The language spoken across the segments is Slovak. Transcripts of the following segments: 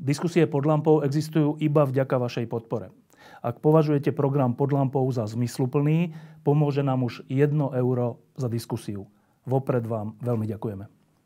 Diskusie pod lampou existujú iba vďaka vašej podpore. Ak považujete program Pod lampou za zmysluplný, pomôže nám už 1 euro za diskusiu. Vopred vám veľmi ďakujeme.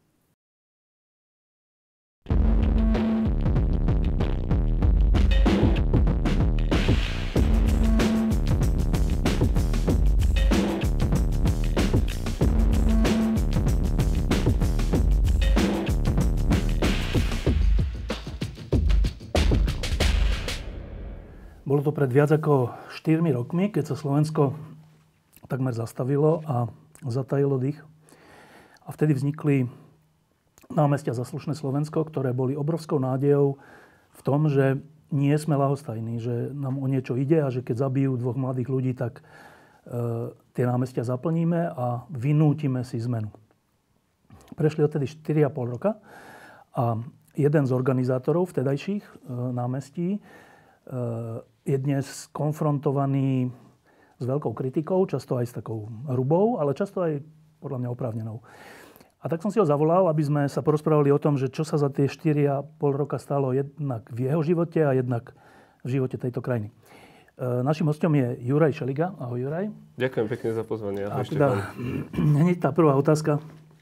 Bolo to pred viac ako 4 rokmi, keď sa Slovensko takmer zastavilo a zatajilo dých. A vtedy vznikli námestia Za slušné Slovensko, ktoré boli obrovskou nádejou v tom, že nie sme ľahostajní, že nám o niečo ide a že keď zabijú 2 mladých ľudí, tak tie námestia zaplníme a vynútime si zmenu. Prešli odtedy 4,5 roka a jeden z organizátorov vtedajších námestí je dnes konfrontovaný s veľkou kritikou, často aj s takou hrubou, ale často aj podľa mňa oprávnenou. A tak som si ho zavolal, aby sme sa porozprávali o tom, že čo sa za tie 4,5 roka stalo jednak v jeho živote a jednak v živote tejto krajiny. Naším hosťom je Juraj Šeliga. Ahoj, Juraj. Ďakujem pekne za pozvanie. A teda, hneď tá prvá otázka.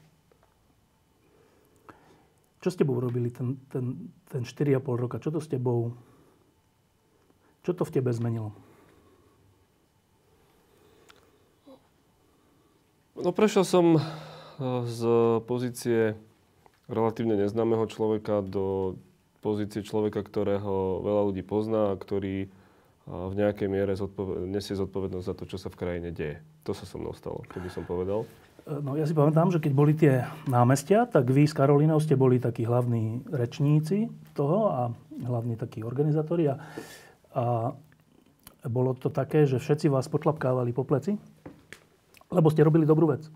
Čo s tebou robili ten 4,5 roka? Čo to s tebou... Čo to v tebe zmenilo? No, prešiel som z pozície relatívne neznámeho človeka do pozície človeka, ktorého veľa ľudí pozná a ktorý v nejakej miere nesie zodpovednosť za to, čo sa v krajine deje. To sa so mnou stalo, keby som povedal. No, ja si pamätám, že keď boli tie námestia, tak vy s Karolínou ste boli takí hlavní rečníci toho a hlavní takí organizátori. A bolo to také, že všetci vás potlapkávali po pleci, lebo ste robili dobrú vec.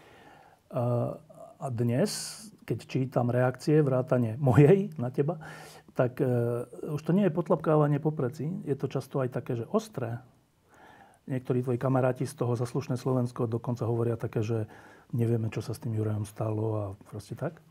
A dnes, keď čítam reakcie, vrátane mojej na teba, tak už to nie je potlapkávanie po pleci. Je to často aj také, že ostré. Niektorí tvoji kamaráti z toho Za slušné Slovensko dokonca hovoria také, že nevieme, čo sa s tým Jurajom stalo a proste tak.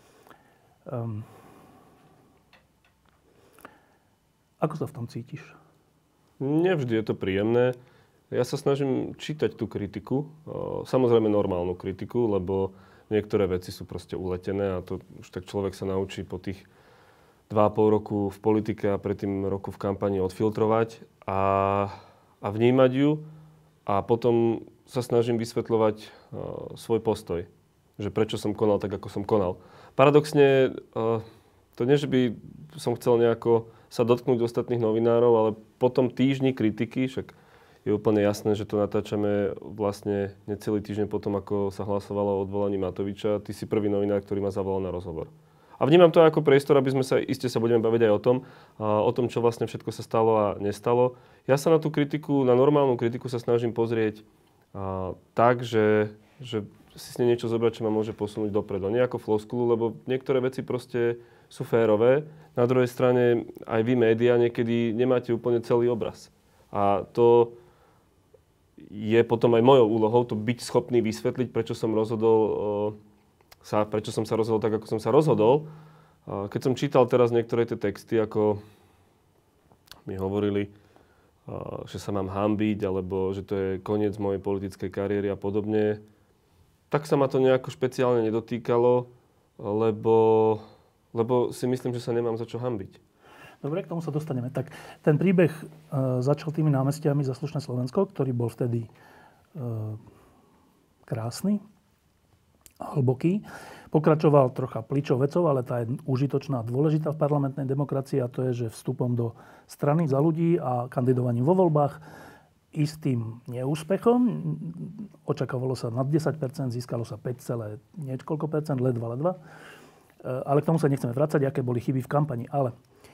Ako sa v tom cítiš? Nevždy je to príjemné. Ja sa snažím čítať tú kritiku, samozrejme normálnu kritiku, lebo niektoré veci sú proste uletené a to už tak človek sa naučí po tých 2,5 roku v politike a predtým roku v kampani odfiltrovať a vnímať ju a potom sa snažím vysvetľovať svoj postoj, že prečo som konal tak, ako som konal. Paradoxne, to nie, že by som chcel nejako sa dotknúť ostatných novinárov, ale po tom týždni kritiky, však je úplne jasné, že to natáčame vlastne necelý týždeň potom, ako sa hlasovalo o odvolaní Matoviča. Ty si prvý novinár, ktorý ma zavolal na rozhovor. A vnímam to ako priestor, aby sme sa, iste sa budeme baviť aj o tom, čo vlastne všetko sa stalo a nestalo. Ja sa na tú kritiku, na normálnu kritiku sa snažím pozrieť tak, že si s nej niečo zobrať, čo ma môže posunúť dopredu. Nie ako floskulu, lebo niektoré veci proste sú férové. Na druhej strane aj vy, médiá, niekedy nemáte úplne celý obraz. A to je potom aj mojou úlohou to byť schopný vysvetliť, prečo som sa rozhodol tak, ako som sa rozhodol. Keď som čítal teraz niektoré tie texty, ako mi hovorili, že sa mám hanbiť, alebo že to je koniec mojej politickej kariéry a podobne, tak sa ma to nejako špeciálne nedotýkalo, lebo si myslím, že sa nemám za čo hanbiť. Dobre, k tomu sa dostaneme. Tak ten príbeh začal tými námestiami Za slušné Slovensko, ktorý bol vtedy krásny a hlboký. Pokračoval trocha pličou vecou, ale tá je užitočná a dôležitá v parlamentnej demokracii a to je, že vstupom do strany Za ľudí a kandidovaním vo voľbách istým neúspechom. Očakávalo sa nad 10%, získalo sa 5, niekoľko percent, ledva. Ale k tomu sa nechceme vracať, aké boli chyby v kampani. Ale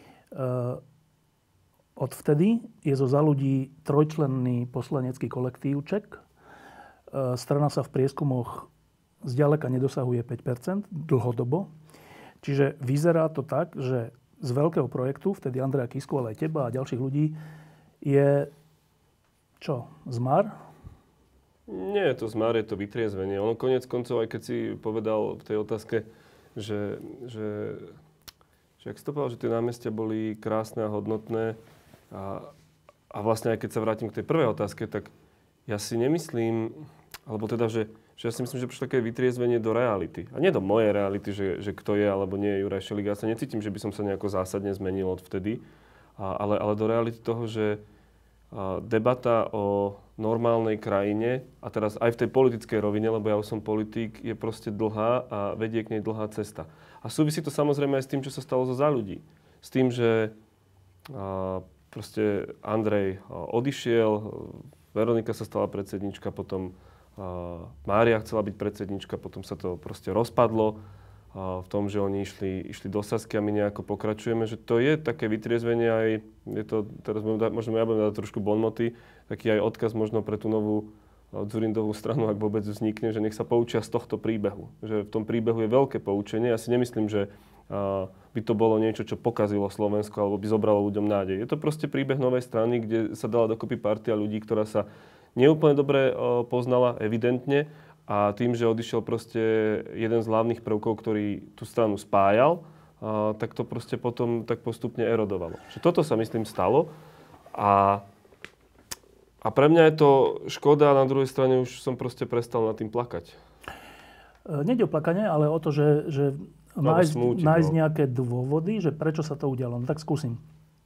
odvtedy je zo Za ľudí trojčlenný poslanecký kolektív Ček. Strana sa v prieskumoch zďaleka nedosahuje 5% dlhodobo. Čiže vyzerá to tak, že z veľkého projektu, vtedy Andreja Kisku, ale aj teba a ďalších ľudí, je čo? Zmar? Nie je to zmar, je to vytriezvenie. Ono koniec koncov, aj keď si povedal v tej otázke, že Že ak si to povedal, že tie námestia boli krásne a hodnotné a vlastne aj keď sa vrátim k tej prvej otázke, tak ja si nemyslím, alebo teda, že ja si myslím, že prišlo také vytriezvenie do reality. A nie do mojej reality, že kto je alebo nie je Juraj Šeliga. Ja sa necítim, že by som sa nejako zásadne zmenil od vtedy, ale do reality toho, že debata o normálnej krajine, a teraz aj v tej politickej rovine, lebo ja už som politik, je proste dlhá a vedie k nej dlhá cesta. A súvisí to samozrejme aj s tým, čo sa stalo Za ľudí. S tým, že proste Andrej odišiel, Veronika sa stala predsednička, potom Mária chcela byť predsednička, potom sa to proste rozpadlo v tom, že oni išli do Sasky a my nejako pokračujeme, že to je také vytriezvenie aj, je to, teraz možno ja budem dať trošku bonmoty, taký aj odkaz možno pre tú novú Dzurindovú stranu, ak vôbec vznikne, že nech sa poučia z tohto príbehu. Že v tom príbehu je veľké poučenie. Ja si nemyslím, že by to bolo niečo, čo pokazilo Slovensko alebo by zobralo ľuďom nádej. Je to proste príbeh novej strany, kde sa dala dokopy partia ľudí, ktorá sa neúplne dobre poznala, evidentne. A tým, že odišiel proste jeden z hlavných prvkov, ktorý tú stranu spájal, tak to proste potom tak postupne erodovalo. Že toto sa, myslím, stalo. A pre mňa je to škoda, a na druhej strane už som proste prestal nad tým plakať. Nejde o plakanie, ale o to, že nájsť nejaké dôvody, že prečo sa to udialo. No tak skúsim.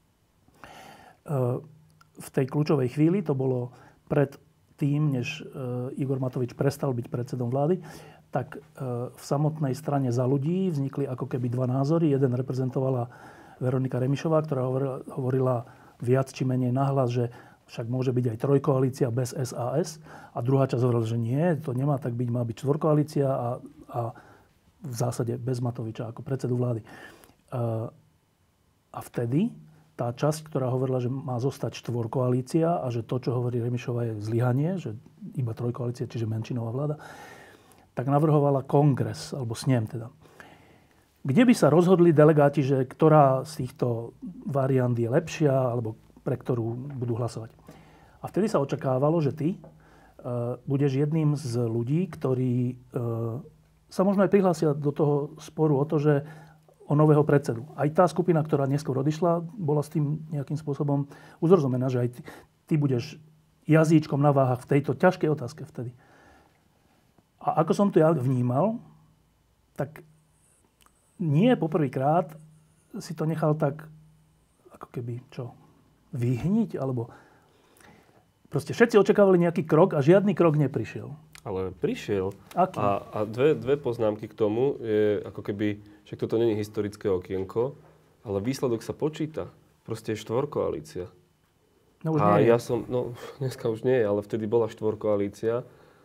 V tej kľúčovej chvíli, to bolo pred tým, než Igor Matovič prestal byť predsedom vlády, tak v samotnej strane Za ľudí vznikli ako keby dva názory. Jeden reprezentovala Veronika Remišová, ktorá hovorila viac či menej nahlas, že však môže byť aj trojkoalícia bez SAS. A druhá časť hovorila, že nie, to nemá tak byť, má byť štvorkoalícia a v zásade bez Matoviča ako predsedu vlády. A vtedy tá časť, ktorá hovorila, že má zostať štvorkoalícia a že to, čo hovorí Remišová, je zlyhanie, že iba trojkoalícia, čiže menšinová vláda, tak navrhovala kongres, alebo snem teda. Kde by sa rozhodli delegáti, že ktorá z týchto variant je lepšia, alebo pre ktorú budú hlasovať. A vtedy sa očakávalo, že ty budeš jedným z ľudí, ktorí sa možno aj prihlásia do toho sporu o to, že o nového predsedu. Aj tá skupina, ktorá neskôr odišla, bola s tým nejakým spôsobom uzrozumená, že aj ty budeš jazyčkom na váhach v tejto ťažkej otázke vtedy. A ako som to ja vnímal, tak nie poprvýkrát si to nechal tak, ako keby, vyhniť, alebo proste všetci očakávali nejaký krok a žiadny krok neprišiel. Ale prišiel. Aký? A dve poznámky k tomu je ako keby, však toto nie je historické okienko, ale výsledok sa počíta. Proste je štvorkoalícia. No už nie je. Dneska už nie je, ale vtedy bola štvorkoalícia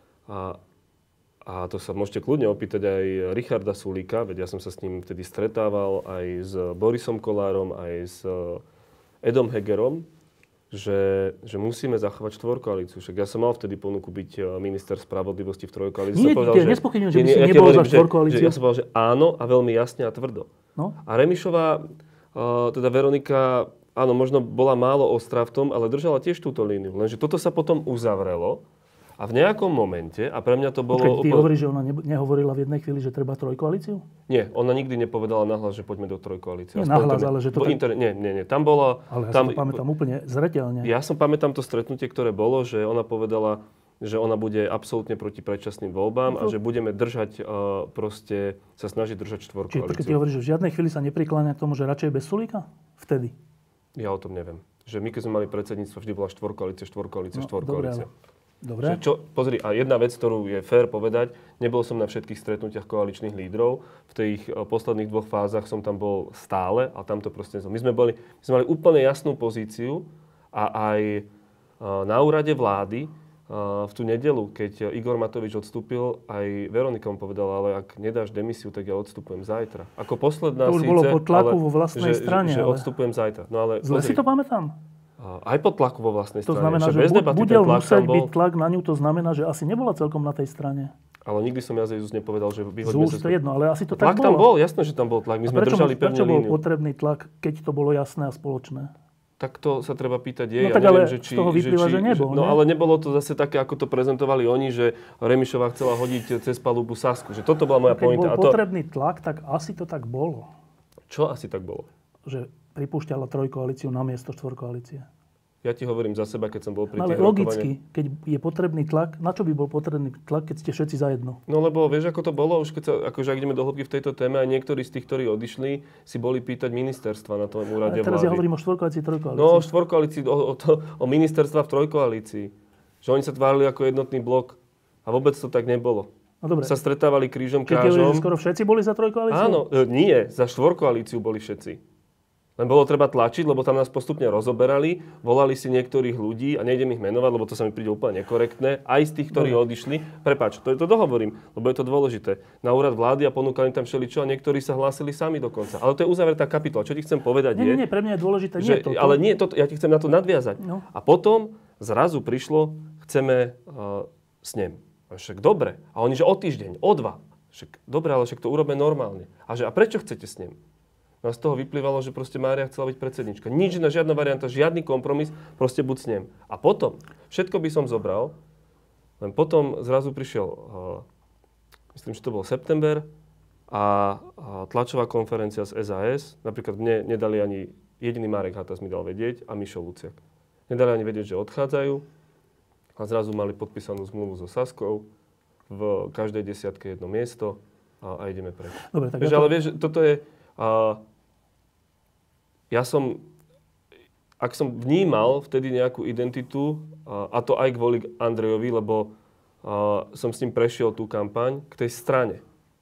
a to sa môžete kľudne opýtať aj Richarda Sulíka, veď ja som sa s ním vtedy stretával aj s Borisom Kollárom, aj s Edom Hegerom, že musíme zachovať štvorkoalíciu. Však ja som mal vtedy ponuku byť minister spravodlivosti v trojkoalícii. Nie, nespochybňujem, že by si nebol za štvorkoalíciu. Ja som povedal, že áno a veľmi jasne a tvrdo. No? A Remišová, teda Veronika, áno, možno bola málo ostrá v tom, ale držala tiež túto líniu. Lenže toto sa potom uzavrelo a v nejakom momente, a pre mňa to bolo... Počkaj, ty hovoríš, že ona nehovorila v jednej chvíli, že treba trojkoalíciu? Nie, ona nikdy nepovedala nahlas, že poďme do trojkoalície. Nie nahlas, ale že to... Nie, tam bolo... Ale ja si to pamätám úplne zreteľne. Ja som pamätám to stretnutie, ktoré bolo, že ona povedala, že ona bude absolútne proti predčasným voľbám a že budeme držať, proste sa snažiť držať štvorkoalíciu. Čiže ty hovoríš, že v žiadnej chvíli sa neprikláňa k tomu, že radšej bez Sulíka? Vtedy? Ja o tom neviem. Že my, keď sme mali predsedníctvo, vždy bola štvorkoalícia. Dobre. Pozri, a jedna vec, ktorú je fér povedať, nebol som na všetkých stretnutiach koaličných lídrov. V tých posledných dvoch fázach som tam bol stále a tam to proste... My sme mali úplne jasnú pozíciu a aj na úrade vlády v tú nedeľu, keď Igor Matovič odstúpil, aj Veronika mu povedala, ale ak nedáš demisiu, tak ja odstupujem zajtra. Ako posledná to už bolo pod tlaku vo vlastnej strane. Že odstupujem zajtra. No ale zle si to pamätám. Aj pod tlaku vo vlastnej strane. To znamená, že bude musieť byť tlak na ňu, to znamená, že asi nebola celkom na tej strane. Ale nikdy som ja za Zúz nepovedal, že vyhoďme sa... Zúz to jedno, ale asi to tak bolo. Tlak tam bol, jasné, že tam bol tlak. My sme držali pevne líniu. Prečo bol potrebný tlak, keď to bolo jasné a spoločné? Tak to sa treba pýtať jej. No tak ale z toho vyplýva, že nebol. No ale nebolo to zase také, ako to prezentovali oni, že Remišová chcela hodiť cez palubu Sasku. Že toto bola moja pointa. Keď bol potrebný tlak, tak asi to tak bolo. Čo asi tak bolo? Že pripúšťala trojkoalíciu namiesto štvorkoalície. Ja ti hovorím za seba, keď som bol pri Ale tých logicky, keď je potrebný tlak, na čo by bol potrebný tlak, keď ste všetci zajedno? No lebo vieš, ako to bolo, už keď sa, akože ak ideme do hĺbky v tejto téme, a niektorí z tých, ktorí odišli, si boli pýtať ministerstva na tom úrade vlády. Ale teraz ja hovorím o štvorkoalícii, trojkoalícii. No o štvorkoalícii, o ministerstva v trojkoalícii. Že oni sa tvárili ako jednotný blok. A vôbec to tak nebolo. No dobre. Sa stretávali krížom, Čiže krážom. skoro všetci boli za trojkoalíciu? Áno, nie, za štvorkoalíciu boli všetci. Len bolo treba tlačiť, lebo tam nás postupne rozoberali, volali si niektorých ľudí, a nejdem ich menovať, lebo to sa mi príde úplne nekorektné, aj z tých, ktorí odišli. Prepáč, to dohovorím, lebo je to dôležité. Na úrad vlády a ponúkali tam všeličo a niektorí sa hlásili sami dokonca. Ale to je uzavretá kapitola. Čo ti chcem povedať Nie, pre mňa je dôležité že, nie toto. Ale nie toto, ja ti chcem na to nadviazať. No. A potom zrazu prišlo, chceme snem. A však dobre. A oni, že o týždeň, o 2. Však dobre, ale však to urobme normálne. A prečo chcete snem? No a z toho vyplývalo, že proste Mária chcela byť predsednička. Nič iná, žiadna varianta, žiadny kompromis, proste buď s ním. A potom, všetko by som zobral, len potom zrazu prišiel, myslím, že to bol september, a tlačová konferencia z SAS, napríklad mne nedali ani, jediný Marek Hatas mi dal vedieť, a Mišo Luciak. Nedali ani vedieť, že odchádzajú, a zrazu mali podpísanú zmluvu so Saskou, v každej desiatke jedno miesto, a ideme preč. Dobre, tak ale vieš, toto je... Ja som, ak som vnímal vtedy nejakú identitu, a to aj kvôli Andrejovi, lebo som s ním prešiel tú kampaň k tej strane.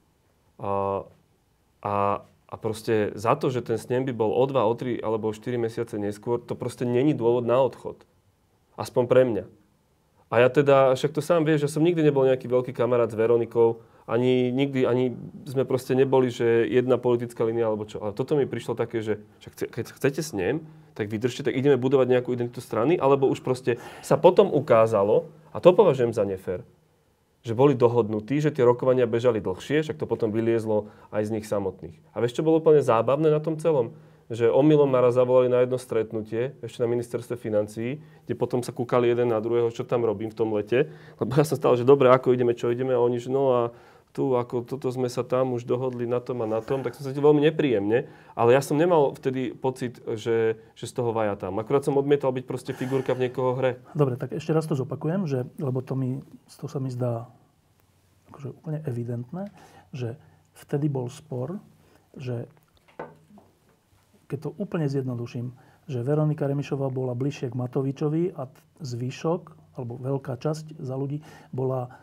A proste za to, že ten snem by bol o 2, o 3 alebo o 4 mesiace neskôr, to proste není dôvod na odchod. Aspoň pre mňa. A ja teda, však to sám vieš, že som nikdy nebol nejaký veľký kamarát s Veronikou, ani sme proste neboli, že jedna politická línia alebo čo. Ale toto mi prišlo také, že keď chcete s ním, tak vydržte, tak ideme budovať nejakú identitu strany, alebo už proste sa potom ukázalo, a to považujem za nefér, že boli dohodnutí, že tie rokovania bežali dlhšie, však to potom vyliezlo aj z nich samotných. A vieš, čo bolo úplne zábavné na tom celom? Že omylom ma raz zavolali na jedno stretnutie, ešte na ministerstve financií, kde potom sa kúkali jeden na druhého, čo tam robím v tom lete. Lebo ja som stále, že dobre, ako ideme, čo ideme, a oni, že no a tu, ako toto sme sa tam už dohodli na tom a na tom, tak som sa cítil veľmi nepríjemne. Ale ja som nemal vtedy pocit, že z toho vajatám. Akurát som odmietal byť proste figurka v niekoho hre. Dobre, tak ešte raz to zopakujem, lebo to sa mi zdá akože úplne evidentné, že vtedy bol spor, že keď to úplne zjednoduším, že Veronika Remišová bola bližšie k Matovičovi a zvyšok, alebo veľká časť za ľudí, bola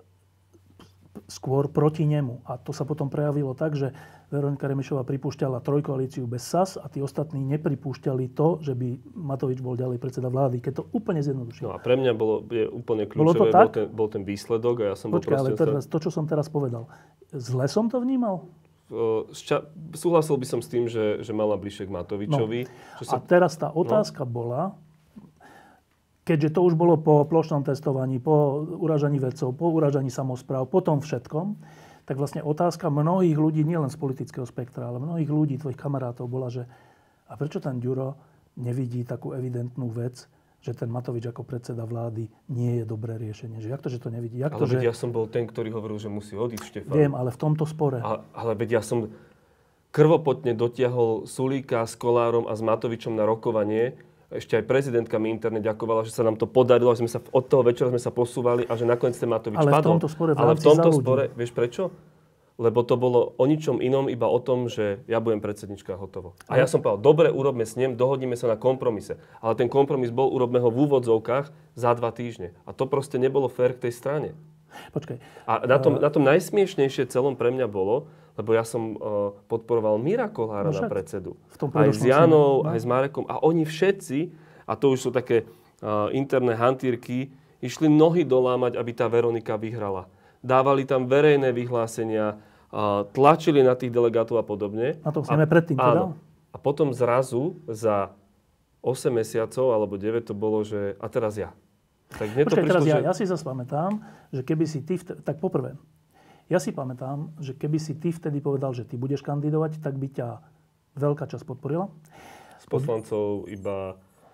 skôr proti nemu. A to sa potom prejavilo tak, že Veronika Remišová pripúšťala trojkoalíciu bez SAS a tí ostatní nepripúšťali to, že by Matovič bol ďalej predseda vlády. Keď to úplne zjednoduším. No a pre mňa je úplne kľúčové, bol ten výsledok a ja som bol proste... Počkaj, ale to, čo som teraz povedal, zle som to vnímal? Súhlasil by som s tým, že mala bližšie k Matovičovi. No. A teraz tá otázka bola, keďže to už bolo po plošnom testovaní, po urážaní vedcov, po urážaní samospráv, po tom všetkom, tak vlastne otázka mnohých ľudí, nielen z politického spektra, ale mnohých ľudí, tvojich kamarátov bola, že a prečo ten Ďuro nevidí takú evidentnú vec, že ten Matovič ako predseda vlády nie je dobré riešenie. Že jak to, že to nevidí? Ja som bol ten, ktorý hovoril, že musí odísť, Štefan. Viem, ale v tomto spore. Ale veď ja som krvopotne dotiahol Sulíka s Kolárom a s Matovičom na rokovanie. Ešte aj prezidentka mi interne ďakovala, že sa nám to podarilo, že sme sa od toho večera sme sa posúvali a že nakoniec ten Matovič padol. Ale v tomto spore vieš prečo? Lebo to bolo o ničom inom, iba o tom, že ja budem predsednička a hotovo. A ja som povedal, dobre, urobme s ním, dohodnime sa na kompromise. Ale ten kompromis bol, urobme ho v úvodzovkách za 2 týždne. A to proste nebolo fér k tej strane. Počkaj. A na tom najsmiešnejšie celom pre mňa bolo, lebo ja som podporoval Míra Kolára na predsedu. Aj s Janou, aj s Marekom. A oni všetci, a to už sú také interné hantírky, išli nohy dolámať, aby tá Veronika vyhrala. Dávali tam verejné vyhlásenia, tlačili na tých delegátov a podobne. Na tom sme predtým teda? A potom zrazu za 8 mesiacov alebo 9 to bolo, že a teraz ja. Tak mne to prišlo, teraz ja si zase pamätám, že keby si ty... Tak poprvé, ja si pamätám, že keby si ty vtedy povedal, že ty budeš kandidovať, tak by ťa veľká časť podporila. Z poslancov iba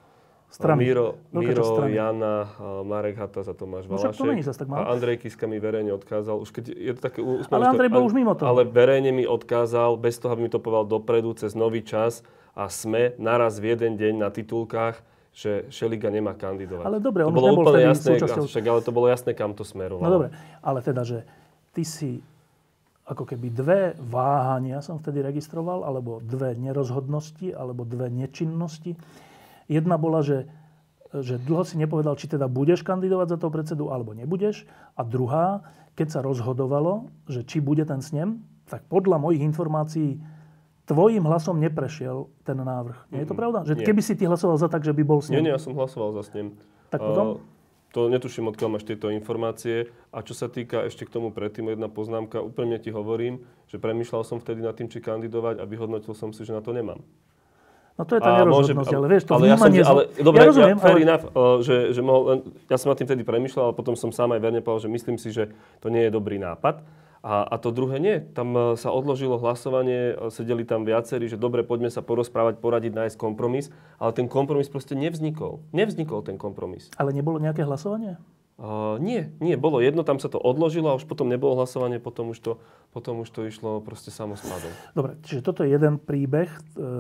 strany. Miro, strany. Jana, Marek Hata za Tomáš Valašek. To není zas tak málo. A Andrej Kiska mi verejne odkázal, už keď je to také úsmevné. Ale Andrej bol už mimo toho. Ale verejne mi odkázal, bez toho, aby mi to povedal dopredu, cez Nový čas a SME naraz v jeden deň na titulkách, že Šeliga nemá kandidovať. Ale dobre, on to bolo už nebol úplne vtedy jasné, súčasťou. však, ale to bolo jasné, kam to smerovalo. No dobre, ale teda, že ty si ako keby dve váhania som vtedy registroval, alebo dve nerozhodnosti, alebo dve nečinnosti. Jedna bola, že dlho si nepovedal, či teda budeš kandidovať za toho predsedu, alebo nebudeš. A druhá, keď sa rozhodovalo, že či bude ten snem, tak podľa mojich informácií tvojím hlasom neprešiel ten návrh. Nie je to pravda? Že keby si ty hlasoval za tak, že by bol snem? Nie, ja som hlasoval za snem. Tak potom? To netuším, odkiaľ máš tieto informácie. A čo sa týka ešte k tomu predtým, jedna poznámka. Úplne ti hovorím, že premýšľal som vtedy nad tým, či kandidovať a vyhodnotil som si, že na to nemám. No to je tá nerozhodnosť, ale vieš, to ale vnímanie... Dobre, ja rozumiem, fair enough, že mohol, ja som nad tým vtedy premýšľal, ale potom som sám aj verne povedal, že myslím si, že to nie je dobrý nápad. A to druhé nie. Tam sa odložilo hlasovanie, sedeli tam viacerí, že dobre, poďme sa porozprávať, poradiť, nájsť kompromis. Ale ten kompromis proste nevznikol. Nevznikol ten kompromis. Ale nebolo nejaké hlasovanie? Nie, bolo jedno, tam sa to odložilo a už potom nebolo hlasovanie, potom už to išlo proste samosmadom. Dobre, čiže toto je jeden príbeh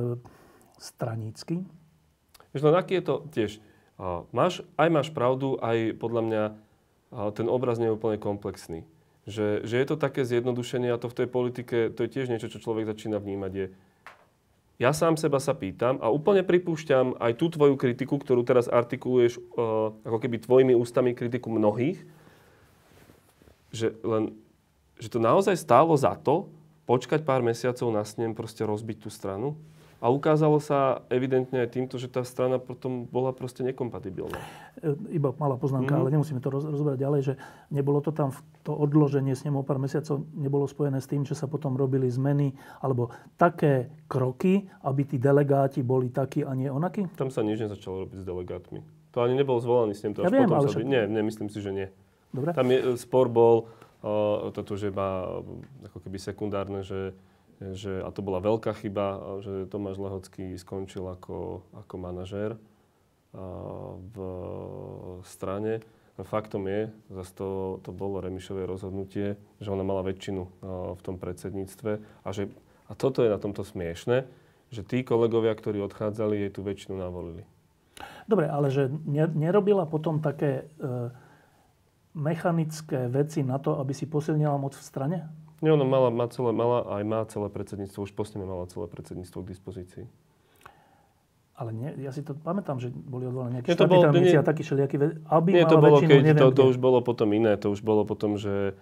stranícky. Vieš, len aký je to tiež. Máš pravdu, aj podľa mňa ten obraz nie je úplne komplexný. Že je to také zjednodušenie a to v tej politike, to je tiež niečo, čo človek začína vnímať. Ja sám seba sa pýtam a úplne pripúšťam aj tú tvoju kritiku, ktorú teraz artikuluješ ako keby tvojimi ústami kritiku mnohých, že to naozaj stálo za to počkať pár mesiacov na snem, proste rozbiť tú stranu. A ukázalo sa evidentne aj týmto, že tá strana potom bola proste nekompatibilná. Iba malá poznámka, ale nemusíme to rozoberať ďalej, že nebolo to tam, to odloženie s ním o pár mesiacov nebolo spojené s tým, že sa potom robili zmeny, alebo také kroky, aby tí delegáti boli takí a nie onakí? Tam sa nič nezačalo robiť s delegátmi. To ani nebol zvolaný s ním. To ja až viem, potom ale Nie, myslím si, že nie. Dobre. Tam spor bol toto, že má ako keby sekundárne, že a to bola veľká chyba, že Tomáš Lehocký skončil ako manažér v strane. Faktom je, zase to bolo Remišové rozhodnutie, že ona mala väčšinu v tom predsedníctve a toto je na tomto smiešne, že tí kolegovia, ktorí odchádzali, jej tú väčšinu navolili. Dobre, ale že nerobila potom také mechanické veci na to, aby si posilnila moc v strane? Nie, ona má celé predsedníctvo, už postupne mala celé predsedníctvo k dispozícii. Ale nie, ja si to pamätám, že boli odvolaní nejakí štátni tajomníci a takí všelijakí, aby nie, mala väčšinu, neviem to už bolo potom iné. To už bolo potom, že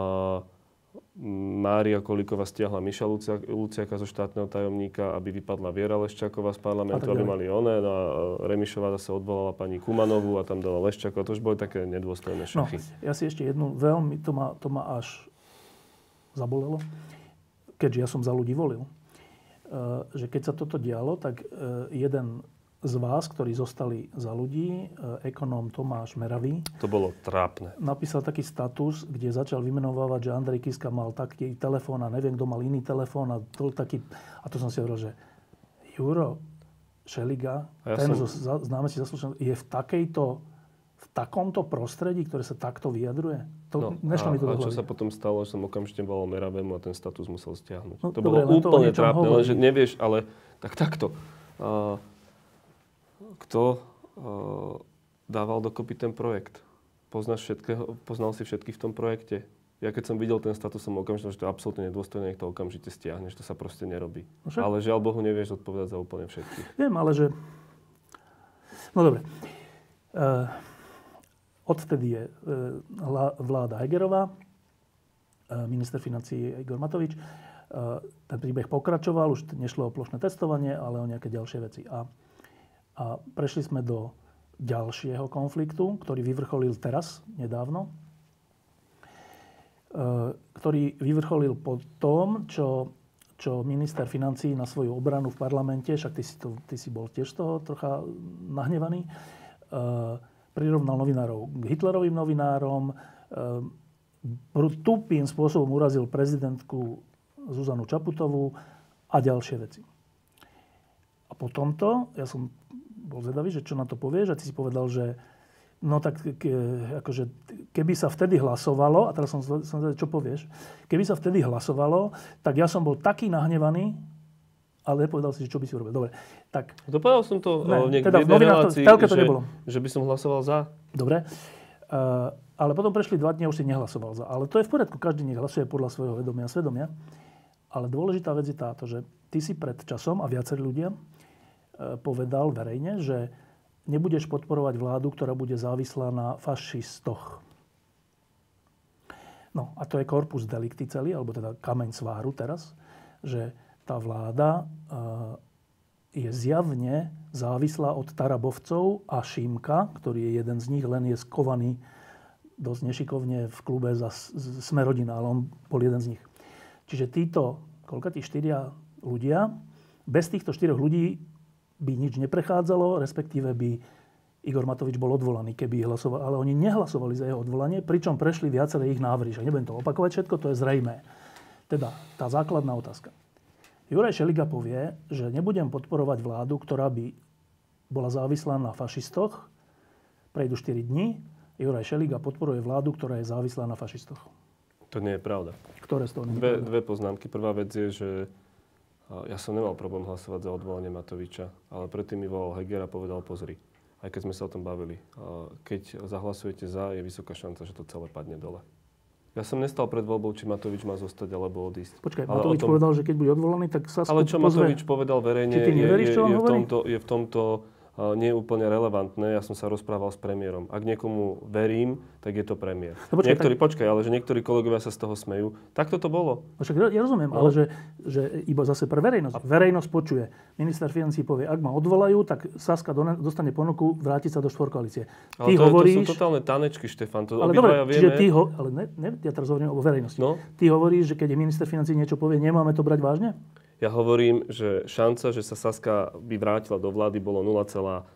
Mária Kolíková stiahla Miša Luciaka zo štátneho tajomníka, aby vypadla Viera Leščáková z parlamentu, aby mali one. No a Remišová zase odvolala pani Kumanovú a tam dala Leščáková. To už boli také nedôstojné šachy. No, ja si ešte jednu veľmi, to ma až zabolelo, keďže ja som za ľudí volil, že keď sa toto dialo, tak jeden z vás, ktorí zostali za ľudí, ekonóm Tomáš Meravý, to bolo trápne, napísal taký status, kde začal vymenovávať, že Andrej Kiska mal taký telefón a neviem, kto mal iný telefón a to som si hovoril, že Juro Šeliga, ten z námestí Zaslušného, je v takomto prostredí, ktoré sa takto vyjadruje? Nešlo mi to do hlavy. A čo sa potom stalo, že som okamžite volal Meravému a ten status musel stiahnuť. No, to bolo úplne trápne, lenže nevieš, ale takto. Kto dával dokopy ten projekt? Poznal si všetky v tom projekte? Ja keď som videl ten status, som okamžite, že to je absolútne nedôstojné, nech to okamžite stiahneš, to sa proste nerobí. Ale žiaľ Bohu, nevieš odpovedať za úplne všetkých. Viem, ale že... No dobre. Odvtedy je vláda Hegerová, minister financií Igor Matovič. Ten príbeh pokračoval, už nešlo o plošné testovanie, ale o nejaké ďalšie veci. A prešli sme do ďalšieho konfliktu, ktorý vyvrcholil teraz, nedávno. Ktorý vyvrcholil po tom, čo minister financií na svoju obranu v parlamente, však ty si bol tiež toho trocha nahnevaný, prirovnal novinárov k Hitlerovým novinárom, tupým spôsobom urazil prezidentku Zuzanu Čaputovú a ďalšie veci. A po tomto, ja som bol zvedavý, že čo na to povieš, a ty si povedal, že no tak akože, keby sa vtedy hlasovalo, a teraz som čo povieš, keby sa vtedy hlasovalo, tak ja som bol taký nahnevaný, ale nepovedal si, čo by si urobil. Dobre, tak... Dopovedal som to niekde teda v jednej relácii, že by som hlasoval za. Dobre, ale potom prešli 2 dni a už si nehlasoval za. Ale to je v poriadku, každý nech hlasuje podľa svojho vedomia a svedomia. Ale dôležitá vec je táto, že ty si pred časom, a viacerí ľudia, povedal verejne, že nebudeš podporovať vládu, ktorá bude závislá na fašistoch. No a to je corpus delicti celý, alebo teda kameň sváru teraz, že tá vláda je zjavne závislá od Tarabovcov a Šimka, ktorý je jeden z nich, len je skovaný dosť nešikovne v klube za Smerodina, ale on bol jeden z nich. Čiže títo, koľko tí 4 ľudia, bez týchto 4 ľudí by nič neprechádzalo, respektíve by Igor Matovič bol odvolaný, keby hlasoval. Ale oni nehlasovali za jeho odvolanie, pričom prešli viaceré ich návrhy. Nebudem to opakovať všetko, to je zrejmé. Teda, tá základná otázka. Juraj Šeliga povie, že nebudem podporovať vládu, ktorá by bola závislá na fašistoch. Prejdu 4 dní. Juraj Šeliga podporuje vládu, ktorá je závislá na fašistoch. To nie je pravda. Ktoré z toho nie je pravda? Dve poznámky. Prvá vec je, že ja som nemal problém hlasovať za odvolanie Matoviča, ale predtým mi volal Heger a povedal, pozri, aj keď sme sa o tom bavili, keď zahlasujete za, je vysoká šanca, že to celé padne dole. Ja som nestal pred voľbou, či Matovič má zostať alebo odísť. Počkaj, Matovič povedal, že keď bude odvolaný, tak sa Ale čo Matovič povedal verejne, či ty neveríš, čo on hovorí? Je v tomto nie je úplne relevantné. Ja som sa rozprával s premiérom. Ak niekomu verím, tak je to premiér. No, ale že niektorí kolegovia sa z toho smejú. Tak to bolo. Však ja rozumiem, no. Ale že iba zase pre verejnosť. Verejnosť počuje. Minister financií povie, ak ma odvolajú, tak Saska dostane ponuku vrátiť sa do štvorkoalície. Ty hovoríš... To sú totálne tanečky, Štefan. To ale dobre, čiže ty ja teraz hovorím o verejnosti. No? Ty hovoríš, že keď je minister financií niečo povie, nemáme to brať vážne? Ja hovorím, že šanca, že sa Saska by vrátila do vlády, bolo 0,5%.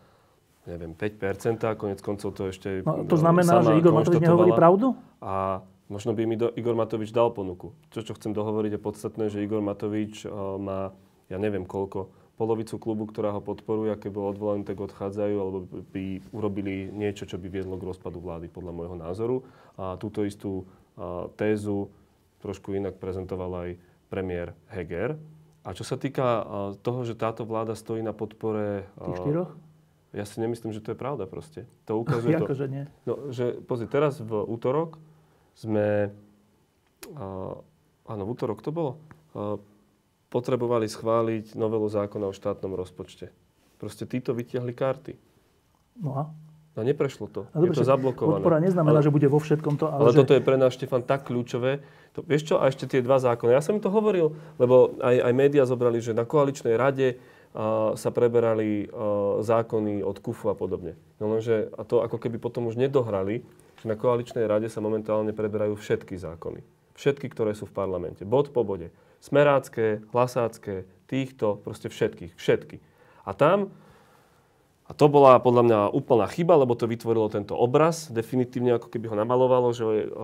Koniec koncov to ešte no, to znamená, že Igor Matovič nehovorí pravdu? A možno by mi Igor Matovič dal ponuku. Čo chcem dohovoriť je podstatné, že Igor Matovič má, ja neviem koľko, polovicu klubu, ktorá ho podporuje, a keď bol odvolaný, tak odchádzajú, alebo by urobili niečo, čo by viedlo k rozpadu vlády, podľa môjho názoru. A túto istú tézu trošku inak prezentoval aj premiér Heger. A čo sa týka toho, že táto vláda stojí na podpore... Tých 4? Ja si nemyslím, že to je pravda proste. To ukazuje to... Akože nie. No, že pozri, teraz v útorok sme... v útorok to bolo. Potrebovali schváliť novelu zákona o štátnom rozpočte. Proste títo vytiahli karty. No a? No neprešlo to. Je to zablokované. Podpora neznamená, že bude vo všetkom to, ale toto je pre nás, Štefan, tak kľúčové. Vieš čo? A ešte tie 2 zákony. Ja som im to hovoril, lebo aj médiá zobrali, že na koaličnej rade sa preberali zákony od KUFu a podobne. No lenže, a to ako keby potom už nedohrali, že na koaličnej rade sa momentálne preberajú všetky zákony. Všetky, ktoré sú v parlamente. Bod po bode. Smerácké, Hlasácké, týchto, proste všetky. A to bola podľa mňa úplná chyba, lebo to vytvorilo tento obraz, definitívne ako keby ho namalovalo,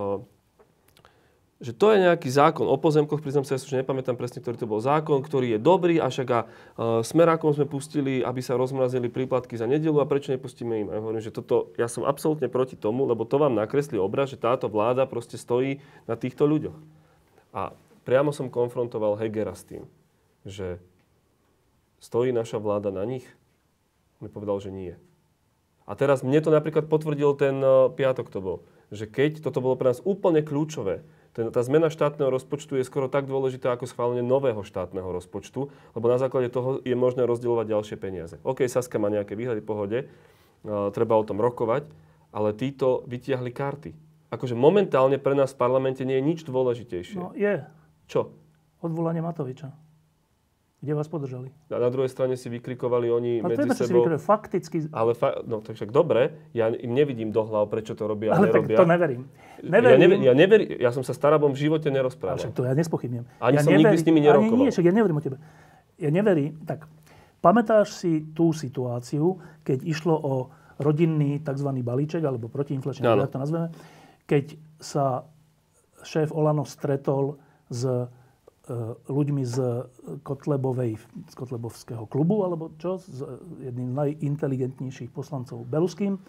že to je nejaký zákon o pozemkoch, priznám sa, že nepamätám presne, ktorý to bol zákon, ktorý je dobrý, a však smerákom sme pustili, aby sa rozmrazili príplatky za nedeľu, a prečo nepustíme im? A ja hovorím, že ja som absolútne proti tomu, lebo to vám nakreslí obraz, že táto vláda proste stojí na týchto ľuďoch. A priamo som konfrontoval Hegera s tým, že stojí naša vláda na nich? Mi povedal, že nie. A teraz mne to napríklad potvrdil ten piatok to bol, že keď toto bolo pre nás úplne kľúčové, tá zmena štátneho rozpočtu je skoro tak dôležitá ako schválenie nového štátneho rozpočtu, lebo na základe toho je možné rozdielovať ďalšie peniaze. OK, Saska má nejaké výhľady, pohode, treba o tom rokovať, ale títo vytiahli karty. Akože momentálne pre nás v parlamente nie je nič dôležitejšie. No je. Čo? Odvolanie Matoviča. Kde vás podržali? Na druhej strane si vykrikovali oni ale medzi sebou... Ale fakticky... no tak však dobre, ja im nevidím do hlav, prečo to robia a ale nerobia. Ale tak to neverím. Ja som sa s Tarabom v živote nerozprával. Však to ja nespochybnem. Ani som nikdy s nimi nerokoval. Ani nie, však ja neverím o tebe. Ja neverím. Tak, pamätáš si tú situáciu, keď išlo o rodinný tzv. Balíček, alebo protiinflačný, ako to nazveme, keď sa šéf Olano stretol s ľuďmi z Kotlebovského klubu, alebo čo, s jedným z najinteligentnejších poslancov Beluským.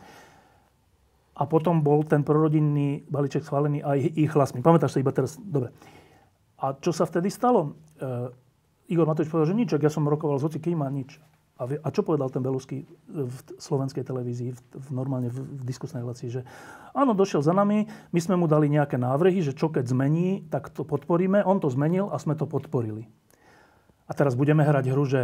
A potom bol ten prorodinný balíček schválený aj ich hlasmi. Pamätáš sa iba teraz? Dobre. A čo sa vtedy stalo? Igor Matovič povedal, že nič, ak ja som rokoval s hocikým a nič. A čo povedal ten Belusky v slovenskej televízii, normálne v diskusnej relácii, že áno, došiel za nami, my sme mu dali nejaké návrhy, že čo keď zmení, tak to podporíme. On to zmenil a sme to podporili. A teraz budeme hrať hru, že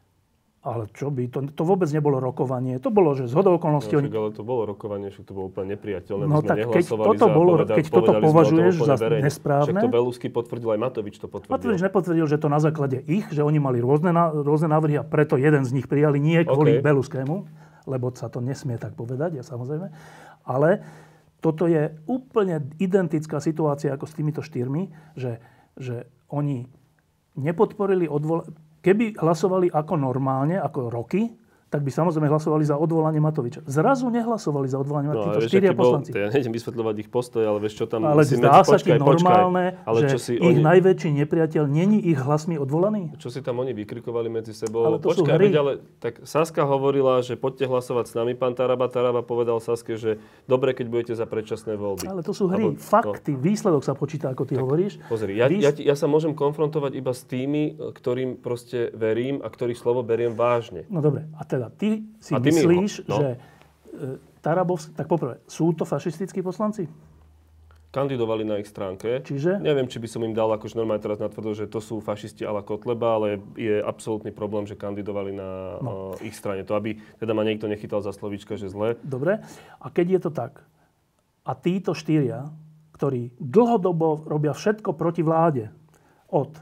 ale čo by, to vôbec nebolo rokovanie. To bolo, že zhodou okolností... No, ale to bolo rokovanie, však to bolo úplne nepriateľné. No tak keď toto považuješ za nesprávne... Však to Belusky potvrdil, aj Matovič to potvrdil. Matovič nepotvrdil, že to na základe ich, že oni mali rôzne návrhy a preto jeden z nich prijali nie kvôli Beluskému, lebo sa to nesmie tak povedať, ja samozrejme. Ale toto je úplne identická situácia ako s týmito štyrmi, že oni nepodporili Keby hlasovali ako normálne, ako roky, tak by samozrejme hlasovali za odvolanie Matoviča. Zrazu nehlasovali za odvolanie Matoviča. Títo štyria poslanci. Ja nejdem vysvetľovať ich postoj, ale vieš, čo tam... Ale zdá sa ti normálne, že ich najväčší nepriateľ není ich hlasmi odvolaný? Čo si tam oni vykrikovali medzi sebou? Ale to sú hry. Ale tak Saska hovorila, že poďte hlasovať s nami, pán Taraba. Taraba povedal Saske, že dobre, keď budete za predčasné voľby. Ale to sú hry. Fakty. Výsledok sa počíta, ako ty hovoríš. Pozri, ja sa môžem konfrontovať iba s tými, ktorým proste verím a ktorých slovo beriem vážne. No dobre. A teda ty si myslíš, že Tarabovský... Tak poprvé, sú to fašistickí poslanci? Kandidovali na ich stránke. Čiže? Neviem, či by som im dal akože normálne teraz natvrdil, že to sú fašisti a la Kotleba, ale je absolútny problém, že kandidovali na ich strane. To aby teda ma niekto nechytal za slovíčka, že zle. Dobre. A keď je to tak, a títo štyria, ktorí dlhodobo robia všetko proti vláde, od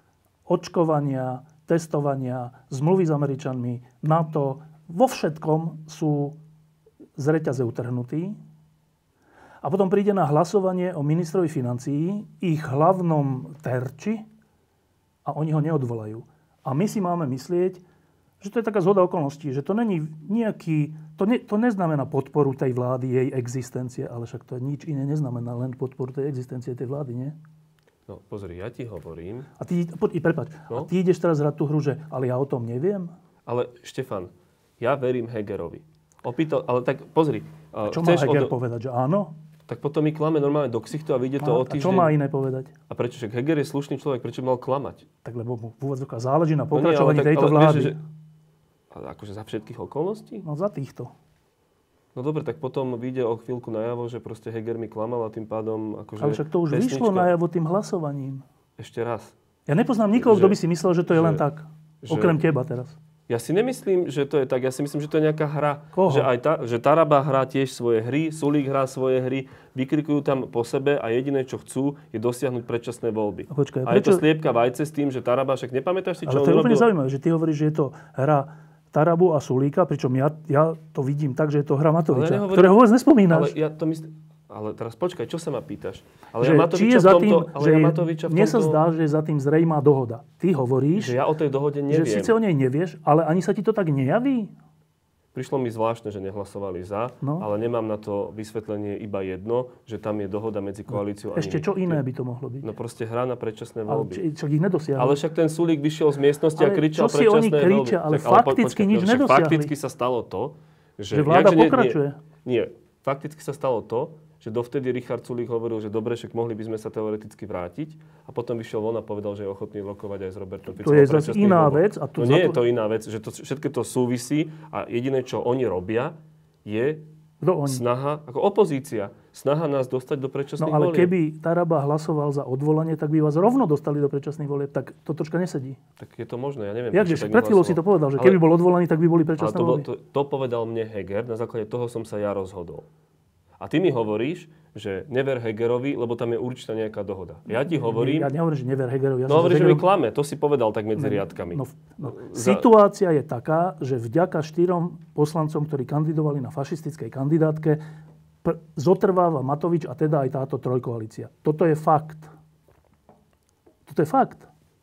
očkovania, testovania, zmluvy s Američanmi, NATO, vo všetkom sú z reťaze utrhnutí. A potom príde na hlasovanie o ministrovi financií, ich hlavnom terči, a oni ho neodvolajú. A my si máme myslieť, že to je taká zhoda okolností, že to není nejaký... To neznamená podporu tej vlády, jej existencie, ale však to nič iné neznamená, len podporu tej existencie tej vlády, nie? No, pozri, ja ti hovorím... A ty ideš teraz hrať tú hru, že ale ja o tom neviem? Ale Štefan, ja verím Hegerovi. Ale tak pozri... Čo má Heger povedať, že áno? Tak potom mi klame normálne do ksichtu a vyjde to o týždeň. A čo má iné povedať? A prečo? Však Heger je slušný človek, prečo mal klamať? Tak lebo mu v úvodzovkách záleží na pokračovaní tejto vlády. Ale akože za všetkých okolností? No za týchto. No dobre, tak potom vyjde o chvíľku najavo, že proste Heger mi klamal a tým pádom akože... Ale však to už vyšlo najavo tým hlasovaním. Ešte raz. Ja nepoznám nikoho, kto by si myslel, že to je len tak. Okrem teba teraz. Ja si nemyslím, že to je tak. Ja si myslím, že to je nejaká hra. Koho? Že Taraba hrá tiež svoje hry, Sulík hrá svoje hry, vykrikujú tam po sebe a jediné, čo chcú, je dosiahnuť predčasné voľby. A je to sliepka vajce s tým, že Taraba, však nepamätáš si, čo on robil? Ale to je úplne zaujímavé, že ty hovoríš, že je to hra Tarabu a Sulíka, pričom ja to vidím tak, že je to hra Matoviča, ktorého vôbec nespomínaš. Ale ja to myslím... Ale teraz počkaj, čo sa ma pýtaš? Ale že, ja Matoviča v tomto... Mne sa zdá, že je za tým zrejmá dohoda. Ty hovoríš, že ja o tej dohode neviem. Že síce o nej nevieš, ale ani sa ti to tak nejaví? Prišlo mi zvláštne, že nehlasovali za, ale nemám na to vysvetlenie iba jedno, že tam je dohoda medzi koalíciou a nimi. Ešte čo iné by to mohlo byť? No proste hra na predčasné voľby. Ale však ich nedosiahli. Ale však ten Sulík vyšiel z miestnosti a kričal predčasné voľby. Čo si oni kričia, ale fakticky nič nedosiahli. Fakticky sa stalo to, že vláda pokračuje. Nie, fakticky sa stalo to, že dovtedy Richard Sulík hovoril, že dobre, však mohli by sme sa teoreticky vrátiť a potom vyšiel von a povedal, že je ochotný rokovať aj s Robertom Ficom. To je zase iná vec. No nie je to iná vec, že všetko to súvisí a jediné, čo oni robia, je snaha, ako opozícia, snaha nás dostať do predčasných volieb. No ale keby Taraba hlasoval za odvolanie, tak by vás rovno dostali do predčasných volieb, tak to troška nesedí. Tak je to možné, ja neviem. Jakže, pred chvíľou si to povedal, že keby bol odvolaný, tak by boli predčasné voľby. To povedal mne Heger, na základe toho som sa ja rozhodol. A ty mi hovoríš, že never Hegerovi, lebo tam je určitá nejaká dohoda. Ja ti hovorím... Ja nehovorím, že never Hegerovi. No hovorím, že mi klame. To si povedal tak medzi riadkami. Situácia je taká, že vďaka 4 poslancom, ktorí kandidovali na fašistickej kandidátke, zotrváva Matovič a teda aj táto trojkoalícia. Toto je fakt. Toto je fakt.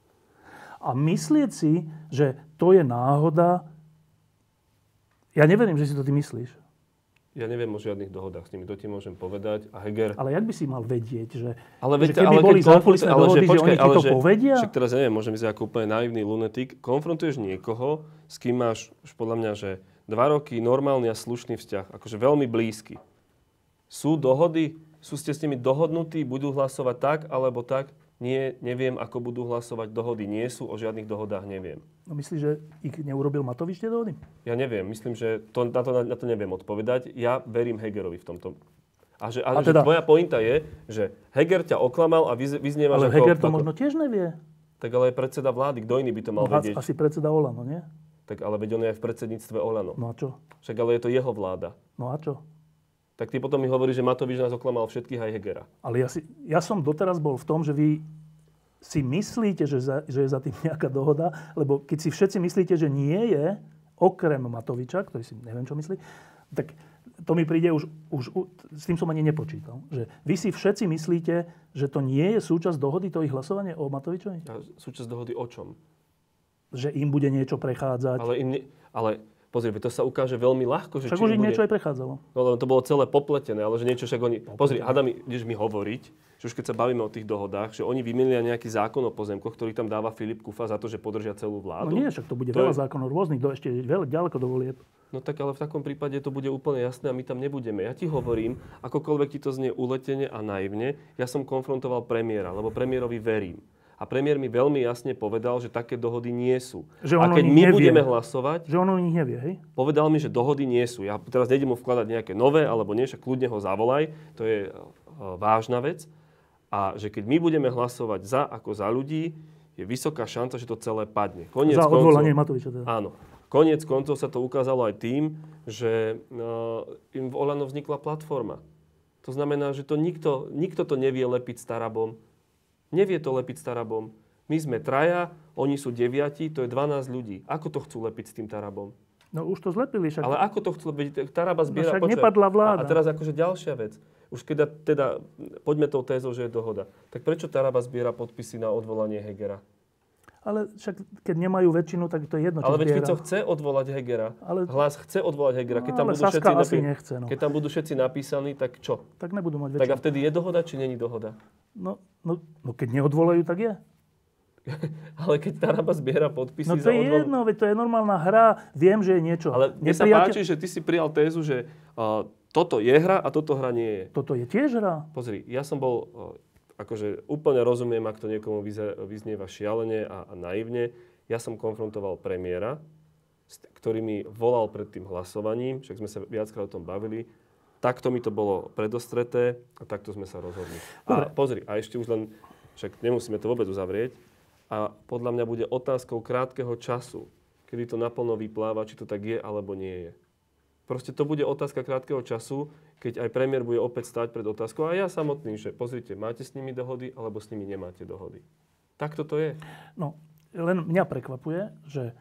A myslieť si, že to je náhoda... Ja neverím, že si to ty myslíš. Ja neviem o žiadnych dohodách s nimi, to ti môžem povedať. A Heger... Ale jak by si mal vedieť, že, že keby boli zákulisné dohody, že oni ti to povedia? Však teraz ja neviem, môžem ísť ako úplne naivný lunetik. Konfrontuješ niekoho, s kým máš už podľa mňa, že 2 roky normálny a slušný vzťah, akože veľmi blízky. Sú dohody? Ste s nimi dohodnutí? Budú hlasovať tak alebo tak? Nie, neviem, ako budú hlasovať. Dohody nie sú, o žiadnych dohodách neviem. No myslíš, že ich neurobil Matovič tie dohody? Ja neviem, myslím, že na to neviem odpovedať. Ja verím Hegerovi v tomto. A že tvoja pointa je, že Heger ťa oklamal a vyznieva, že... Ale Heger to možno tiež nevie. Tak ale je predseda vlády, kto iný by to mal vedieť? Asi predseda Olano, nie? Tak ale veď on je aj v predsedníctve Olano. No a čo? Však ale je to jeho vláda. No a čo? Tak ty potom mi hovoríš, že Matovič nás oklamal všetkých, aj Hegera. Ale ja som doteraz bol v tom, že vy si myslíte, že je za tým nejaká dohoda, lebo keď si všetci myslíte, že nie je, okrem Matoviča, ktorý si neviem, čo myslí, tak to mi príde už s tým som ani nepočítal. Že vy si všetci myslíte, že to nie je súčasť dohody, to ich hlasovanie o Matovičovi? A súčasť dohody o čom? Že im bude niečo prechádzať. Ale pozri, to sa ukáže veľmi ľahko. Že však už im niečo aj prechádzalo. No len to bolo celé popletené, ale že niečo však oni... Pozri, ideš mi hovoriť, že už keď sa bavíme o tých dohodách, že oni vymenili nejaký zákon o pozemkoch, ktorý tam dáva Filip Kufa za to, že podržia celú vládu. No nie, však to bude veľa zákonov rôznych, ešte veľa ďaleko do volieb. No tak ale v takom prípade to bude úplne jasné a my tam nebudeme. Ja ti hovorím, akokoľvek ti to znie uletene a naivne, ja som konfrontoval premiéra, lebo premiérovi verím. A premiér mi veľmi jasne povedal, že také dohody nie sú. A keď my budeme hlasovať... Že on o nich nevie, hej? Povedal mi, že dohody nie sú. Ja teraz nejdem mu vkladať nejaké nové, alebo nie, však kľudne ho zavolaj. To je vážna vec. A že keď my budeme hlasovať za ako za ľudí, je vysoká šanca, že to celé padne. Za odvolanie Matoviča teda. Áno. Koniec koncov sa to ukázalo aj tým, že im v Olano vznikla platforma. To znamená, že to nikto to nevie lepiť starabom. Nevie to lepiť s Tarabom. My sme 3, oni sú 9, to je 12 ľudí. Ako to chcú lepiť s tým Tarabom? No už to zlepili. Však... Ale ako to chcú lepiť? Taraba zbiera... No však nepadla vláda. A teraz akože ďalšia vec. Už keď teda poďme tou tézou, že je dohoda. Tak prečo Taraba zbiera podpisy na odvolanie Hegera? Ale však keď nemajú väčšinu, tak to je jedno, čo ale veď zbiera. Fico chce odvolať Hegera. Hlas chce odvolať Hegera. Keď tam budú všetci nechce, no. Keď tam budú všetci napísaní, tak čo? Tak nebudú mať väčšinu. Tak a vtedy je dohoda, či není dohoda? No keď neodvolajú, tak je. Ale keď Taraba zbiera podpisy za odvolanie... No to je jedno, veď to je normálna hra. Viem, že je niečo... Ale mne sa páči, že ty si prijal tézu, že toto je hra a toto hra nie je. Toto je tiež hra. Pozri, ja som bol... akože úplne rozumiem, ak to niekomu vyznieva šialene a naivne. Ja som konfrontoval premiéra, ktorý mi volal pred tým hlasovaním, však sme sa viackrát o tom bavili. Takto mi to bolo predostreté a takto sme sa rozhodli. A pozri, a ešte už len, však nemusíme to vôbec uzavrieť, a podľa mňa bude otázkou krátkeho času, kedy to naplno vypláva, či to tak je alebo nie je. Proste to bude otázka krátkeho času, keď aj premiér bude opäť stáť pred otázkou. A ja samotný, že pozrite, máte s nimi dohody, alebo s nimi nemáte dohody. Takto to je. No, len mňa prekvapuje, že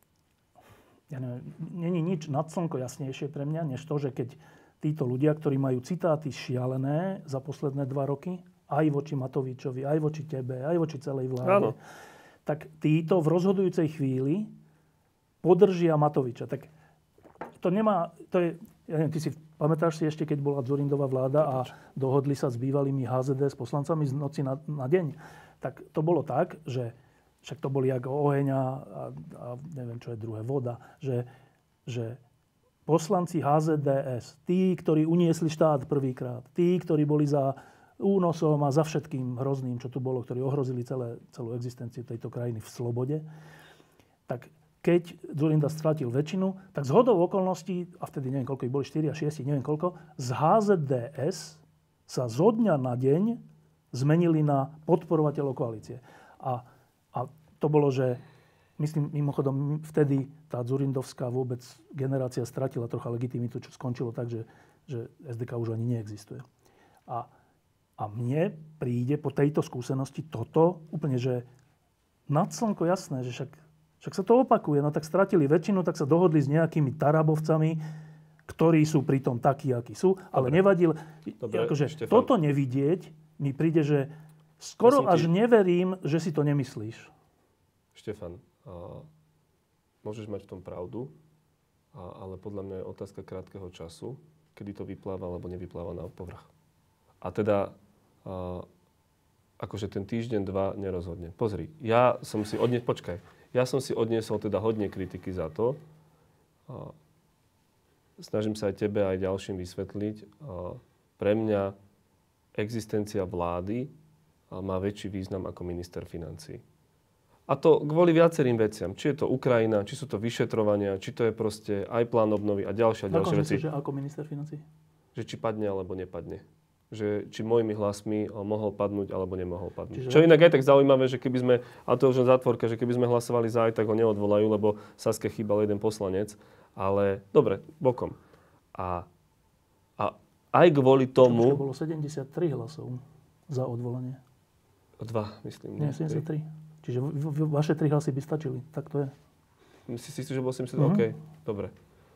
ja neviem, není nič nad slnko jasnejšie pre mňa, než to, že keď títo ľudia, ktorí majú citáty šialené za posledné 2 roky, aj voči Matovičovi, aj voči tebe, aj voči celej vláde, tak títo v rozhodujúcej chvíli podržia Matoviča. Tak to nemá, to je, ja neviem, ty si pamätáš si ešte, keď bola Dzurindová vláda a dohodli sa s bývalými HZD, s poslancami z noci na deň. Tak to bolo tak, že však to boli ako oheň a neviem, čo je druhé, voda, že poslanci HZDS, tí, ktorí uniesli štát prvýkrát, tí, ktorí boli za únosom a za všetkým hrozným, čo tu bolo, ktorí ohrozili celú existenciu tejto krajiny v slobode, tak keď Dzurinda stratil väčšinu, tak z hodou okolností, a vtedy neviem, koľko ich boli, 4 a 6, neviem koľko, z HZDS sa zo dňa na deň zmenili na podporovateľov koalície. A to bolo, že myslím, mimochodom, vtedy tá dzurindovská vôbec generácia stratila trocha legitimitu, čo skončilo tak, že SDK už ani neexistuje. A mne príde po tejto skúsenosti toto úplne, že nad slnko jasné, že však sa to opakuje. No tak stratili väčšinu, tak sa dohodli s nejakými tarabovcami, ktorí sú pritom takí, akí sú. Ale nevadil. Akože toto nevidieť mi príde, že skoro až neverím, že si to nemyslíš. Štefan, môžeš mať v tom pravdu, ale podľa mňa je otázka krátkeho času, kedy to vypláva alebo nevypláva na povrch. A teda akože ten týždeň, 2 nerozhodne. Pozri, ja som si odniesol teda hodne kritiky za to. Snažím sa aj tebe, aj ďalším vysvetliť. Pre mňa existencia vlády má väčší význam ako minister financií. A to kvôli viacerým veciam. Či je to Ukrajina, či sú to vyšetrovania, či to je proste aj plán obnovy a ďalšie veci. Myslíš, že ako minister financií? Že či padne alebo nepadne. Že či mojimi hlasmi mohol padnúť alebo nemohol padnúť. Čiže Čo inak je tak zaujímavé, že keby sme, a to už je zátvorka, že keby sme hlasovali za aj, tak ho neodvolajú, lebo Saske chýbal jeden poslanec. Ale dobre, bokom. A aj kvôli tomu... Bolo 73 hlasov za odvolanie. 2, myslím. Nie, 73. Čiže vaše 3 hlasy by stačili. Tak to je. Myslíš si, že bol 73? OK, dobre.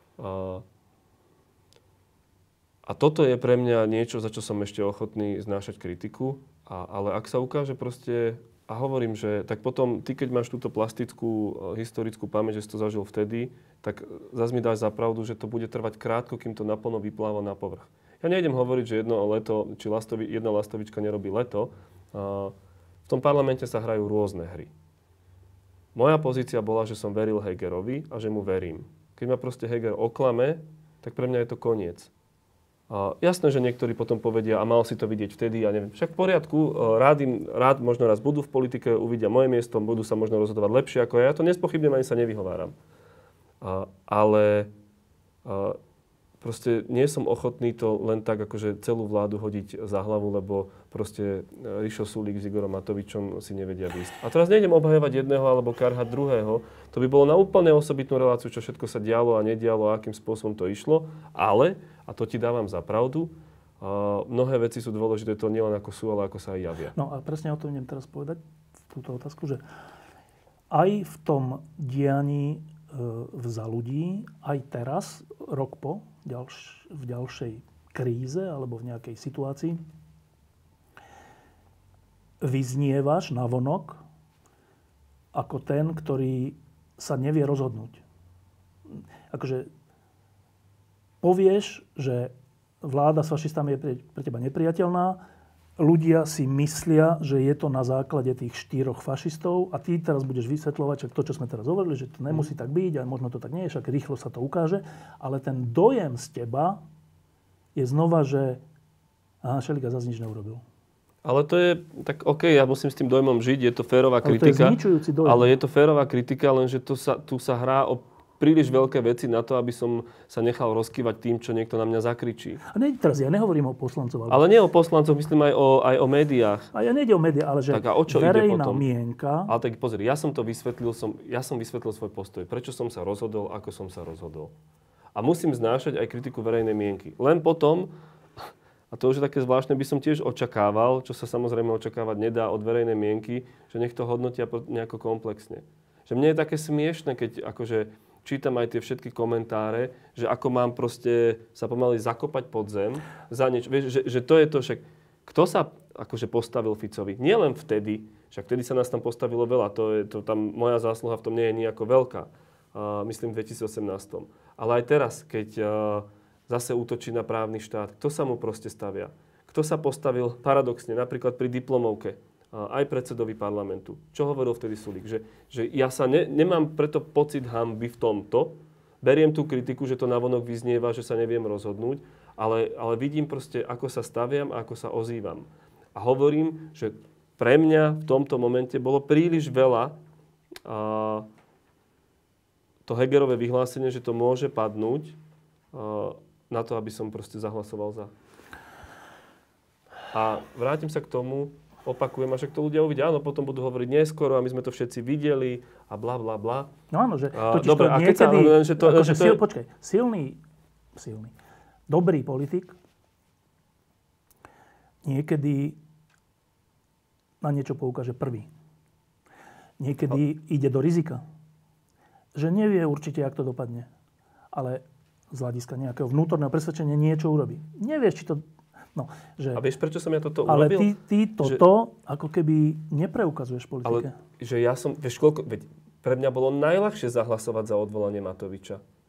A toto je pre mňa niečo, za čo som ešte ochotný znášať kritiku. Ale ak sa ukáže proste... A hovorím, že tak potom ty, keď máš túto plastickú historickú pamäť, že si to zažil vtedy, tak zase mi dáš za pravdu, že to bude trvať krátko, kým to naplno vypláva na povrch. Ja nejdem hovoriť, že jedno leto, či jedna lastovička nerobí leto. V tom parlamente sa hrajú rôzne hry. Moja pozícia bola, že som veril Hegerovi a že mu verím. Keď ma proste Heger oklame, tak pre mňa je to koniec. Jasné, že niektorí potom povedia, a mal si to vidieť vtedy, ja neviem. Však v poriadku, rád možno raz budú v politike, uvidia moje miesto, budú sa možno rozhodovať lepšie ako ja. Ja to nespochybnem, ani sa nevyhováram. Ale proste nie som ochotný to len tak akože celú vládu hodiť za hlavu, lebo proste Rišo Sulík s Igorom Matovičom si nevedia výjsť. A teraz nejdem obhajovať jedného alebo karhať druhého. To by bolo na úplne osobitnú reláciu, čo všetko sa dialo a nedialo a akým spôsobom to išlo. Ale, a to ti dávam za pravdu, mnohé veci sú dôležité, to nielen ako sú, ale ako sa aj javia. No a presne o tom idem teraz povedať, túto otázku, že aj v tom dianí Za ľudí, aj teraz, rok po, v ďalšej kríze alebo v nejakej situácii, vyznievaš navonok ako ten, ktorý sa nevie rozhodnúť. Akože povieš, že vláda s fašistami je pre teba nepriateľná, ľudia si myslia, že je to na základe tých 4 fašistov a ty teraz budeš vysvetľovať, že to, čo sme teraz hovorili, že to nemusí tak byť a možno to tak nie je, však rýchlo sa to ukáže, ale ten dojem z teba je znova, že Šeliga zase nič neurobil. Ale to je, tak OK, ja musím s tým dojmom žiť, je to férová kritika. Ale to je zničujúci dojem. Ale je to férová kritika, lenže tu sa hrá o príliš veľké veci na to, aby som sa nechal rozkývať tým, čo niekto na mňa zakričí. A teraz ja nehovorím o poslancov. Ale nie o poslancoch, myslím aj o médiách. A ja nejde o médiá, ale že tak a o čo verejná ide potom? Mienka... Ale tak pozri, ja som vysvetlil svoj postoj. Prečo som sa rozhodol, ako som sa rozhodol. A musím znášať aj kritiku verejnej mienky. Len potom, a to už je také zvláštne, by som tiež očakával, čo sa samozrejme očakávať nedá od verejnej mienky, že nech to hodnotia nejako komplexne. Že mne je také smiešne, keď akože čítam aj tie všetky komentáre, že ako mám proste sa pomaly zakopať pod zem za niečo. Vieš, že to je to, však kto sa akože postavil Ficovi? Nie len vtedy, však vtedy sa nás tam postavilo veľa, to tam moja zásluha v tom nie je nejako veľká. Myslím v 2018. Ale aj teraz, keď zase útočí na právny štát, kto sa mu proste stavia? Kto sa postavil paradoxne, napríklad pri diplomovke, aj predsedovi parlamentu. Čo hovoril vtedy Sulík? Že ja sa nemám preto pocit hanby v tomto. Beriem tú kritiku, že to navonok vyznieva, že sa neviem rozhodnúť, ale vidím proste, ako sa staviam a ako sa ozývam. A hovorím, že pre mňa v tomto momente bolo príliš veľa to Hegerové vyhlásenie, že to môže padnúť na to, aby som proste zahlasoval za. A vrátim sa k tomu, opakujem, a však to ľudia uvidia, áno, potom budú hovoriť neskoro a my sme to všetci videli a bla, bla, bla. No áno, že totiž dobre, to niekedy, počkaj, silný, dobrý politik niekedy na niečo poukáže prvý. Niekedy ide do rizika. Že nevie určite, jak to dopadne. Ale z hľadiska nejakého vnútorného presvedčenia niečo urobí. Nevieš, či to... No, že, a vieš, prečo som ja toto ale urobil? Ale ty toto ako keby nepreukazuješ politike. Ale že ja som, vieš koľko, pre mňa bolo najľahšie zahlasovať za odvolanie Matoviča.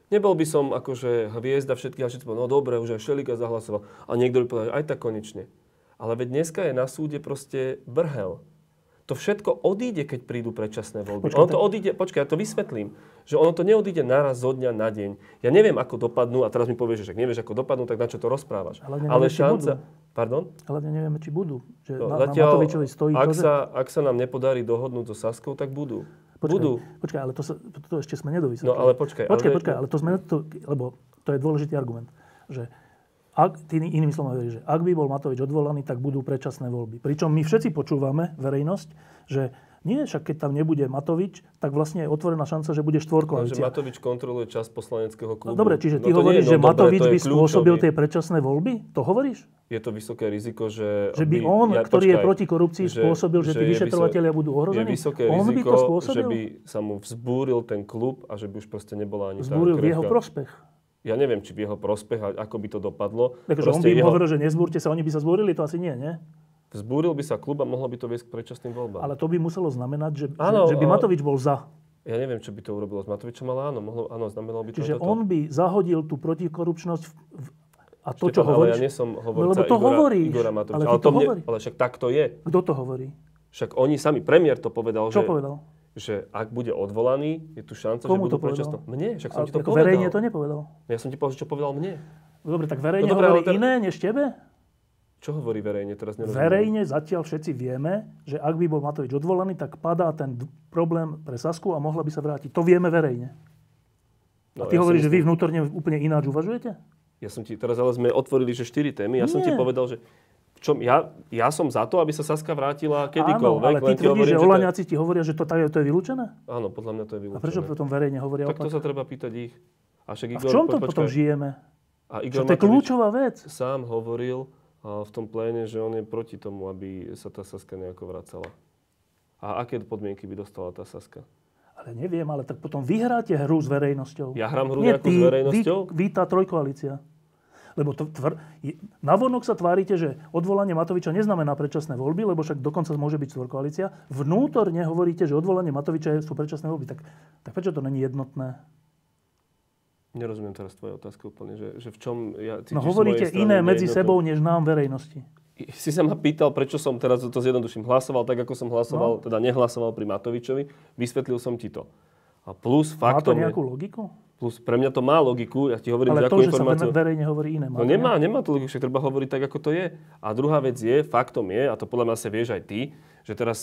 Nebol by som akože hviezda všetkých a všetci povedal, no dobre, už aj Šelika zahlasoval. A niekto by povedal, aj tak konečne. Ale veď dneska je na súde proste brhel. To všetko odíde, keď prídu predčasné voľby. Počkaj, ja to vysvetlím. Že ono to neodíde naraz zo dňa na deň. Ja neviem, ako dopadnú, a teraz mi povieš, že nevieš, ako dopadnú, tak na čo to rozprávaš? Ale šanca... Pardon? Ale nevieme, či budú. Že no, na Matovičovi stojí ak sa nám nepodarí dohodnúť so Saskou, tak budú. Počkaj, ale to ešte sme nedovysvetlili. No ale počkaj. Ale to sme, lebo to je dôležitý argument. Že inými slovami, že ak by bol Matovič odvolaný, tak budú predčasné voľby. Pričom my všetci počúvame, verejnosť, že nie, však keď tam nebude Matovič, tak vlastne je otvorená šanca, že bude štvorkoalícia. Že Matovič kontroluje časť poslaneckého klubu. No, dobre, čiže ty hovoríš, že Matovič by spôsobil tie predčasné voľby? To hovoríš? Je to vysoké riziko, že... Že by on, ktorý je proti korupcii, spôsobil, že tí vyšetrovatelia budú ohrození? Je vysoké riziko, že by sa mu vzbúril ten klub a že by už proste nebola ani tá krehká. Vzbúril v jeho prospech. Ja neviem, či v jeho prospech, ako by to dopadlo. Takže on by im hovoril, že nezbúrte sa, oni by sa zbúrili, to asi nie? Vzbúril by sa klub a mohlo by to viesť k predčasným voľbám. Ale to by muselo znamenať, že by Matovič bol za. Ja neviem, čo by to urobilo s Matovičom, ale áno, znamenalo by to. Čiže on by zahodil tú protikorupčnosť a to, Štefan, čo hovoríš... Ale ja nie som hovorca Igora Matoviča. Ale však tak to je. Kto to hovorí? Však oni sami, premiér to povedal, Čo povedal? Že ak bude odvolaný, je tu šanca, Komu že budú predčasné. Mne, však som ti to povedal. Verejne to nepovedal. Ja som ti povedal, čo povedal mne. Dobre, tak verejne hovorí iné než tebe? Čo hovorí verejne? Teraz nerozumiem. Verejne zatiaľ všetci vieme, že ak by bol Matovič odvolaný, tak padá ten problém pre Sasku a mohla by sa vrátiť. To vieme verejne. A ty hovoríš, že vy vnútorne úplne ináč uvažujete? Ja som ti teraz, ale sme otvorili, že 4 témy. Ja som ti povedal, že ja som za to, aby sa Saska vrátila kedykoľvek. Áno, ale ty tvrdíš, že Oľaňáci ti hovoria, že to je vylúčené? Áno, podľa mňa to je vylúčené. A prečo potom verejne hovoria opak? Tak to sa treba pýtať ich. A v čom to potom žijeme? A Igor to je kľúčová vec. Sám hovoril v tom pléne, že on je proti tomu, aby sa tá Saska nejako vracala. A aké podmienky by dostala tá Saska? Ale neviem, ale tak potom vyhráte hru s verejnosťou. Ja hrám hru nejakú s verejnosťou? Vy tá trojkoalícia. Lebo navonok sa tvárite, že odvolanie Matoviča neznamená predčasné voľby, lebo však dokonca môže byť štvorkoalícia. Vnútorne hovoríte, že odvolanie Matoviča sú predčasné voľby. Tak prečo to není jednotné? Nerozumiem teraz tvoje otázky úplne, že v čom ja cítiš hovoríte iné medzi sebou, než nám verejnosti. Si sa ma pýtal, prečo som teraz to zjednoduším hlasoval tak, ako som hlasoval, teda nehlasoval pri Matovičovi. Vysvetlil som ti to. A plus faktom má to nejakú logiku? Plus pre mňa to má logiku, ja ti hovorím, že akú informáciu... Ale to, že sa verejne hovorí iné. No nemá to logiku, však treba hovoriť tak, ako to je. A druhá vec je, faktom je, a to podľa mňa sa vieš aj ty, že teraz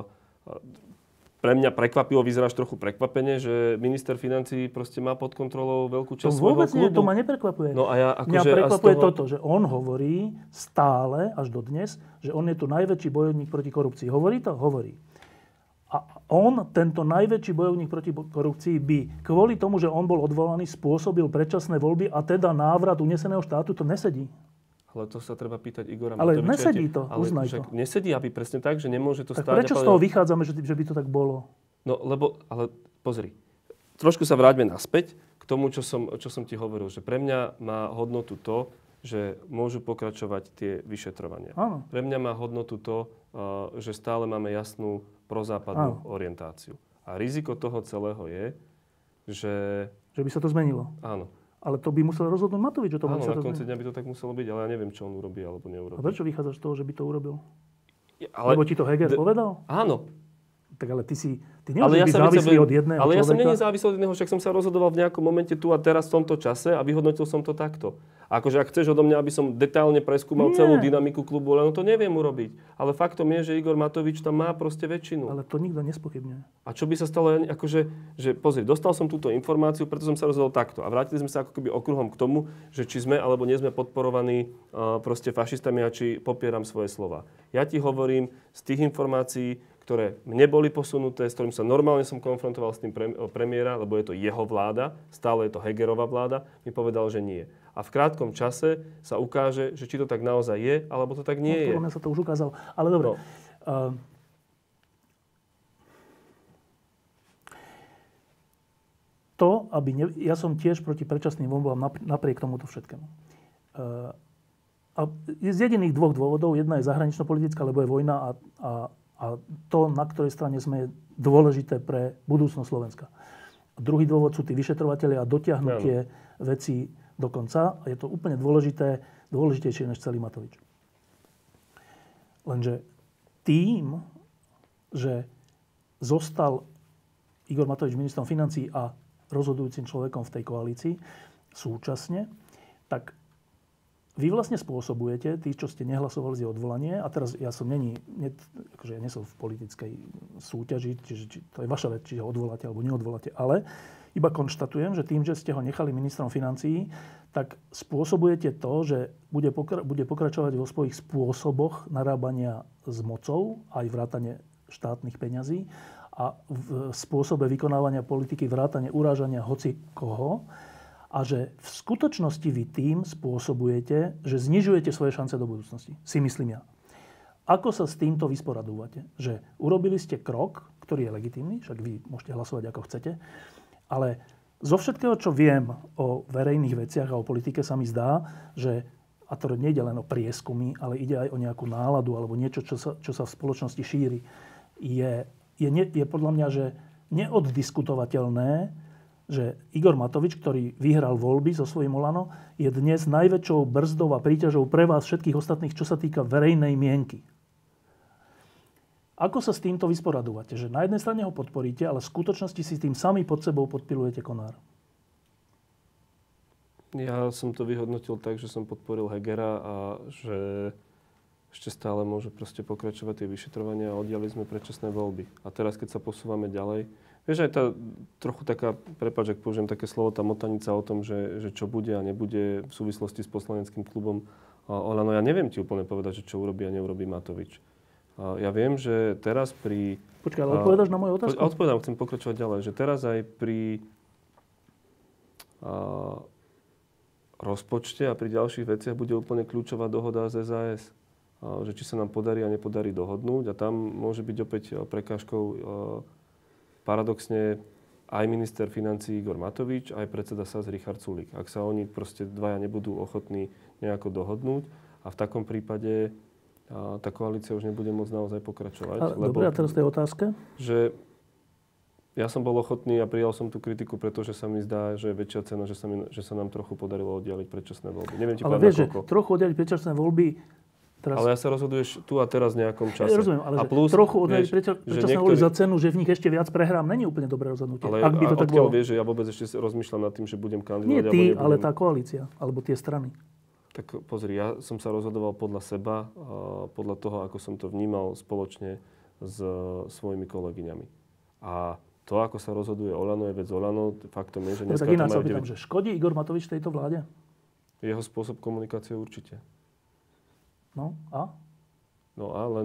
pre mňa prekvapilo, vyzeráš trochu prekvapene, že minister financií proste má pod kontrolou veľkú časť svojho klubu. To ma neprekvapuje. No a ja mňa prekvapuje toto, že on hovorí stále, až dodnes, že on je tu najväčší bojovník proti korupcii. Hovorí to? Hovorí. A on, tento najväčší bojovník proti korupcii, by kvôli tomu, že on bol odvolaný, spôsobil predčasné voľby a teda návrat uneseného štátu, to nesedí. Ale to sa treba pýtať Igora Ale Matoviča. nesedí to, uznaj to. Nesedí, aby presne tak, že nemôže to tak stáť. Prečo z toho vychádzame, že by to tak bolo? No, ale pozri. Trošku sa vráťme naspäť k tomu, čo som ti hovoril. Že pre mňa má hodnotu to, že môžu pokračovať tie vyšetrovania. Áno. Pre mňa má hodnotu to, že stále máme jasnú prozápadnú orientáciu. A riziko toho celého je, že... Že by sa to zmenilo. Áno. Ale to by musel rozhodnúť Matovič, že to áno, na konci dňa by to tak muselo byť, ale ja neviem, čo on urobí alebo neurobí. A prečo vychádzaš z toho, že by to urobil? Lebo ti to Heger povedal? Áno. Tak ale ty nemôžeš byť závislý od jedného človeka. Ale ja som nie závislý od jedného, však som sa rozhodoval v nejakom momente tu a teraz v tomto čase a vyhodnotil som to takto. A akože ak chceš odo mňa, aby som detailne preskúmal celú dynamiku klubu, len to neviem urobiť. Ale faktom je, že Igor Matovič tam má proste väčšinu. Ale to nikto nespochybňuje. A čo by sa stalo, akože, že pozri, dostal som túto informáciu, preto som sa rozhodol takto. A vrátili sme sa ako keby okruhom k tomu, že či sme alebo nie sme podporovaní proste fašistami a či popieram svoje slova. Ja ti hovorím z tých informácií, ktoré mne boli posunuté, s ktorým sa normálne som konfrontoval s tým premiéra, lebo je to jeho vláda, stále je to Hegerová vláda, mi povedal, že nie. A v krátkom čase sa ukáže, že či to tak naozaj je, alebo to tak nie je. Podľa mňa sa to už ukázalo. Ale dobre. No. Ja som tiež proti predčasným voľbám napriek tomuto všetkému. A z jediných dvoch dôvodov, jedna je zahranično-politická, lebo je vojna a to, na ktorej strane sme, je dôležité pre budúcnosť Slovenska. A Druhý dôvod sú tí vyšetrovatelia a dotiahnutie vecí do konca. A je to úplne dôležitejšie než celý Matovič. Lenže tým, že zostal Igor Matovič ministrom financií a rozhodujúcim človekom v tej koalícii súčasne, tak vy vlastne spôsobujete, tí, čo ste nehlasovali za odvolanie, a teraz ja som nie som v politickej súťaži, čiže to je vaša vec, či ho odvoláte alebo neodvoláte, ale iba konštatujem, že tým, že ste ho nechali ministrom financií, tak spôsobujete to, že bude pokračovať vo svojich spôsoboch narábania s mocou, aj vrátane štátnych peňazí, a v spôsobe vykonávania politiky vrátane urážania hoci koho, a že v skutočnosti vy tým spôsobujete, že znižujete svoje šance do budúcnosti. Si myslím ja. Ako sa s týmto vysporadúvate? Že urobili ste krok, ktorý je legitímny, však vy môžete hlasovať ako chcete, ale zo všetkého, čo viem o verejných veciach a o politike, sa mi zdá, že, a to nejde len o prieskumy, ale ide aj o nejakú náladu alebo niečo, čo sa v spoločnosti šíri, je podľa mňa, že neoddiskutovateľné, že Igor Matovič, ktorý vyhral voľby so svojím Olano, je dnes najväčšou brzdou a príťažou pre vás všetkých ostatných, čo sa týka verejnej mienky. Ako sa s týmto vysporadúvate? Že na jednej strane ho podporíte, ale v skutočnosti si tým sami pod sebou podpilujete konár. Ja som to vyhodnotil tak, že som podporil Hegera a že ešte stále môže proste pokračovať tie vyšetrovania a oddiali sme predčasné voľby. A teraz, keď sa posúvame ďalej, vieš, aj tá trochu taká, prepáč, ak použijem také slovo, tá motanica o tom, že čo bude a nebude v súvislosti s poslaneckým klubom Olano, ja neviem ti úplne povedať, že čo urobí a neurobí Matovič. Ja viem, že teraz pri... Počkaj, ale odpovedáš na moju otázku? Odpovedám, chcem pokračovať ďalej, že teraz aj pri rozpočte a pri ďalších veciach bude úplne kľúčová dohoda z SAS. Že či sa nám podarí a nepodarí dohodnúť. A tam môže byť opäť prekážkou paradoxne aj minister financií Igor Matovič, aj predseda SAS Richard Sulík. Ak sa oni proste dvaja nebudú ochotní nejako dohodnúť a v takom prípade tá koalícia už nebude môcť naozaj pokračovať. Dobre, a teraz tej otázke? Že ja som bol ochotný a prijal som tú kritiku, pretože sa mi zdá, že je väčšia cena, že sa nám trochu podarilo oddialiť predčasné voľby. Neviem ti povedať, vieš, že trochu oddialiť predčasné voľby. Teraz... Ale ja sa rozhoduješ tu a teraz v nejakom čase. Ja rozumiem, ale a plus, trochu oddialiť predčasné voľby za cenu, že v nich ešte viac prehrám, není úplne dobré rozhodnutie. Ale ak by to tak bolo. Vieš, že ja vôbec ešte rozmýšľam nad tým, že budem kandidovať. Nie ty, ale tá koalícia, alebo tie strany. Tak pozri, ja som sa rozhodoval podľa seba, podľa toho, ako som to vnímal spoločne s svojimi kolegyňami. A to, ako sa rozhoduje Olano, je vec Olano. Faktom je, že dneska tak ináč sa opýtam, že škodí Igor Matovič tejto vláde? Jeho spôsob komunikácie určite. No a? No a len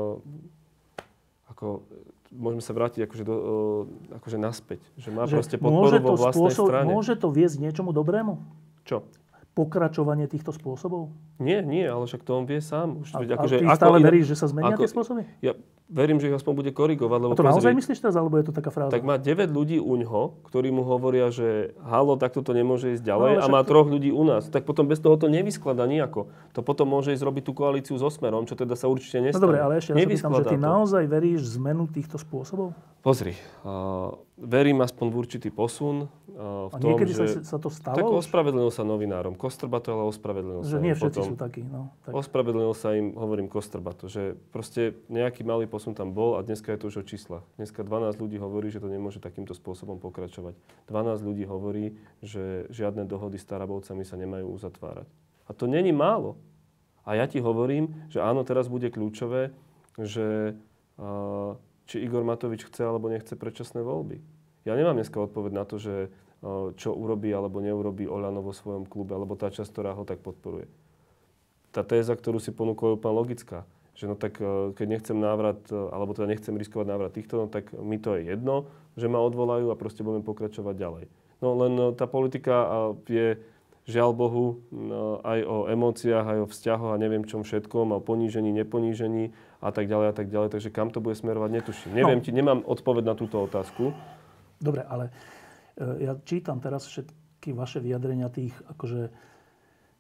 môžeme sa vrátiť akože naspäť. Že má proste podporu vo vlastnej strane. Môže to viesť niečomu dobrému? Čo? Pokračovanie týchto spôsobov? Nie, ale však to on vie sám. Ty stále veríš, že sa zmenia tie spôsoby? Ja verím, že ich aspoň bude korigovať. Lebo a to naozaj myslíš teraz, alebo je to taká fráza? Tak má 9 ľudí uňho, ktorí mu hovoria, že halo, takto to nemôže ísť ďalej, a má 3 ľudí u nás. Tak potom bez toho to nevyskladá nejako. To potom môže ísť robiť tú koalíciu so Smerom, čo teda sa určite nestane. No dobre, ale ešte ja sa pýtam, že ty naozaj veríš zmenu týchto spôsobov? Pozri, verím aspoň v určitý posun v tom, niekedy že... sa to stalo? Tak ospravedlnil sa novinárom. Kostrbato, ale ospravedlil sa. Že nie všetci sú takí, no. Tak. Ospravedlnil sa im, hovorím Kostrbato, že proste nejaký malý posun tam bol a dneska je to už o číslach. Dneska 12 ľudí hovorí, že to nemôže takýmto spôsobom pokračovať. 12 ľudí hovorí, že žiadne dohody s Tarabovcami sa nemajú uzatvárať. A to není málo. A ja ti hovorím, že áno, teraz bude kľúčové, že či Igor Matovič chce alebo nechce predčasné voľby. Ja nemám dneska odpoveď na to, že čo urobí alebo neurobí Olano vo svojom klube, alebo tá časť, ktorá ho tak podporuje. Tá téza, ktorú si ponúkol, je úplne logická. Že no tak, keď nechcem návrat, alebo teda nechcem riskovať návrat týchto, no tak mi to je jedno, že ma odvolajú a proste budeme pokračovať ďalej. No len tá politika je, žiaľ Bohu, aj o emóciách, aj o vzťahoch a neviem čom všetkom, o ponížení, neponížení a tak ďalej. Takže kam to bude smerovať, netuším. Nemám odpoveď na túto otázku. Dobre, ale ja čítam teraz všetky vaše vyjadrenia tých akože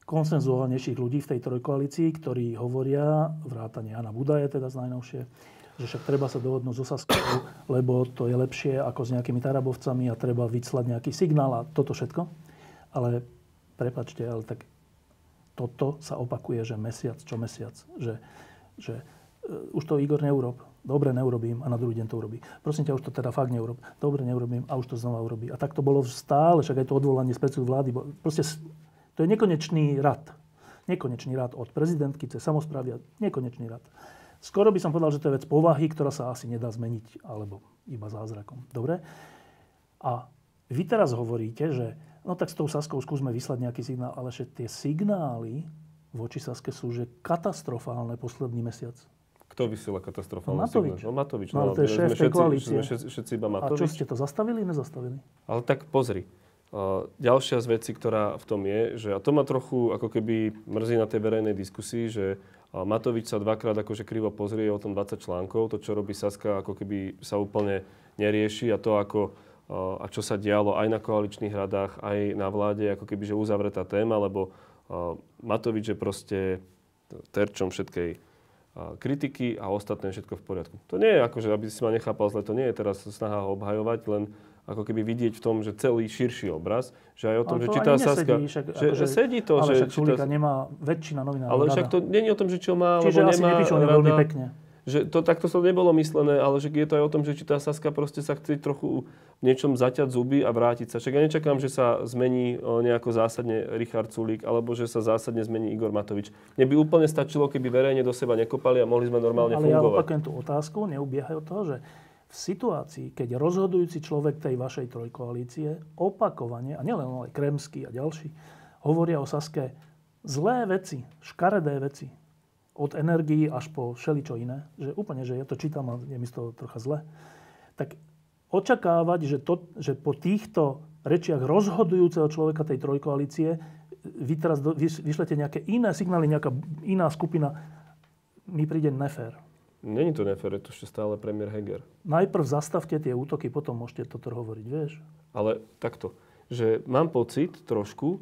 konsenzuálnejších ľudí v tej trojkoalícii, ktorí hovoria, vrátane Jana Budaje teda z najnovšie, že však treba sa dohodnúť so Saskou, lebo to je lepšie ako s nejakými Tarabovcami a treba vyslať nejaký signál a toto všetko. Ale prepáčte, ale tak toto sa opakuje, že mesiac čo mesiac. Že už to Igor neurob. Dobre, neurobím a na druhý deň to urobí. Prosím ťa, už to teda fakt neurob. Dobre, neurobím a už to znova urobí. A tak to bolo stále, však aj to odvolanie z predsedu vlády. Proste to je nekonečný rad. Nekonečný rad od prezidentky cez samosprávy a nekonečný rad. Skoro by som povedal, že to je vec povahy, ktorá sa asi nedá zmeniť, alebo iba zázrakom. Dobre? A vy teraz hovoríte, že no tak s tou Saskou skúsme vyslať nejaký signál, ale že tie signály voči Saske sú že katastrofálne posledný mesiac. Kto vysiela katastrofálne Matovič. signál? No Matovič. No, ale to je šéf tej koalície. Všetci iba Matovič. A čo ste to zastavili, nezastavili? Ale tak pozri. Ďalšia z vecí, ktorá v tom je, že a to ma trochu ako keby mrzí na tej verejnej diskusii, že Matovič sa dvakrát akože krivo pozrie, o tom 20 článkov, to, čo robí Saska, ako keby sa úplne nerieši a to, ako a čo sa dialo aj na koaličných radách, aj na vláde, ako keby, že uzavretá téma, lebo Matovič je proste terčom všetkej kritiky a ostatné všetko v poriadku. To nie je ako, že aby si ma nechápal zle, to nie je teraz snaha ho obhajovať, len ako keby vidieť v tom, že celý širší obraz, že aj o tom, že či tá Saska... Že sedí to, ale že... však Sulíka nemá väčšina novinárov. Ale však to nie je o tom, že čo má, čiže alebo asi nemá nepíšu rada. veľmi pekne. Že to takto sa nebolo myslené, ale že je to aj o tom, že či tá Saska proste sa chce trochu v niečom zaťať zuby a vrátiť sa. Však ja nečakám, že sa zmení nejako zásadne Richard Sulík, alebo že sa zásadne zmení Igor Matovič. Mne by úplne stačilo, keby verejne do seba nekopali a mohli sme normálne fungovať. Ale ja opakujem tú otázku, neubiehaj od toho, že v situácii, keď rozhodujúci človek tej vašej trojkoalície opakovane, a nielen aj Kremský a ďalší, hovoria o Saske zlé veci, škaredé veci, od energií až po všeličo iné, že úplne, že ja to čítam a je mi z toho trocha zle, tak očakávať, že po týchto rečiach rozhodujúceho človeka tej trojkoalície vy teraz vyšlete nejaké iné signály, nejaká iná skupina, mi príde nefér. Není to nefér, je to ešte stále premiér Heger. Najprv zastavte tie útoky, potom môžete toto hovoriť, vieš? Ale takto, že mám pocit trošku,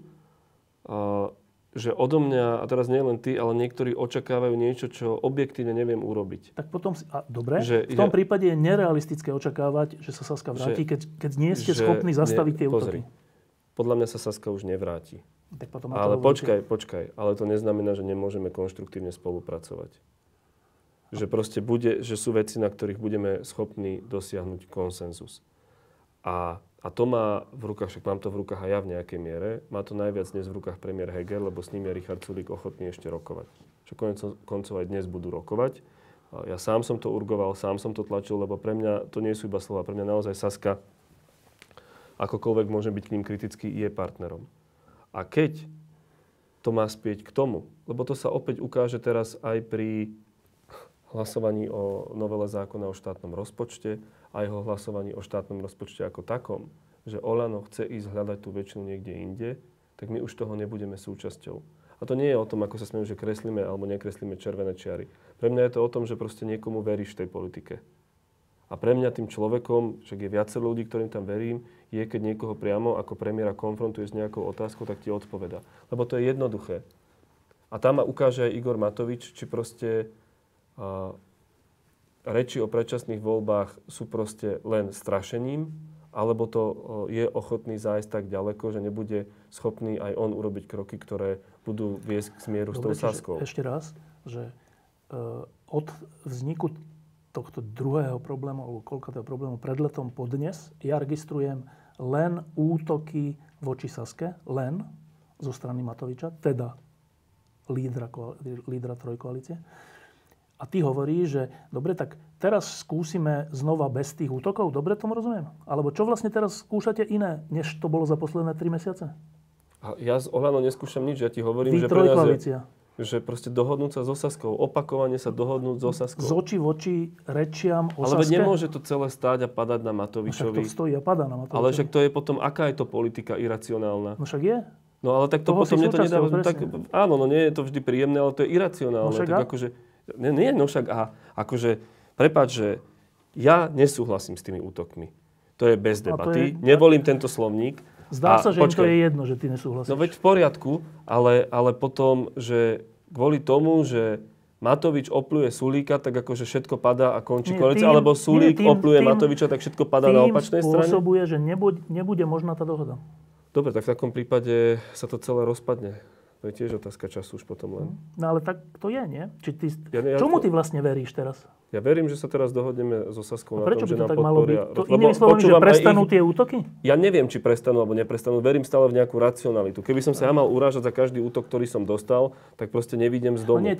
že odo mňa, a teraz nie len ty, ale niektorí očakávajú niečo, čo objektívne neviem urobiť. Tak potom, dobre, v tom prípade je nerealistické očakávať, že sa Saska vráti, keď nie ste schopní zastaviť tie útoky. Podľa mňa sa Saska už nevráti. Tak potom ale počkaj, ale to neznamená, že nemôžeme konštruktívne spolupracovať. Že proste že sú veci, na ktorých budeme schopní dosiahnuť konsenzus. A to má v rukách, však mám to v rukách aj ja v nejakej miere, má to najviac dnes v rukách premiér Heger, lebo s ním je Richard Sulík ochotný ešte rokovať. Čo konec koncov aj dnes budú rokovať. Ja sám som to urgoval, sám som to tlačil, lebo pre mňa to nie sú iba slova, pre mňa naozaj Saska, akokoľvek môže byť k ním kritický, je partnerom. A keď to má spieť k tomu, lebo to sa opäť ukáže teraz aj pri hlasovaní o novele zákona o štátnom rozpočte a jeho hlasovaní o štátnom rozpočte ako takom, že Oľano chce ísť hľadať tú väčšinu niekde inde, tak my už toho nebudeme súčasťou. A to nie je o tom, ako sa smejú, že kreslíme alebo nekreslíme červené čiary. Pre mňa je to o tom, že proste niekomu veríš v tej politike. A pre mňa tým človekom, však je viacero ľudí, ktorým tam verím, je, keď niekoho priamo ako premiéra konfrontuje s nejakou otázkou, tak ti odpoveda. Lebo to je jednoduché. A tam ma ukáže aj Igor Matovič, či proste reči o predčasných voľbách sú proste len strašením, alebo to je ochotný zájsť tak ďaleko, že nebude schopný aj on urobiť kroky, ktoré budú viesť k zmieru s tou Saskou. Ešte raz, že od vzniku tohto druhého problému, alebo koľkatého problému pred letom po dnes, ja registrujem len útoky voči Saske, len zo strany Matoviča, teda lídra trojkoalície. A ty hovoríš, že dobre, tak teraz skúsime znova bez tých útokov. Dobre, tomu rozumiem? Alebo čo vlastne teraz skúšate iné, než to bolo za posledné 3 mesiace? A ja z Oľano neskúšam nič. Ja ti hovorím, že pre nás že proste dohodnúť sa so Saskou. Opakovane sa dohodnúť so Saskou. Z očí v oči rečiam o Saske. Ale nemôže to celé stáť a padať na Matovičovi. No však to stojí a padá na Matovičovi. Ale však to je potom, aká je to politika iracionálna? No však je. No ale tak to potom mne to nedáva. Tak, áno, no nie je to vždy príjemné, ale to je iracionálne. No však tak akože, nie, no však akože, prepáč, že ja nesúhlasím s tými útokmi. To je bez debaty. Nevolím tento slovník. Zdá sa, že im to je jedno, že ty nesúhlasíš. No veď v poriadku, ale potom, že kvôli tomu, že Matovič opľuje Sulíka, tak akože všetko padá a končí koalícia, alebo Sulík opľuje Matoviča, tak všetko padá na opačnej strane? Tým spôsobuje, že nebude možná tá dohoda. Dobre, tak v takom prípade sa to celé rozpadne. To je tiež otázka času už potom len. No ale tak to je, nie? Čomu ty vlastne veríš teraz? Ja verím, že sa teraz dohodneme so Saskou na tom, že nám podporia. Prečo by to tak malo byť? Inými slovami, že prestanú tie útoky? Ja neviem, či prestanú alebo neprestanú. Verím stále v nejakú racionalitu. Keby som sa ja mal urážať za každý útok, ktorý som dostal, tak proste nevidím z domu.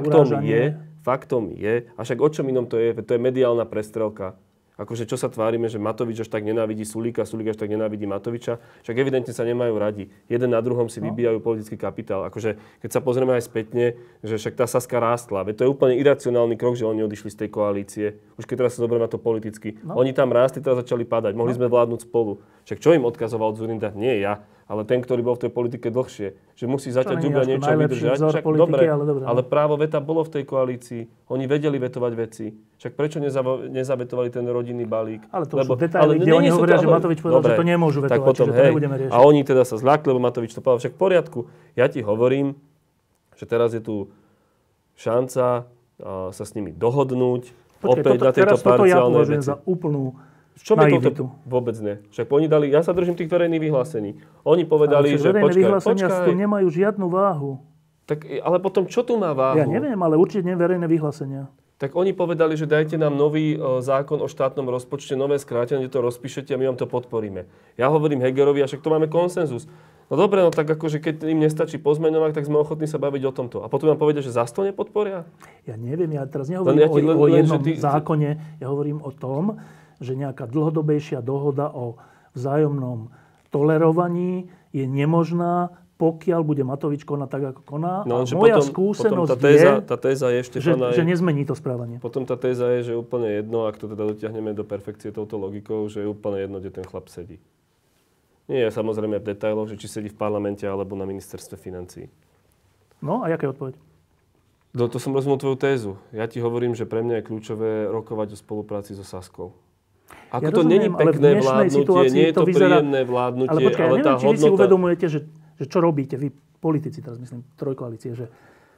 Faktom je, a však o čom inom to je mediálna prestrelka. Akože čo sa tvárime, že Matovič až tak nenávidí Sulíka, Sulík až tak nenávidí Matoviča. Však evidentne sa nemajú radi. Jeden na druhom si vybíjajú politický kapitál. Akože keď sa pozrieme aj spätne, že však tá Saska rástla. Veď to je úplne iracionálny krok, že oni odišli z tej koalície. Už keď teraz sa zoberieme to politicky. Oni tam rástli, teraz začali padať. Mohli sme vládnuť spolu. Však čo im odkazoval Dzurinda? Nie ja, ale ten, ktorý bol v tej politike dlhšie. Že musí začať ďubľať niečo vydržať. Však dobre, ale právo veta bolo v tej koalícii. Oni vedeli vetovať veci. Však prečo nezavetovali ten rodinný balík? Ale to sú detaily, kde oni hovoria, že Matovič povedal, že to nemôžu vetovať, tak potom, čiže to nebudeme riešiť. A oni teda sa zľakli, lebo Matovič to povedal. Však v poriadku. Ja ti hovorím, že teraz je tu šanca sa s nimi dohodnúť. Počkej, teraz toto ja považujem za úplnú naivitu. Vôbec nie. Však oni dali, ja sa držím tých verejných vyhlásení. Oni povedali, že verejné vyhlásenia tu nemajú žiadnu váhu. Tak, ale potom čo tu má váhu? Ja neviem, ale určite nie verejné vyhlásenia. Tak oni povedali, že dajte nám nový zákon o štátnom rozpočte, nové skrátenie, kde to rozpíšete a my vám to podporíme. Ja hovorím Hegerovi, a však to máme konsenzus. No dobre, no tak akože keď im nestačí pozmeňovať, tak sme ochotní sa baviť o tomto. A potom vám povedia, že zas to nepodporia? Ja neviem, ja teraz nehovorím o jednom zákone, ja hovorím o tom, že nejaká dlhodobejšia dohoda o vzájomnom tolerovaní je nemožná, pokiaľ bude Matovič konať tak, ako koná. No, a moja skúsenosť tá téza je, že nezmení to správanie. Potom tá téza je, že je úplne jedno, ak to teda dotiahneme do perfekcie touto logikou, že je úplne jedno, kde ten chlap sedí. Nie je samozrejme v detailoch, že či sedí v parlamente alebo na ministerstve financií. No a jaká je odpoveď? No, to som rozumel tvoju tézu. Ja ti hovorím, že pre mňa je kľúčové rokovať o spolupráci so Saskou. Ako ja to není pekné vládnutie, nie je to príjemné vládnutie, ale počkaj, ja neviem, či vy si uvedomujete, že čo robíte vy, politici, teraz myslím, trojkoalície, že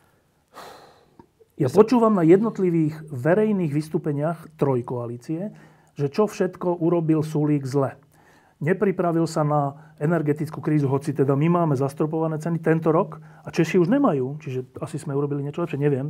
ja počúvam na jednotlivých verejných vystúpeniach trojkoalície, že čo všetko urobil Sulík zle. Nepripravil sa na energetickú krízu, hoci teda my máme zastropované ceny tento rok a Češi už nemajú, čiže asi sme urobili niečo lepšie, neviem.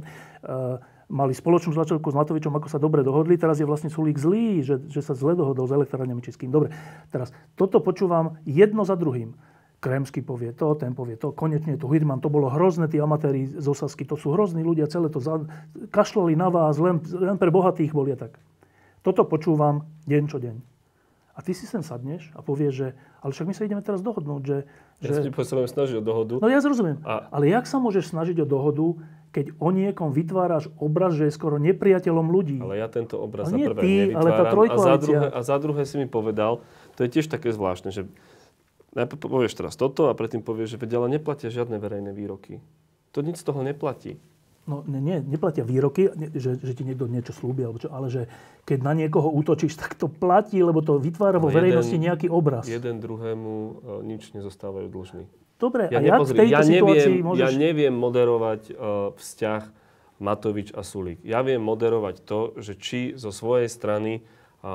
Mali spoločnú tlačovku s Matovičom, ako sa dobre dohodli, teraz je vlastne Sulík zlý, že sa zle dohodol s elektrárňami českým. Dobre, teraz toto počúvam jedno za druhým. Kremský povie to, ten povie to, konečne je tu Hirman, to bolo hrozné, tí amatéri z Osasky, to sú hrozní ľudia, celé to kašľali na vás, len pre bohatých boli a tak. Toto počúvam deň čo deň. A ty si sem sadneš a povieš, že ale však my sa ideme teraz dohodnúť, že... Ja sa budem snažiť o dohodu. No ja zrozumiem. Ale jak sa môžeš snažiť o dohodu, keď o niekom vytváraš obraz, že je skoro nepriateľom ľudí? Ale ja tento obraz za prvé nevytváram. Ale tá trojkoalícia. A za druhé si mi povedal, to je tiež také zvláštne, že najprv povieš teraz toto a predtým povieš, že veď ale neplatia žiadne verejné výroky. To nič z toho neplatí. No neplatia výroky, že ti niekto niečo slúbi, alebo čo, ale že keď na niekoho útočíš, tak to platí, lebo to vytvára vo verejnosti nejaký obraz. Jeden druhému nič nezostávajú dlžní. Dobre, a jak v tejto situácii môžeš... Ja neviem moderovať vzťah Matovič a Sulík. Ja viem moderovať to, že či zo svojej strany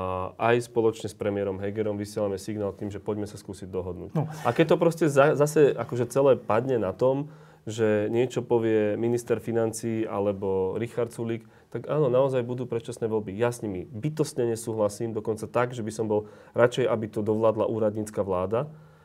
aj spoločne s premiérom Hegerom vysielame signál tým, že poďme sa skúsiť dohodnúť. No. A keď to proste zase akože celé padne na tom, že niečo povie minister financií alebo Richard Sulík, tak áno, naozaj budú predčasné voľby. Ja s nimi bytostne nesúhlasím, dokonca tak, že by som bol radšej, aby to dovládla úradnícka vláda,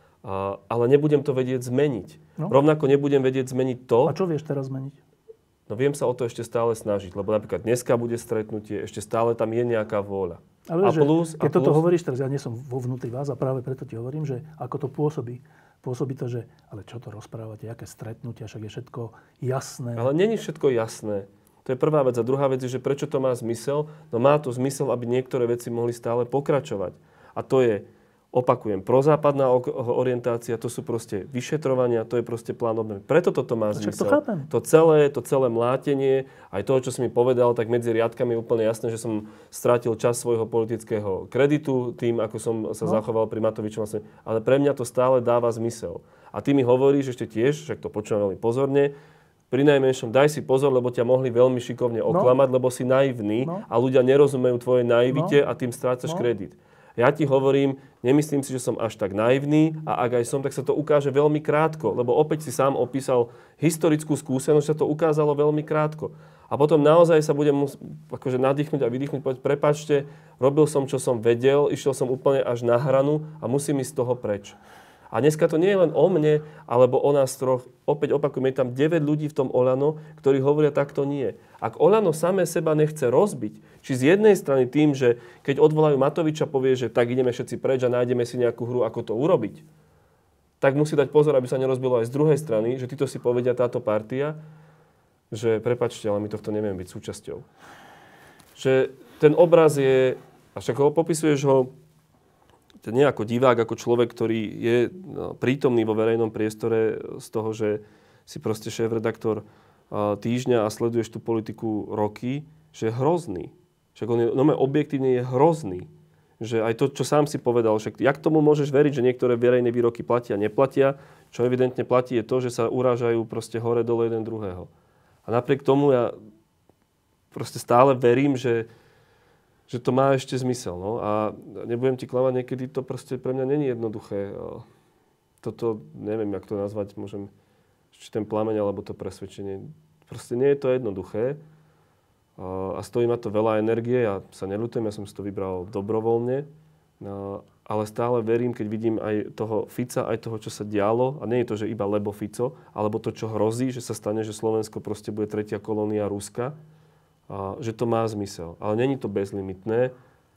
ale nebudem to vedieť zmeniť. No. Rovnako nebudem vedieť zmeniť to... A čo vieš teraz zmeniť? No viem sa o to ešte stále snažiť, lebo napríklad dneska bude stretnutie, ešte stále tam je nejaká vôľa. Ale keď toto hovoríš, teraz ja nie som vo vnútri vás a práve preto ti hovorím, že ako to pôsobí. Pôsobí to, že ale čo to rozprávate, aké stretnutia, však je všetko jasné. Ale není všetko jasné. To je prvá vec. A druhá vec je, že prečo to má zmysel? No má to zmysel, aby niektoré veci mohli stále pokračovať. A to je, opakujem, prozápadná orientácia, to sú proste vyšetrovania, to je proste plán obnovy. Preto toto má zmysel. To celé mlátenie, aj toho, čo si mi povedal, tak medzi riadkami je úplne jasné, že som strátil čas svojho politického kreditu tým, ako som sa zachoval pri Matovičom. Ale pre mňa to stále dáva zmysel. A ty mi hovoríš ešte tiež, však to počúvam veľmi pozorne, prinajmenšom daj si pozor, lebo ťa mohli veľmi šikovne oklamať, lebo si naivný a ľudia nerozumejú tvojej naivite a tým strácaš kredit. Ja ti hovorím, nemyslím si, že som až tak naivný a ak aj som, tak sa to ukáže veľmi krátko, lebo opäť si sám opísal historickú skúsenosť, že sa to ukázalo veľmi krátko. A potom naozaj sa budem akože nadýchnuť a vydýchnuť, povedať, prepáčte, robil som, čo som vedel, išiel som úplne až na hranu a musím ísť z toho preč. A dneska to nie je len o mne, alebo o nás troch. Opäť opakujem, je tam 9 ľudí v tom Oľano, ktorí hovoria, takto nie. Ak Oľano samé seba nechce rozbiť, či z jednej strany tým, že keď odvolajú Matoviča, povie, že tak ideme všetci preč a nájdeme si nejakú hru, ako to urobiť, tak musí dať pozor, aby sa nerozbilo aj z druhej strany, že títo si povedia táto partia, že prepáčte, ale my tohto nevieme byť súčasťou. Že ten obraz je, a však ho popisuješ ho nie ako divák, ako človek, ktorý je prítomný vo verejnom priestore z toho, že si proste šéf-redaktor týždňa a sleduješ tú politiku roky, že je hrozný. Však on je, objektívne je hrozný. Že aj to, čo sám si povedal, však jak tomu môžeš veriť, že niektoré verejné výroky platia, neplatia, čo evidentne platí je to, že sa urážajú proste hore-dole jeden druhého. A napriek tomu ja proste stále verím, že to má ešte zmysel. No? A nebudem ti klamať, niekedy to proste pre mňa není jednoduché. Toto, neviem, jak to nazvať, môžem, či ten plameň, alebo to presvedčenie. Proste nie je to jednoduché. A stojí ma to veľa energie, ja sa neľutujem, ja som si to vybral dobrovoľne. Ale stále verím, keď vidím aj toho Fica, aj toho, čo sa dialo. A nie je to, že iba lebo Fico, alebo to, čo hrozí, že sa stane, že Slovensko proste bude tretia kolónia Ruska. Že to má zmysel. Ale není to bezlimitné.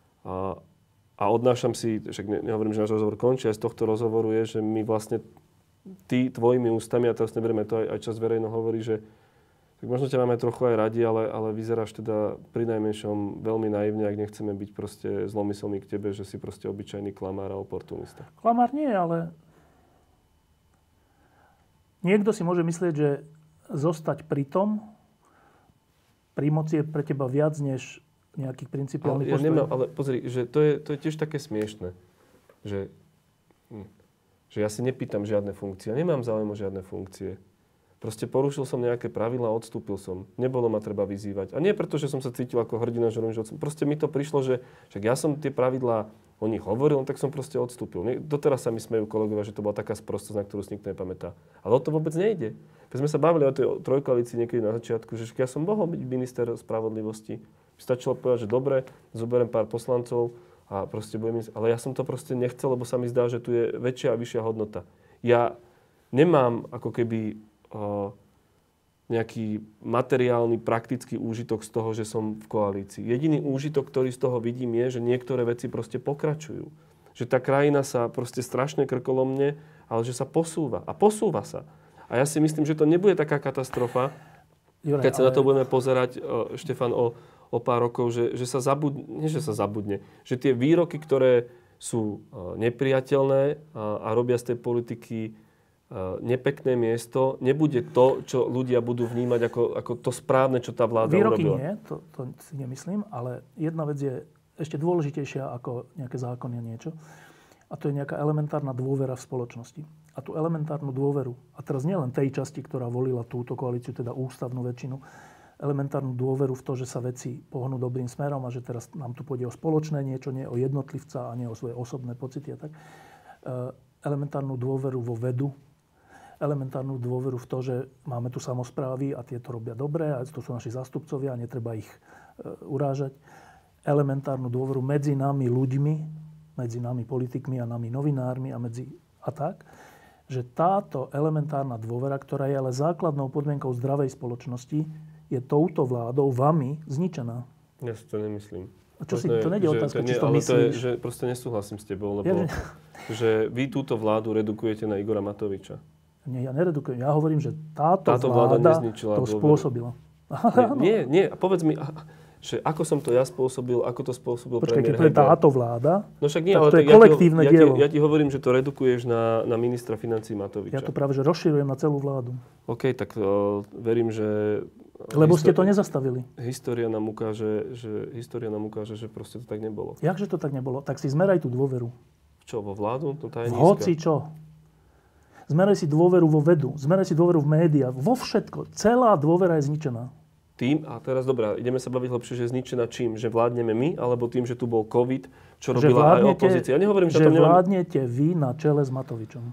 A odnášam si, však nehovorím, že náš rozhovor končí, aj z tohto rozhovoru je, že my vlastne tvojimi ústami, a teraz neberieme to, aj čas verejno hovorí, že tak možno ťa máme trochu aj radi, ale vyzeráš teda prinajmenšom veľmi naivne, ak nechceme byť proste zlomyselní k tebe, že si proste obyčajný klamár a oportunista. Klamár nie, ale niekto si môže myslieť, že zostať pri tom, pri moci je pre teba viac než nejakých principiálnych postojov. Ale pozri, že to je tiež také smiešné, že ja si nepýtam žiadne funkcie. Ja nemám záujem o žiadne funkcie. Proste porušil som nejaké pravidlá, odstúpil som. Nebolo ma treba vyzývať. A nie preto, že som sa cítil ako hrdina, že proste mi to prišlo, že však ja som tie pravidlá o nich hovoril, tak som proste odstúpil. Doteraz sa mi smejú kolegovia, že to bola taká sprostosť, na ktorú si nikto nepamätá. Ale o to vôbec nejde. Keď sme sa bavili o tej trojkoalícii niekedy na začiatku, že ja som mohol byť minister spravodlivosti. Stačilo povedať, že dobre, zoberiem pár poslancov a proste budem minister. Ale ja som to proste nechcel, lebo sa mi zdá, že tu je väčšia a vyššia hodnota. Ja nemám ako keby nejaký materiálny, praktický úžitok z toho, že som v koalícii. Jediný úžitok, ktorý z toho vidím, je, že niektoré veci proste pokračujú. Že tá krajina sa proste strašne krkolomne, ale že sa posúva. A posúva sa. A ja si myslím, že to nebude taká katastrofa, keď sa na to budeme pozerať, Štefan, o pár rokov, že sa zabudne. Že tie výroky, ktoré sú nepriateľné a robia z tej politiky nepekné miesto, nebude to, čo ľudia budú vnímať ako to správne, čo tá vláda výroky urobila. Nie, to si nemyslím, ale jedna vec je ešte dôležitejšia ako nejaké zákony a niečo. A to je nejaká elementárna dôvera v spoločnosti. A tú elementárnu dôveru, a teraz nie len tej časti, ktorá volila túto koalíciu, teda ústavnú väčšinu, elementárnu dôveru v to, že sa veci pohnú dobrým smerom a že teraz nám tu pôjde o spoločné niečo, nie o jednotlivca a nie o svoje osobné pocity a tak. Elementárnu dôveru vo vedu, elementárnu dôveru v to, že máme tu samosprávy a tieto robia dobre a to sú naši zástupcovia a netreba ich urážať. Elementárnu dôveru medzi nami ľuďmi, medzi nami politikmi a nami novinármi a tak, že táto elementárna dôvera, ktorá je ale základnou podmienkou zdravej spoločnosti, je touto vládou, vami, zničená. Ja si to nemyslím. A čo si, to nie je otázka, či to myslíš. Ale to je, že proste nesúhlasím s tebou, lebo že vy túto vládu redukujete na Igora Matoviča. Nie, ja neredukujem. Ja hovorím, že táto vláda to spôsobila. Nie. A povedz mi, že ako som to ja spôsobil, ako to spôsobil premiér Heger. Počkaj, keď to je táto vláda, no však nie, tak ale to je kolektívne dielo. Ja ti hovorím, že to redukuješ na ministra financií Matoviča. Ja to práve, že rozširujem na celú vládu. OK, tak verím, že... Lebo ste to nezastavili. História nám ukáže, že proste to tak nebolo. Jakže to tak nebolo? Tak si zmeraj tú dôveru. Čo, vo vládu? No tá je nízka. Hoci čo. Zmeraj si dôveru vo vedu, zmeraj si dôveru v médiá, vo všetko. Celá dôvera je zničená. Tým, a teraz dobrá, ideme sa baviť hlbšie, že je zničená čím? Že vládneme my, alebo tým, že tu bol COVID, čo robila aj opozícia? Ja nehovorím, že to vládnete vy na čele s Matovičom.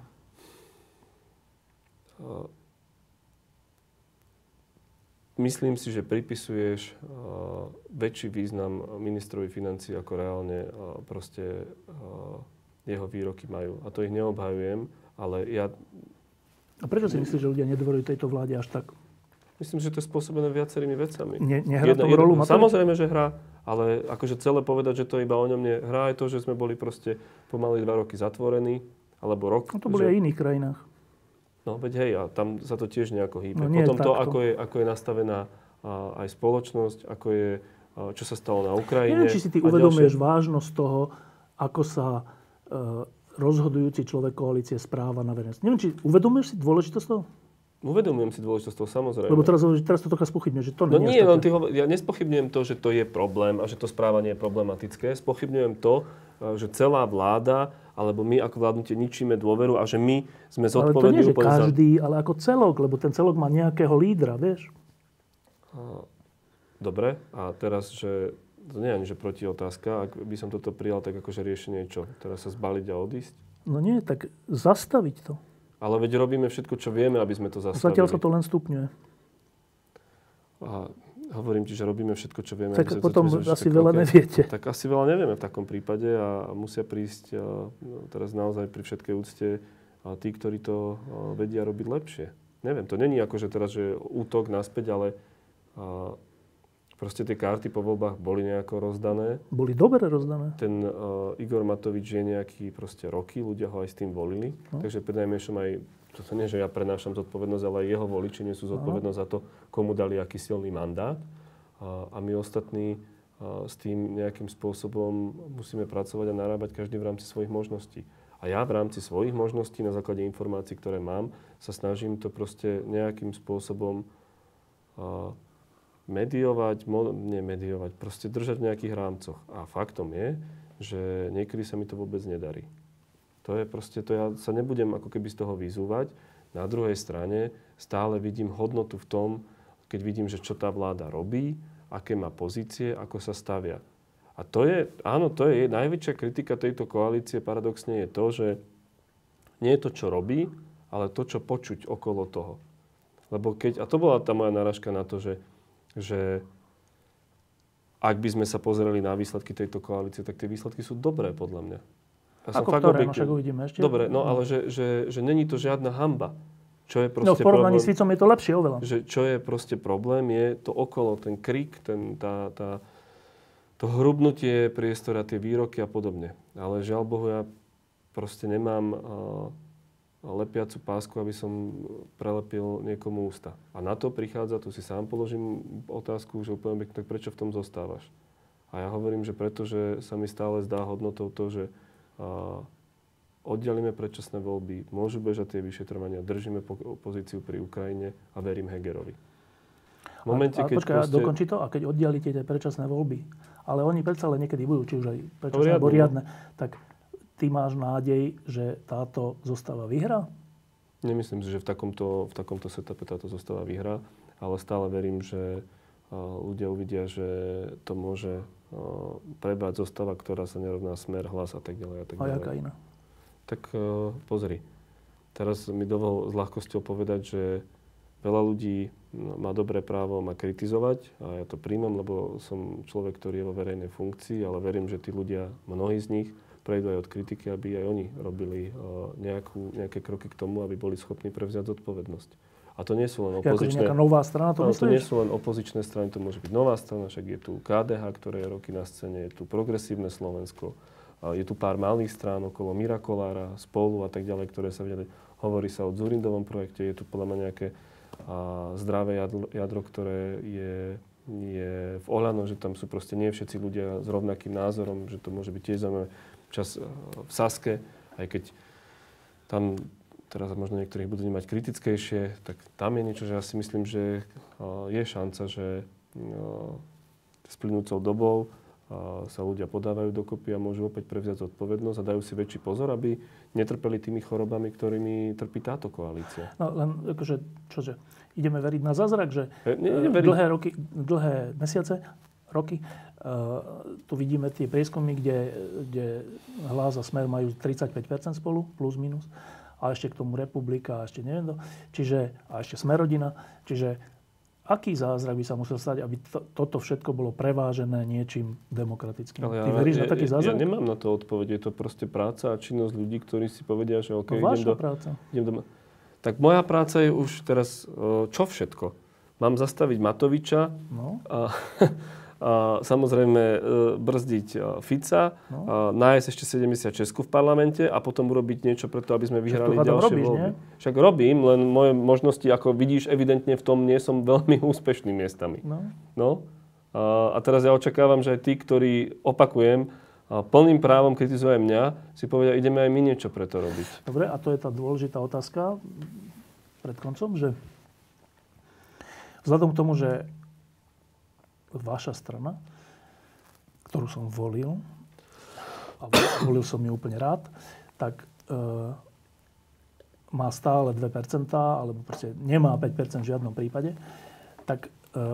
Myslím si, že pripisuješ väčší význam ministrovi financií, ako reálne proste jeho výroky majú. A to ich neobhajujem, ale ja... A prečo si myslíš, že ľudia nedôverujú tejto vláde až tak? Myslím, že to je spôsobené viacerými vecami. Nehrá tomu rolu Matovič? Samozrejme, že hrá, ale akože celé povedať, že to iba o ňom nie hrá, je to, že sme boli proste pomaly 2 roky zatvorení, alebo rok. No to boli aj v iných krajinách. No veď hej, a tam sa to tiež nejako hýbe. No, potom to, ako je nastavená aj spoločnosť, ako je, čo sa stalo na Ukrajine. Neviem, či si ty uvedomuješ vážnosť toho, ako sa rozhodujúci človek koalície správa na verejnosti. Neviem, či uvedomuješ si dôležitosť toho? Uvedomujem si dôležitosť toho, samozrejme. Lebo teraz to trocha spochybňuje, že to nie je až také. Ja nespochybňujem to, že to je problém a že to správanie je problematické. Spochybňujem to, že celá vláda, alebo my ako vládnutie ničíme dôveru a že my sme zodpovední. Ale to nie, že každý, ale ako celok, lebo ten celok má nejakého lídra, vieš? Dobre, a teraz, že to nie je ani že protiotázka, ak by som toto prijal, tak akože riešenie je čo? Teraz sa zbaliť a odísť? No nie, tak zastaviť to. Ale veď robíme všetko, čo vieme, aby sme to zastavili. Zatiaľ sa to len stupňuje. A hovorím ti, že robíme všetko, čo vieme. Tak potom asi veľa neviete. Tak asi veľa nevieme v takom prípade a musia prísť teraz naozaj pri všetkej úcte tí, ktorí to vedia robiť lepšie. Neviem, to není ako, že teraz, že útok naspäť, ale proste tie karty po voľbách boli nejako rozdané. Boli dobre rozdané. Ten Igor Matovič je nejaký proste roky, ľudia ho aj s tým volili. No. Takže prinajmenšom aj, to nie, že ja prenášam zodpovednosť, ale aj jeho voliči nesú zodpovednosť za to, komu dali aký silný mandát. A my ostatní s tým nejakým spôsobom musíme pracovať a narábať každý v rámci svojich možností. A ja v rámci svojich možností, na základe informácií, ktoré mám, sa snažím to proste nejakým spôsobom mediovať, proste držať v nejakých rámcoch. A faktom je, že niekedy sa mi to vôbec nedarí. To je proste, to ja sa nebudem ako keby z toho vyzúvať. Na druhej strane stále vidím hodnotu v tom, keď vidím, že čo tá vláda robí, aké má pozície, ako sa stavia. A to je, áno, to je najväčšia kritika tejto koalície, paradoxne je to, že nie je to, čo robí, ale to, čo počuť okolo toho. Lebo keď, a to bola tá moja narážka na to, že ak by sme sa pozerali na výsledky tejto koalície, tak tie výsledky sú dobré, podľa mňa. Ja ako ktoré? No však uvidíme ešte. Dobre, no ale že není to žiadna hanba. Čo je proste no v porovnaní s Ficom je to lepšie oveľa. Že čo je proste problém, je to okolo, ten krik, to hrubnutie priestora, tie výroky a podobne. Ale žiaľ Bohu, ja proste nemám lepiacu pásku, aby som prelepil niekomu ústa. A na to prichádza, tu si sám položím otázku, že úplne pekne, tak prečo v tom zostávaš? A ja hovorím, že pretože sa mi stále zdá hodnotou to, že oddialíme predčasné voľby, môžu bežať tie vyšetrovania, držíme opozíciu pri Ukrajine a verím Hegerovi. V momente, keď počkaj, dokončí to, a keď oddialíte tie predčasné voľby, ale oni predsa len niekedy budú, či už aj predčasné alebo riadne, tak ty máš nádej, že táto zostava vyhrá? Nemyslím si, že v takomto setupe táto zostava vyhrá, ale stále verím, že ľudia uvidia, že to môže prebrať zostava, ktorá sa nerovná Smer, Hlas a tak ďalej. A jaká iná? Tak pozri. Teraz mi dovol s ľahkosťou povedať, že veľa ľudí má dobré právo ma kritizovať a ja to príjmam, lebo som človek, ktorý je vo verejnej funkcii, ale verím, že tí ľudia, mnohí z nich, prejdú aj od kritiky, aby aj oni robili nejaké kroky k tomu, aby boli schopní prevziať zodpovednosť. A to nie sú len opozičné... Nejaká nová strana, to myslíš? To nie sú len opozičné strany, to môže byť nová strana, však je tu KDH, ktoré je roky na scéne, je tu Progresívne Slovensko, je tu pár malých strán okolo Mira Kolára, Spolu a tak ďalej, ktoré sa vedeli. Hovorí sa o Dzurindovom projekte, je tu podľa mňa nejaké zdravé jadro, ktoré je v Oľano, že tam sú proste nie všetci ľudia s rovnakým názorom, že to môže byť tiež zaujímavé. Čas v Saske, aj keď tam teraz možno niektorých budú mať kritickejšie, tak tam je niečo, že ja si myslím, že je šanca, že s plynúcou dobou sa ľudia podávajú dokopy a môžu opäť prevziať zodpovednosť a dajú si väčší pozor, aby netrpeli tými chorobami, ktorými trpí táto koalícia. No len akože, čože, ideme veriť na zázrak, že dlhé mesiace, roky, tu vidíme tie prieskumy, kde Hlas a Smer majú 35% spolu, plus minus, a ešte k tomu Republika, a ešte neviem a ešte Smerodina, čiže aký zázrak by sa musel stať, aby toto všetko bolo prevážené niečím demokratickým? Ty veríš na taký zázrak? Ja nemám na to odpoveď. Je to proste práca a činnosť ľudí, ktorí si povedia, že OK, idem do... Tak moja práca je už teraz, čo všetko? Mám zastaviť Matoviča a samozrejme brzdiť Fica, nájsť ešte 76 v parlamente a potom urobiť niečo preto, aby sme vyhrali ďalšie voľby. Však robím, len moje možnosti, ako vidíš, evidentne v tom nie som veľmi úspešnými miestami. No. A teraz ja očakávam, že aj tí, ktorí, opakujem, plným právom kritizujú aj mňa, si povedia, ideme aj my niečo preto robiť. Dobre, a to je tá dôležitá otázka pred koncom, že vzhľadom k tomu, že vaša strana, ktorú som volil, a volil som ju úplne rád, tak má stále 2%, alebo proste nemá 5% v žiadnom prípade, tak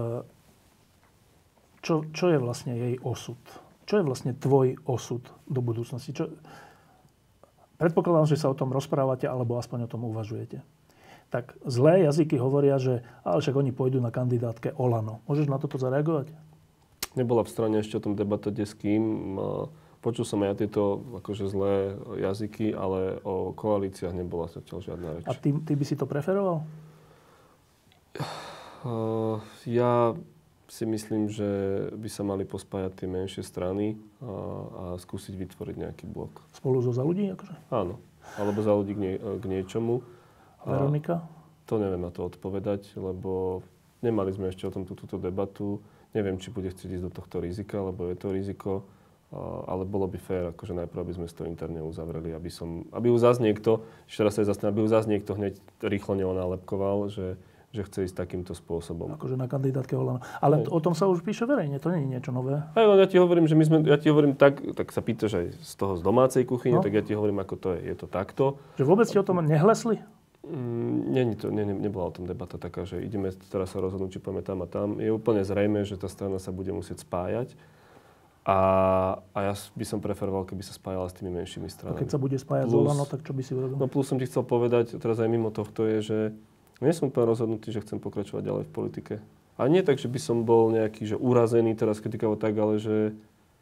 čo je vlastne jej osud? Čo je vlastne tvoj osud do budúcnosti? Predpokladám, že sa o tom rozprávate, alebo aspoň o tom uvažujete. Tak zlé jazyky hovoria, že ale však oni pôjdu na kandidátke Olano. Môžeš na toto zareagovať? Nebola v strane ešte o tom debata s kým. Počul som aj tieto akože zlé jazyky, ale o koalíciách nebola zatiaľ žiadna reč. A ty by si to preferoval? Ja si myslím, že by sa mali pospájať tie menšie strany a skúsiť vytvoriť nejaký blok. Spolu so Za ľudí? Akože? Áno. Alebo Za ľudí k niečomu. Veronika? To neviem na to odpovedať, lebo nemali sme ešte o tom túto debatu. Neviem, či bude chcieť ísť do tohto rizika, lebo je to riziko. Ale bolo by fér, akože najprv by sme to interne uzavreli, aby ju zás niekto, ešte raz sa zastavím, aby ju zás niekto hneď rýchlo neonálepkoval, že chce ísť takýmto spôsobom. Akože na kandidátke Olano. Ale o tom sa už píše verejne, to nie je niečo nové. Ja ti hovorím, že tak sa pýtaš aj z toho z domácej kuchyne, tak ja ti hovorím, ako to je. Je to takto. Že vôbec ste o tom nehlesli? Nebola o tom debata taká, že ideme teraz sa rozhodnúť, či poďme tam a tam. Je úplne zrejmé, že tá strana sa bude musieť spájať. A ja by som preferoval, keby sa spájala s tými menšími stranami. A keď sa bude spájať s Olano, tak čo by si urobil? No plus som ti chcel povedať, teraz aj mimo tohto je, že nie som úplne rozhodnutý, že chcem pokračovať ďalej v politike. A nie tak, že by som bol nejaký, že urazený teraz kritikavo tak, ale že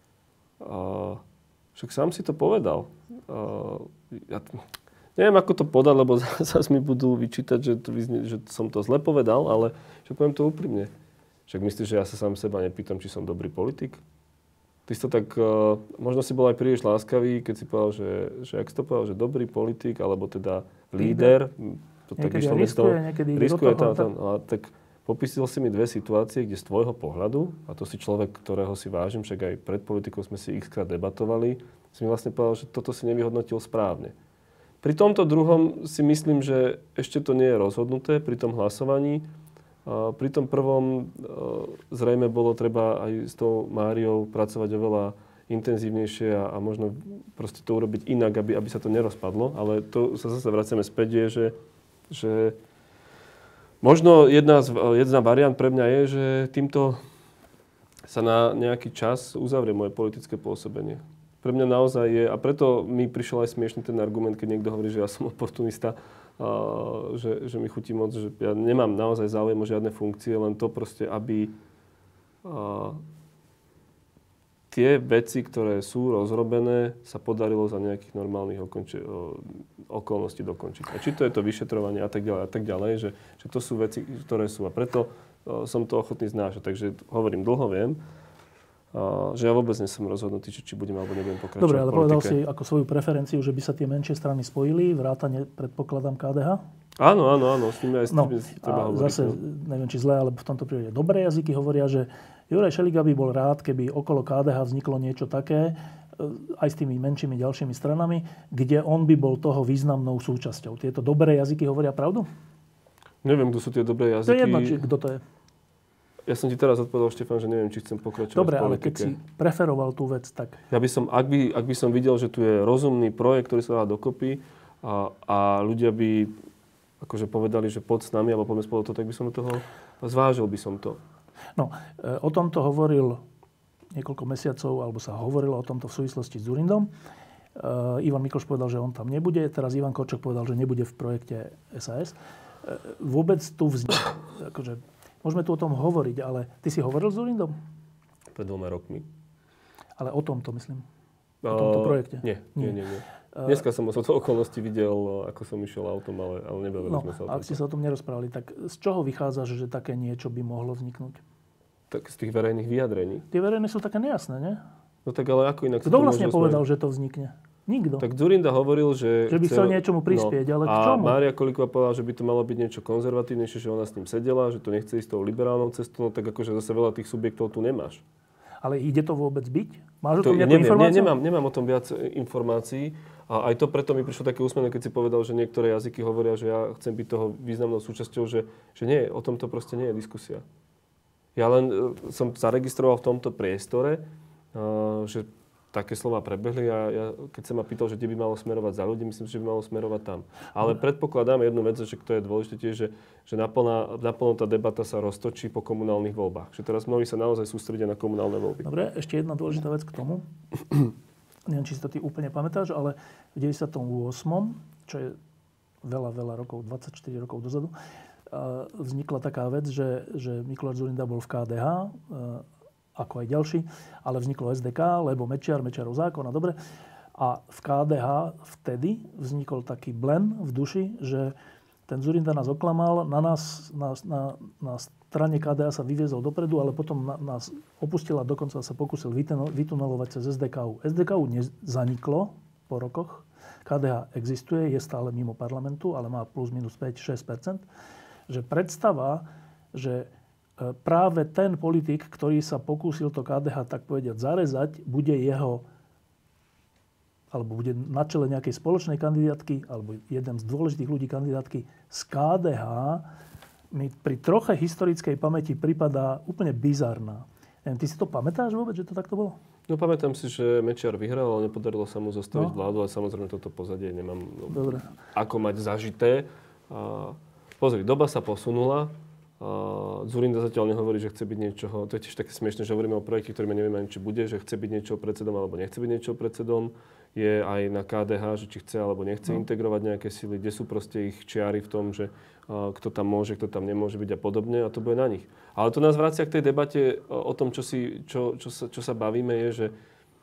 však sám si to povedal. Ja neviem, ako to podať, lebo zase mi budú vyčítať, že som to zle povedal, ale však poviem to úprimne. Však myslíš, že ja sa sám seba nepýtam, či som dobrý politik? Ty si to tak, možno si bol aj príliš láskavý, keď si povedal, že ak si to povedal, že dobrý politik, alebo teda líder, to tak niekedy riskuje tam. Tak popísil si mi dve situácie, kde z tvojho pohľadu, a to si človek, ktorého si vážim, však aj pred politikou sme si x-krát debatovali, si mi vlastne povedal, že toto si nevyhodnotil správne. Pri tomto druhom si myslím, že ešte to nie je rozhodnuté pri tom hlasovaní. Pri tom prvom zrejme bolo treba aj s tou Máriou pracovať oveľa intenzívnejšie a možno proste to urobiť inak, aby sa to nerozpadlo. Ale to sa zase vraciame späť, že možno jedna variant pre mňa je, že týmto sa na nejaký čas uzavrie moje politické pôsobenie. Pre mňa naozaj je, a preto mi prišiel aj smiešný ten argument, keď niekto hovorí, že ja som oportunista, že mi chutí moc, že ja nemám naozaj záujem o žiadne funkcie, len to proste, aby tie veci, ktoré sú rozrobené, sa podarilo za nejakých normálnych okolností dokončiť. A či to je to vyšetrovanie a tak ďalej, že to sú veci, ktoré sú. A preto som to ochotný znášať. Takže hovorím, dlho viem, že ja vôbec nie som rozhodnutý, či budem alebo nebudem pokračovať. Dobre, ale povedal si ako svoju preferenciu, že by sa tie menšie strany spojili, vrátane, predpokladám, KDH? Áno, s tým aj treba hovoriť. Zase, neviem, či zle, ale v tomto prípade dobré jazyky hovoria, že Juraj Šeliga by bol rád, keby okolo KDH vzniklo niečo také, aj s tými menšími ďalšími stranami, kde on by bol toho významnou súčasťou. Tieto dobré jazyky hovoria pravdu? Neviem, kto sú tie dobré jazyky. To je jedno, kto to je. Ja som ti teraz odpovedal, Štefan, že neviem, či chcem pokračovať Dobre, v politike. ale keď si preferoval tú vec, tak... Ja by som, ak by som videl, že tu je rozumný projekt, ktorý sa dá dokopy a ľudia by akože povedali, že poď s nami, alebo poďme spolu to, tak by som do toho zvážil by som to. No, o tomto hovoril niekoľko mesiacov, alebo sa hovorilo o tomto v súvislosti s Dzurindom. Ivan Mikloš povedal, že on tam nebude. Teraz Ivan Korčok povedal, že nebude v projekte SAS. Vôbec tu vzniklo, akože, môžeme tu o tom hovoriť, ale ty si hovoril s Dzurindom? Pred 2 rokmi. Ale o tomto, myslím. O tomto projekte. Nie. Dneska som o okolnosti videl, ako som išiel autom, ale nebavili sme sa o tom. Ak ste sa o tom nerozprávali, tak z čoho vychádza, že také niečo by mohlo vzniknúť? Tak z tých verejných vyjadrení. Tie verejné sú také nejasné, nie? No tak ale ako inak... Kto vlastne povedal, že to vznikne? Nikto. Tak Dzurinda hovoril, že by chcel niečomu prispieť, ale k čomu? A Mária Kolíková povedala, že by to malo byť niečo konzervatívnejšie, že ona s ním sedela, že to nechce ísť tou liberálnou cestou, no tak akože zase veľa tých subjektov tu nemáš. Ale ide to vôbec byť? Máš o tom nejakú neviem, informáciu? Nemám o tom viac informácií. A aj to preto mi prišlo také úsmevné, keď si povedal, že niektoré jazyky hovoria, že ja chcem byť toho významnou súčasťou, že nie, o tomto proste nie je diskusia. Ja len som zaregistroval v tomto priestore, že také slova prebehli a ja, keď sa ma pýtal, že kde by malo smerovať za ľudí, myslím si, že by malo smerovať tam. Ale predpokladám jednu vec, že to je dôležité tiež, že naplno tá debata sa roztočí po komunálnych voľbách. Že teraz mnohí sa naozaj sústredia na komunálne voľby. Dobre, ešte jedna dôležitá vec k tomu. Neviem, či si to ty úplne pamätáš, ale v 98., čo je veľa rokov, 24 rokov dozadu, vznikla taká vec, že Mikuláš Dzurinda bol v KDH, ako aj ďalší, ale vzniklo SDK, lebo Mečiarov zákon a dobre. A v KDH vtedy vznikol taký blen v duši, že ten Dzurinda nás oklamal, na strane KDH sa vyviezol dopredu, ale potom nás opustil a dokonca sa pokúsil vytunelovať cez SDKU. SDKU nezaniklo po rokoch. KDH existuje, je stále mimo parlamentu, ale má plus minus 5-6%. Že predstava, že práve ten politik, ktorý sa pokúsil to KDH tak povedať zarezať, bude na čele nejakej spoločnej kandidátky, alebo jeden z dôležitých ľudí kandidátky z KDH, mi pri troche historickej pamäti pripadá úplne bizarná. Ty si to pamätáš vôbec, že to takto bolo? No pamätám si, že Mečiar vyhral, ale nepodarilo sa mu zostaviť vládu, ale samozrejme toto pozadie nemám ako mať zažité. Pozri, doba sa posunula. Dzurinda zatiaľ nehovorí, že chce byť niečoho. To je tiež také smiešne, že hovoríme o projekte, ktorý nevieme ani, či bude, že chce byť niečo predsedom alebo nechce byť niečo predsedom. Je aj na KDH, že či chce alebo nechce integrovať nejaké sily, kde sú proste ich čiary v tom, že kto tam môže, kto tam nemôže byť a podobne, a to bude na nich. Ale to nás vracia k tej debate o tom, čo sa bavíme, je, že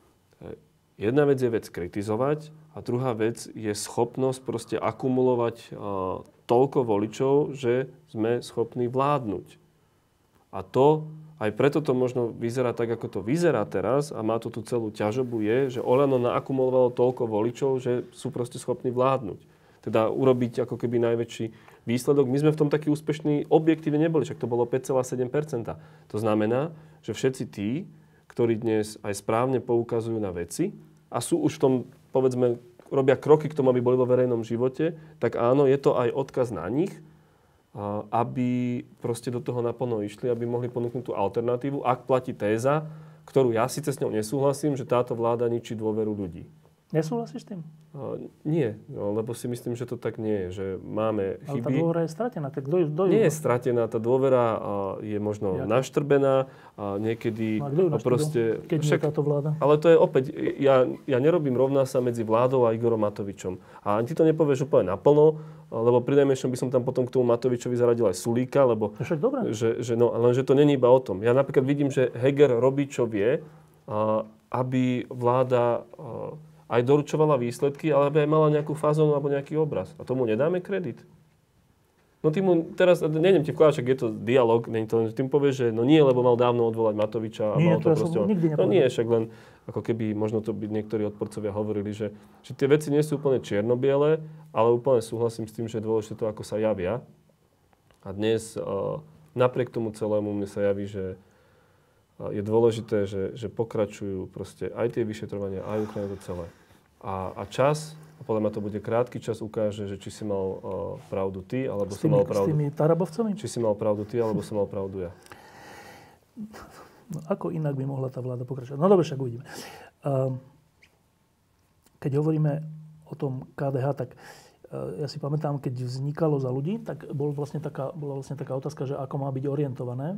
jedna vec je vec kritizovať a druhá vec je schopnosť proste akumulovať toľko voličov, že sme schopní vládnuť. A to, aj preto to možno vyzerá tak, ako to vyzerá teraz a má to tú celú ťažobu, je, že Oľano naakumulovalo toľko voličov, že sú proste schopní vládnuť. Teda urobiť ako keby najväčší výsledok. My sme v tom takí úspešní objektívne neboli, však to bolo 5,7%. To znamená, že všetci tí, ktorí dnes aj správne poukazujú na veci a sú už v tom, povedzme, robia kroky k tomu, aby boli vo verejnom živote, tak áno, je to aj odkaz na nich, aby proste do toho naplno išli, aby mohli ponúknuť tú alternatívu, ak platí téza, ktorú ja síce s ňou nesúhlasím, že táto vláda ničí dôveru ľudí. Nesúhlasíš s tým? Nie, lebo si myslím, že to tak nie je, že máme chyby. Ale tá dôvera je stratená. Tak nie je stratená, tá dôvera je možno naštrbená. Niekedy proste... Keď nie táto vláda? Ale to je opäť, ja nerobím rovná sa medzi vládou a Igorom Matovičom. A ani ty to nepovieš úplne naplno, lebo pri najmenšom by som tam potom k tomu Matovičovi zaradil aj Sulíka, lebo... Však dobré. Lenže to není iba o tom. Ja napríklad vidím, že Heger robí, čo vie, aby vláda aj doručovala výsledky, ale aby aj mala nejakú fázonu alebo nejaký obraz. A tomu nedáme kredit. No ty mu teraz, nejdem ti vkladať, však je to dialog, ty mu povieš, že no nie, lebo mal dávno odvolať Matoviča. Nie, to ja som nikdy nepovedal. No nie, však len ako keby možno to by niektorí odporcovia hovorili, že tie veci nie sú úplne čierno-biele, ale úplne súhlasím s tým, že je dôležité to, ako sa javia. A dnes napriek tomu celému mne sa javí, že je dôležité, že pokračujú proste aj tie vyšetrovania, aj Ukrajina to celé. A čas, a podľa mňa to bude krátky čas, ukáže, že či si mal pravdu ty, alebo som mal pravdu. S tými Tarabovcami? Či si mal pravdu ty, alebo som mal pravdu ja. No, ako inak by mohla tá vláda pokračovať? No dobre, však uvidíme. Keď hovoríme o tom KDH, tak ja si pamätám, keď vznikalo Za ľudí, tak bola vlastne taká otázka, že ako má byť orientované,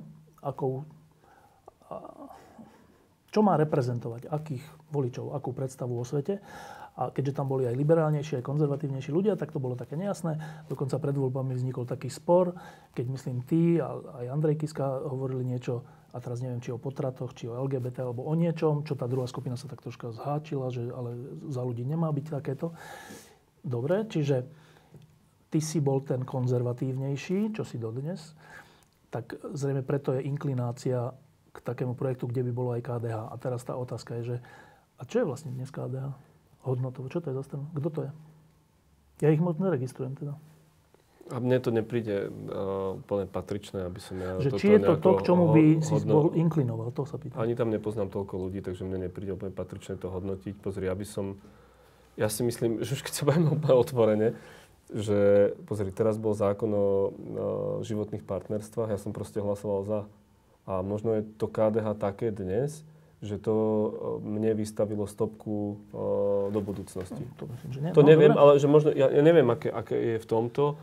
čo má reprezentovať, akých voličov, akú predstavu o svete. A keďže tam boli aj liberálnejší, aj konzervatívnejší ľudia, tak to bolo také nejasné. Dokonca pred voľbami vznikol taký spor, keď myslím ty a aj Andrej Kiska hovorili niečo, a teraz neviem, či o potratoch, či o LGBT, alebo o niečom, čo tá druhá skupina sa tak troška zháčila, že ale Za ľudí nemá byť takéto. Dobre, čiže ty si bol ten konzervatívnejší, čo si dodnes, tak zrejme preto je inklinácia k takému projektu, kde by bolo aj KDH. A teraz tá otázka je, že a čo je vlastne dnes KDH? Hodnotovo. Čo to je za stranu? Kto to je? Ja ich moc neregistrujem teda. A mne to nepríde úplne patričné, aby som ja... Že či je to to, k čomu by si bol inklinoval? To sa pýtam. Ani tam nepoznám toľko ľudí, takže mne nepríde úplne patričné to hodnotiť. Pozri, ja si myslím, že už keď sa bavíme úplne otvorene, že pozri, teraz bol zákon o životných partnerstvách, ja som proste hlasoval za. A možno je to KDH také dnes, že to mne vystavilo stopku do budúcnosti. To myslím, že nie. To neviem, ale že možno, ja neviem, aké je v tomto.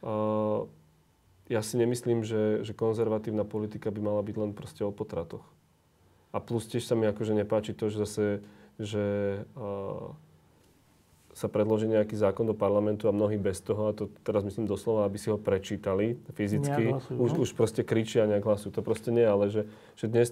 Ja si nemyslím, že konzervatívna politika by mala byť len proste o potratoch. A plus tiež sa mi akože nepáči to, že zase, že sa predloží nejaký zákon do parlamentu a mnohí bez toho, a to teraz myslím doslova, aby si ho prečítali fyzicky, už proste kričia a nejak hlasujú. To proste nie, ale že dnes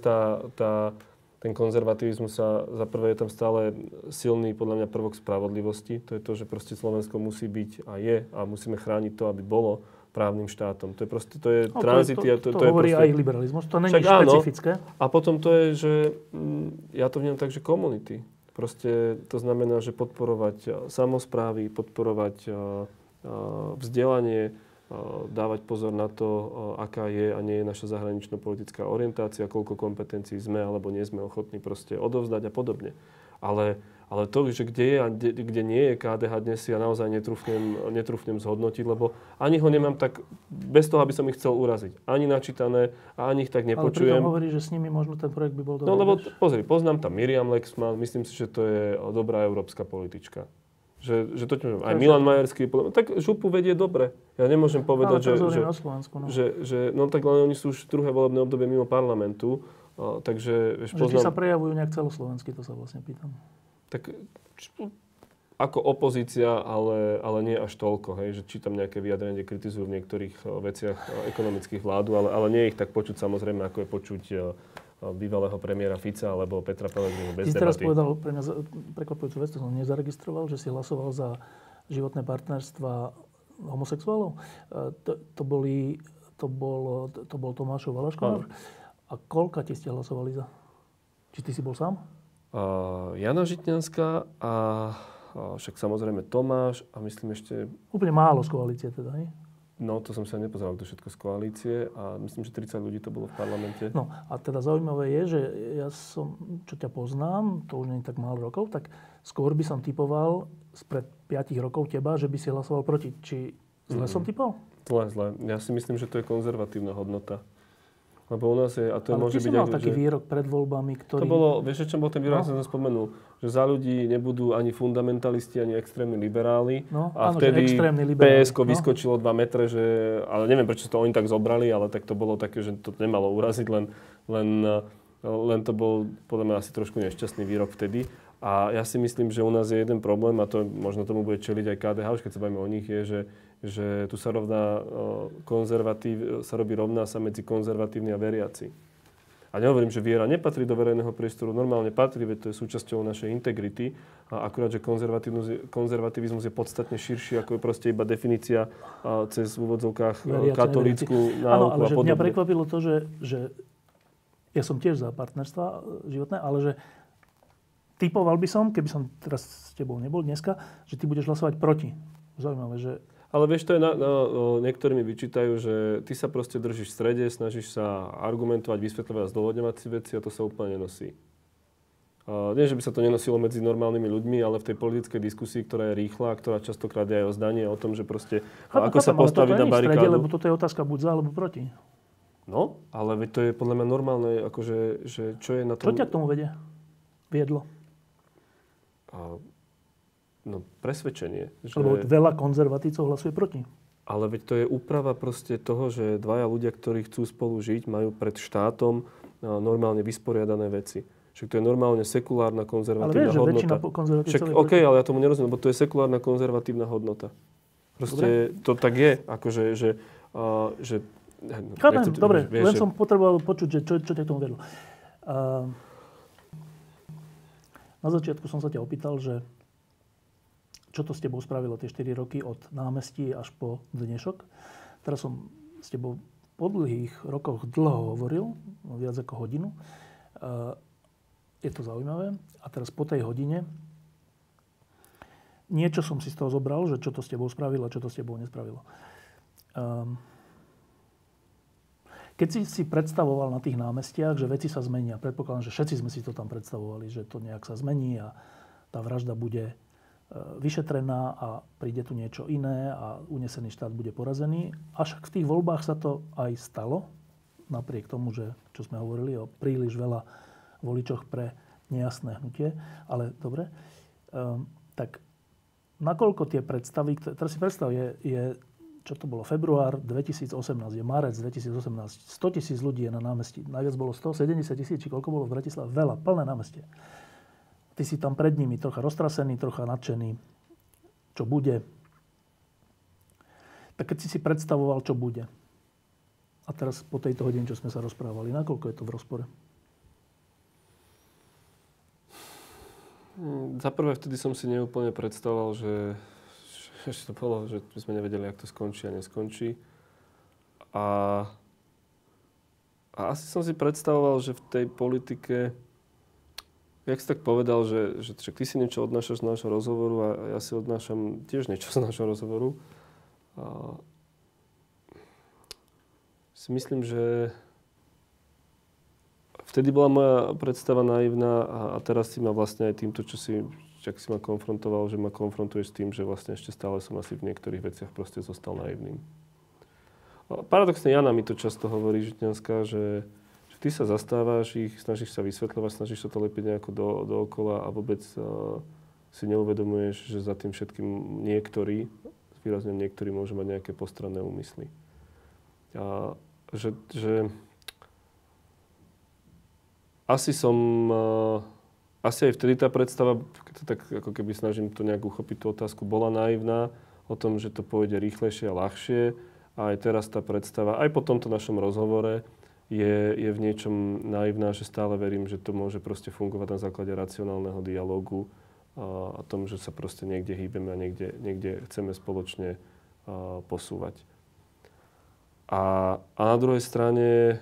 ten konzervativizmus sa, za prvé je tam stále silný, podľa mňa, prvok spravodlivosti. To je to, že proste Slovensko musí byť a je a musíme chrániť to, aby bolo právnym štátom. To je proste, to je tranzity. To hovorí proste, aj liberalizmus, to není špecifické. A potom to je, že ja to vnímam tak, že komunity. Proste to znamená, že podporovať samosprávy, podporovať vzdelanie, dávať pozor na to, aká je a nie je naša zahranično-politická orientácia, koľko kompetencií sme alebo nie sme ochotní proste odovzdať a podobne. Ale to, že kde je a kde nie je KDH dnes, ja naozaj netrúfnem zhodnotiť, lebo ani ho nemám tak, bez toho, aby som ich chcel uraziť. Ani načítané a ani ich tak nepočujem. Ale pritom hovorí, že s nimi možno ten projekt by bol dobrý. No lebo pozri, poznám tam Miriam Lexman, myslím si, že to je dobrá európska politička. Že to aj Milan Majerský, tak župu vedie dobre. Ja nemôžem povedať, no tak len oni sú už druhé volebné obdobie mimo parlamentu, takže či sa prejavujú nejak celoslovensky, to sa vlastne pýtam. Tak ako opozícia, ale nie až toľko, hej, že čítam nejaké vyjadrenie, kritizujú v niektorých veciach ekonomických vládu, ale nie je ich tak počuť samozrejme, ako je počuť bývalého premiéra Fica alebo Petra Pellegriniho bez debaty. Ty si teraz povedal pre mňa prekvapujúcu vec, to som nezaregistroval, že si hlasoval za životné partnerstva homosexuálov. To bol Tomášov Valaško. A koľka ti ste hlasovali za? Či ty si bol sám? Jana Žitňanská a však samozrejme Tomáš a myslím ešte... Úplne málo z koalície teda, hej? No, to som sa nepozeral, kto všetko z koalície a myslím, že 30 ľudí to bolo v parlamente. No a teda zaujímavé je, že ja som, čo ťa poznám, to už nie je tak málo rokov, tak skôr by som typoval spred 5 rokov teba, že by si hlasoval proti. Či zle som typoval? Zle. Ja si myslím, že to je konzervatívna hodnota. Lebo u nás je, a to ale môže byť... Ale ty si mal taký výrok pred voľbami, ktorý... To bolo, vieš, čo bol ten výrok, som spomenul, že Za ľudí nebudú ani fundamentalisti, ani extrémni liberáli. No, a áno, vtedy PSK vyskočilo 2 metre, že... Ale neviem, prečo to oni tak zobrali, ale tak to bolo také, že to nemalo uraziť, len to bol podľa mňa asi trošku nešťastný výrok vtedy. A ja si myslím, že u nás je jeden problém, a to možno tomu bude čeliť aj KDH, už keď sa bavíme o nich, je, že tu sa robí rovná sa medzi konzervatívni a veriaci. A nehovorím, že viera nepatrí do verejného priestoru, normálne patrí, veď to je súčasťou našej integrity. A akurát, že konzervativizmus je podstatne širší, ako je proste iba definícia cez v úvodzovkách katolícku náuku a podobne. Áno, ale že mňa prekvapilo to, že ja som tiež za partnerstva životné, ale že typoval by som, keby som teraz s tebou nebol dneska, že ty budeš hlasovať proti. Zaujímavé, že... Ale vieš, to je niektorí mi vyčítajú, že ty sa proste držíš v strede, snažíš sa argumentovať, vysvetľovať a zdôvodňovať si veci a to sa úplne nenosí. Nie, že by sa to nenosilo medzi normálnymi ľuďmi, ale v tej politickej diskusii, ktorá je rýchla, ktorá častokrát je aj o zdanie, o tom, že proste ako sa postaviť na barikádu. Lebo toto je otázka buď za, alebo proti. No, ale veď to je podľa mňa normálne, akože, že čo je na tom... Čo ťa k tomu viedlo? No, presvedčenie. Lebo veľa konzervatívcov hlasuje proti. Ale veď to je úprava proste toho, že dvaja ľudia, ktorí chcú spolu žiť, majú pred štátom normálne vysporiadané veci. Však to je normálne sekulárna konzervatívna hodnota. Ale vieš, že väčšina konzervatívcov... OK, ale ja tomu nerozumiem, lebo to je sekulárna konzervatívna hodnota. Proste to tak je, akože, že chápem, dobre, len som potreboval počuť, že čo ťa k tomu vedlo. Na začiatku som sa ťa opýtal, že čo to s tebou spravilo tie 4 roky od námestí až po dnešok. Teraz som s tebou po dlhých rokoch dlho hovoril, viac ako hodinu. Je to zaujímavé. A teraz po tej hodine niečo som si z toho zobral, že čo to s tebou spravilo a čo to s tebou nespravilo. Keď si predstavoval na tých námestiach, že veci sa zmenia, predpokladám, že všetci sme si to tam predstavovali, že to nejak sa zmení a tá vražda bude vyšetrená a príde tu niečo iné a unesený štát bude porazený. Až v tých voľbách sa to aj stalo, napriek tomu, že, čo sme hovorili o príliš veľa voličoch pre nejasné hnutie. Ale dobre, tak nakoľko tie predstavy, teraz si predstav, je čo to bolo, február 2018, je marec 2018, 100 000 ľudí je na námestí. Najviac bolo 170 000, či koľko bolo v Bratislave? Veľa, plné námestie. Ty si tam pred nimi trocha roztrasený, trocha nadšený. Čo bude? Tak keď si predstavoval, čo bude. A teraz po tejto hodine, čo sme sa rozprávali, nakoľko je to v rozpore? Za prvé, vtedy som si neúplne predstavoval, že to bolo, že sme nevedeli, jak to skončí a neskončí. A asi som si predstavoval, že v tej politike, jak si tak povedal, že ty si niečo odnášaš z nášho rozhovoru a ja si odnášam tiež niečo z nášho rozhovoru. A si myslím, že vtedy bola moja predstava naivná a teraz si ma vlastne aj týmto, ak si ma konfrontoval, že ma konfrontuješ s tým, že vlastne ešte stále som asi v niektorých veciach proste zostal naivným. Paradoxne Jana mi to často hovorí, Žitňanská, že ty sa zastávaš ich, snažíš sa vysvetľovať, snažíš sa to lepiť nejako dookola a vôbec si neuvedomuješ, že za tým všetkým niektorí, výrazne niektorí môžu mať nejaké postranné úmysly. A že asi aj vtedy tá predstava, keď to tak ako keby snažím to nejak uchopiť tú otázku, bola naivná o tom, že to pôjde rýchlejšie a ľahšie. A aj teraz tá predstava, aj po tomto našom rozhovore, je v niečom naivná, že stále verím, že to môže proste fungovať na základe racionálneho dialógu a tom, že sa proste niekde hýbeme a niekde chceme spoločne posúvať. A na druhej strane,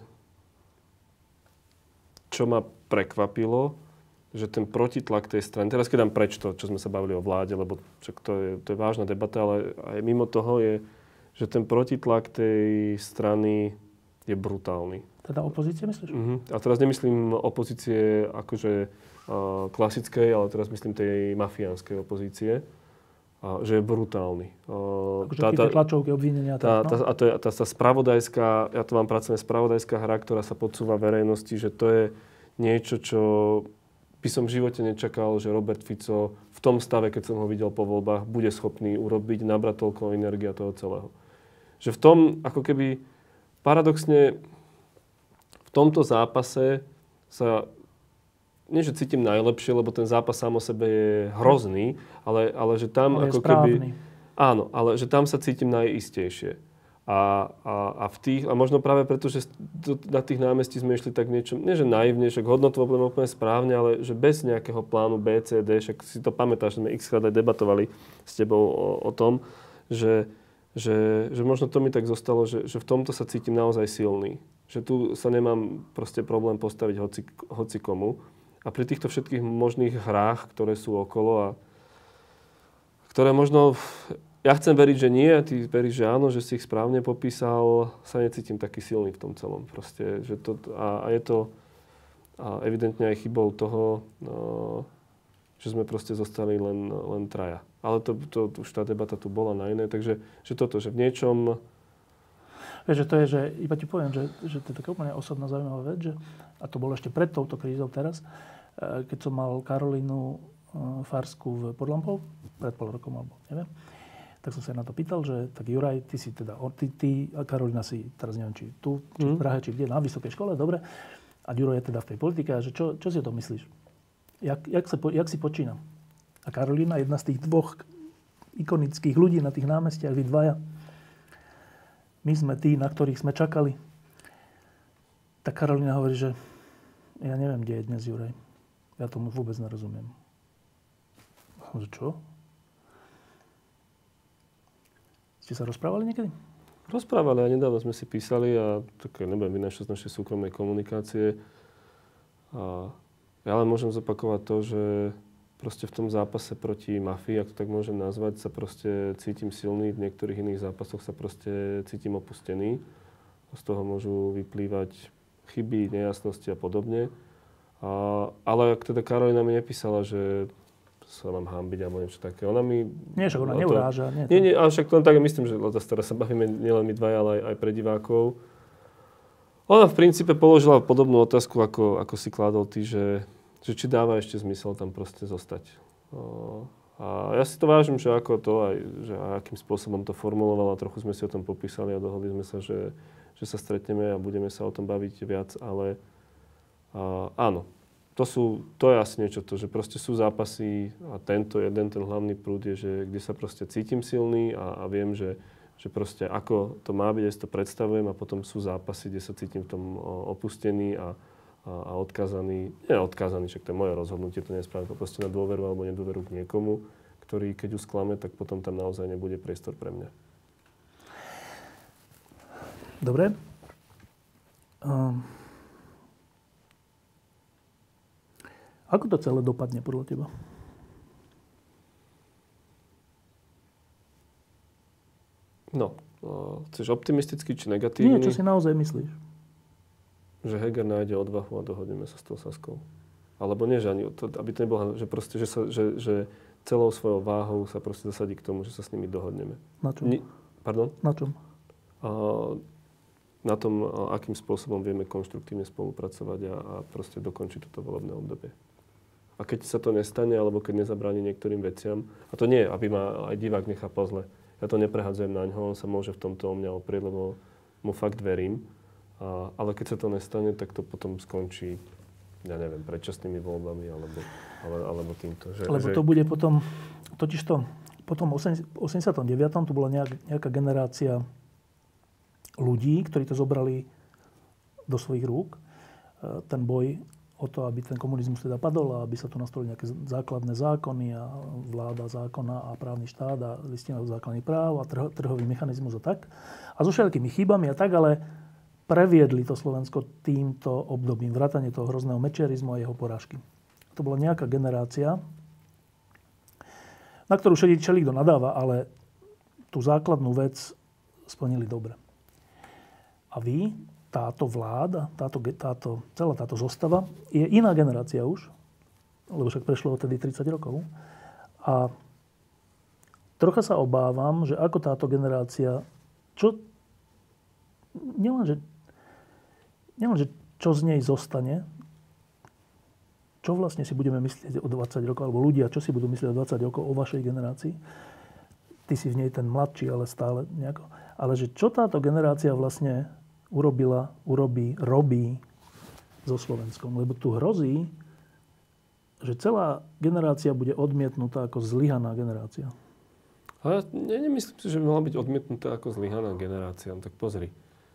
čo ma prekvapilo, že ten protitlak tej strany, teraz keď dám preč to, čo sme sa bavili o vláde, lebo to je vážna debata, ale aj mimo toho je, že ten protitlak tej strany je brutálny. Teda opozície myslíš? A teraz nemyslím opozície akože klasickej, ale teraz myslím tej mafiánskej opozície, že je brutálny. Akože tie tlačovky, obvinenia. A tá spravodajská, ja to mám pracovne spravodajská hra, ktorá sa podsúva verejnosti, že to je niečo, čo by som v živote nečakal, že Robert Fico v tom stave, keď som ho videl po voľbách, bude schopný urobiť, nabrať toľko energie toho celého. Že v tom, ako keby paradoxne, v tomto zápase sa, nie že cítim najlepšie, lebo ten zápas sám o sebe je hrozný, ale že tam ale ako keby... Áno, ale že tam sa cítim najistejšie. A možno práve preto, že na tých námestí sme išli tak niečo, nie že naivne, však hodnotovo budeme úplne správne, ale že bez nejakého plánu B, C, D, však si to pamätáš, že sme x-krát aj debatovali s tebou o tom, že možno to mi tak zostalo, že v tomto sa cítim naozaj silný. Že tu sa nemám proste problém postaviť hoci komu. A pri týchto všetkých možných hrách, ktoré sú okolo a ktoré možno... Ja chcem veriť, že nie, a ty veríš, že áno, že si ich správne popísal, sa necítim taký silný v tom celom. Proste, že a je to evidentne aj chybou toho, že sme proste zostali len traja. Ale už tá debata tu bola na iné, takže že toto, že v niečom... Vieš, že to je, že iba ti poviem, že to je taká úplne osobná zaujímavá vec, že, a to bolo ešte pred touto krízou teraz, keď som mal Karolínu Farsku v Podlampov, pred pol rokom, alebo neviem, tak som sa na to pýtal, že tak Juraj, ty si teda, ty a Karolína si, teraz neviem, či tu, či v Prahe, či kde, na vysokej škole, dobre, a Juro je teda v tej politike, a že čo si o tom myslíš? Jak si počína? A Karolína, jedna z tých dvoch ikonických ľudí na tých námestiach, vy dvaja, my sme tí, na ktorých sme čakali. Tak Karolína hovorí, že ja neviem, kde je dnes Juraj. Ja tomu vôbec nerozumiem. Že čo? Ste sa rozprávali niekedy? Rozprávali a nedávno sme si písali a tak nebudem vynášať z našej súkromnej komunikácie. A ja len môžem zopakovať to, že proste v tom zápase proti mafii, ak to tak môžem nazvať, sa proste cítim silný, v niektorých iných zápasoch sa proste cítim opustený. Z toho môžu vyplývať chyby, nejasnosti a podobne. Ale ak teda Karolína mi nepísala, že sa mám hanbiť alebo niečo také. Ona mi... Nie, však ona neuráža. Nie, ale však len tak myslím, že teraz sa bavíme nielen my dvaja, ale aj pre divákov. Ona v princípe položila podobnú otázku, ako si kládol ty, že či dáva ešte zmysel tam proste zostať. A ja si to vážim, že ako to aj, že akým spôsobom to formulovala, trochu sme si o tom popísali a dohodli sme sa, že sa stretneme a budeme sa o tom baviť viac, ale áno, to je asi niečo to, že proste sú zápasy a tento jeden, ten hlavný prúd je, že kde sa proste cítim silný a viem, že proste ako to má byť, ja si to predstavujem a potom sú zápasy, kde sa cítim v tom opustený a odkázaný, však to je moje rozhodnutie, to nie je správne, proste na dôveru alebo nedôveru k niekomu, ktorý keď ju sklame, tak potom tam naozaj nebude priestor pre mňa. Dobre. Ako to celé dopadne podľa teba? No, chceš optimisticky či negatívny? Nie, čo si naozaj myslíš? Že Heger nájde odvahu a dohodneme sa s tou Saskou. Alebo nie, že ani, aby to nebolo, že proste, že celou svojou váhou sa proste zasadí k tomu, že sa s nimi dohodneme. Na čom? Pardon? Na čom? Na tom, akým spôsobom vieme konštruktívne spolupracovať a proste dokončiť toto volebné obdobie. A keď sa to nestane, alebo keď nezabráni niektorým veciam, a to nie, aby ma aj divák nechápal zle. Ja to neprehádzujem na ňo, on sa môže v tomto o mňa oprieť, lebo mu fakt verím. Ale keď sa to nestane, tak to potom skončí, ja neviem, predčasnými voľbami alebo týmto. Lebo to bude potom, totižto, potom v 89. tu bola nejaká generácia ľudí, ktorí to zobrali do svojich rúk. Ten boj o to, aby ten komunizmus teda padol a aby sa tu nastolili nejaké základné zákony a vláda zákona a právny štát a listina základných práv a trhový mechanizmus a tak. A so všetkými chybami a tak, ale previedli to Slovensko týmto obdobím, vrátane toho hrozného mečiarizmu a jeho porážky. To bola nejaká generácia, na ktorú všelikto nadáva, ale tú základnú vec splnili dobre. A vy, táto vláda, celá táto zostava, je iná generácia už, lebo však prešlo odtedy 30 rokov. A trocha sa obávam, že ako táto generácia, nielenže čo z nej zostane, čo vlastne si budeme myslieť o 20 rokov, alebo ľudia, čo si budú myslieť o 20 rokov o vašej generácii. Ty si v nej ten mladší, ale stále nejako. Ale že čo táto generácia vlastne robí so Slovenskom. Lebo tu hrozí, že celá generácia bude odmietnutá ako zlyhaná generácia. Ale ja nemyslím si, že by mala byť odmietnutá ako zlyhaná generácia. Tak pozri.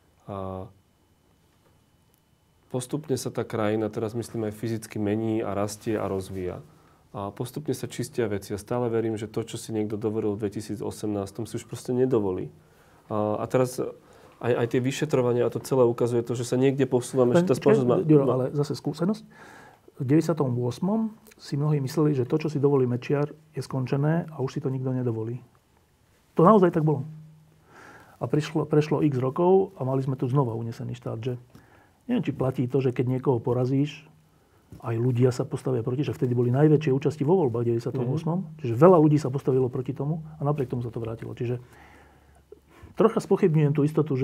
Postupne sa tá krajina, teraz myslím aj fyzicky, mení a rastie a rozvíja. A postupne sa čistia veci. Ja stále verím, že to, čo si niekto dovolil v 2018, si už proste nedovolí. A teraz aj tie vyšetrovania a to celé ukazuje to, že sa niekde posúvame, že tá spoločnosť má... Ale zase skúsenosť. V 98. si mnohí mysleli, že to, čo si dovolí Mečiar, je skončené a už si to nikto nedovolí. To naozaj tak bolo. A prešlo x rokov a mali sme tu znova unesený štát, že neviem, či platí to, že keď niekoho porazíš, aj ľudia sa postavia proti, že vtedy boli najväčšie účasti vo voľbách v 98. Čiže veľa ľudí sa postavilo proti tomu a napriek tomu sa to vrátilo. Čiže trocha spochybňujem tú istotu, že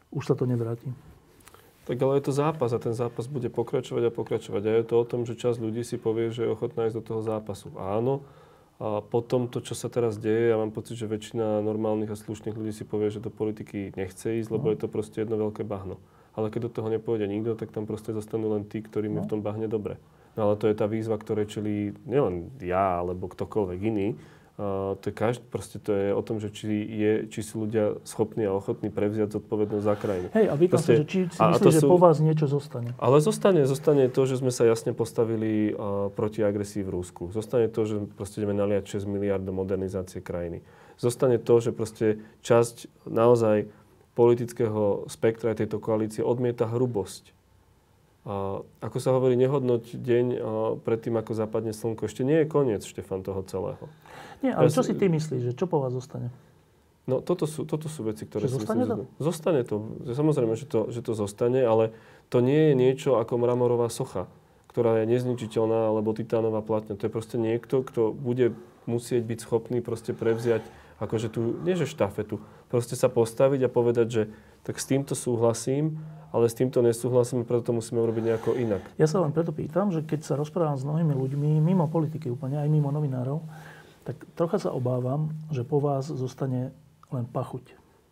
už sa to nevráti. Tak ale je to zápas a ten zápas bude pokračovať a pokračovať. A je to o tom, že časť ľudí si povie, že je ochotná ísť do toho zápasu. Áno, a potom to, čo sa teraz deje, ja mám pocit, že väčšina normálnych a slušných ľudí si povie, že do politiky nechce ísť, lebo je to proste jedno veľké bahno. Ale keď do toho nepôjde nikto, tak tam proste zostanú len tí, ktorým je v tom bahne dobre. No ale to je tá výzva, ktorej čelí nielen ja, alebo ktokoľvek iný. Proste to je o tom, že či sú ľudia schopní a ochotní prevziať zodpovednosť za krajinu. Hej, a pýtam sa, že či si myslíš, že po vás niečo zostane? Ale zostane to, že sme sa jasne postavili proti agresii v Rusku. Zostane to, že proste ideme naliať 6 miliárd do modernizácie krajiny. Zostane to, že proste časť naozaj politického spektra tejto koalície odmieta hrubosť. Ako sa hovorí, nehodnoť deň predtým, ako zapadne slnko. Ešte nie je koniec, Štefan, toho celého. Nie, ale čo si ty myslíš, že čo po vás zostane? No, toto sú veci, ktoré si zostane myslím, to? Zostane to. Samozrejme, že to zostane, ale to nie je niečo ako mramorová socha, ktorá je nezničiteľná, alebo titánová platňa. To je proste niekto, kto bude musieť byť schopný proste prevziať akože tú, nie že štafetu, proste sa postaviť a povedať, že tak s týmto súhlasím, ale s týmto nesúhlasím, preto to musíme urobiť nejako inak. Ja sa len preto pýtam, že keď sa rozprávam s mnohými ľuďmi, mimo politiky úplne, aj mimo novinárov, tak trocha sa obávam, že po vás zostane len pachuť.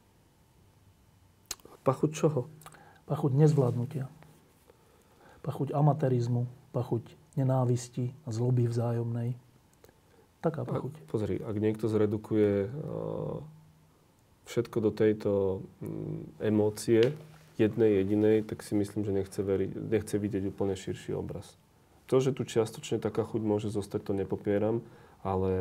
Pachuť čoho? Pachuť nezvládnutia. Pachuť amatérizmu, pachuť nenávisti a zloby vzájomnej. Taká pachuť. Pozri, ak niekto zredukuje všetko do tejto emócie, jednej jedinej, tak si myslím, že nechce vidieť úplne širší obraz. To, že tu čiastočne taká chuť môže zostať, to nepopieram, ale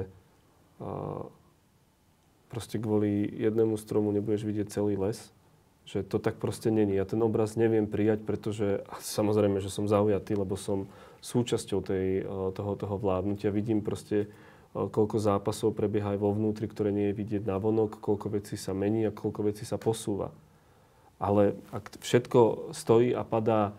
proste kvôli jednému stromu nebudeš vidieť celý les, že to tak proste není. Ja ten obraz neviem prijať, pretože samozrejme, že som zaujatý, lebo som súčasťou toho vládnutia. Vidím proste, koľko zápasov prebieha aj vo vnútri, ktoré nie je vidieť navonok, koľko vecí sa mení a koľko vecí sa posúva. Ale ak všetko stojí a padá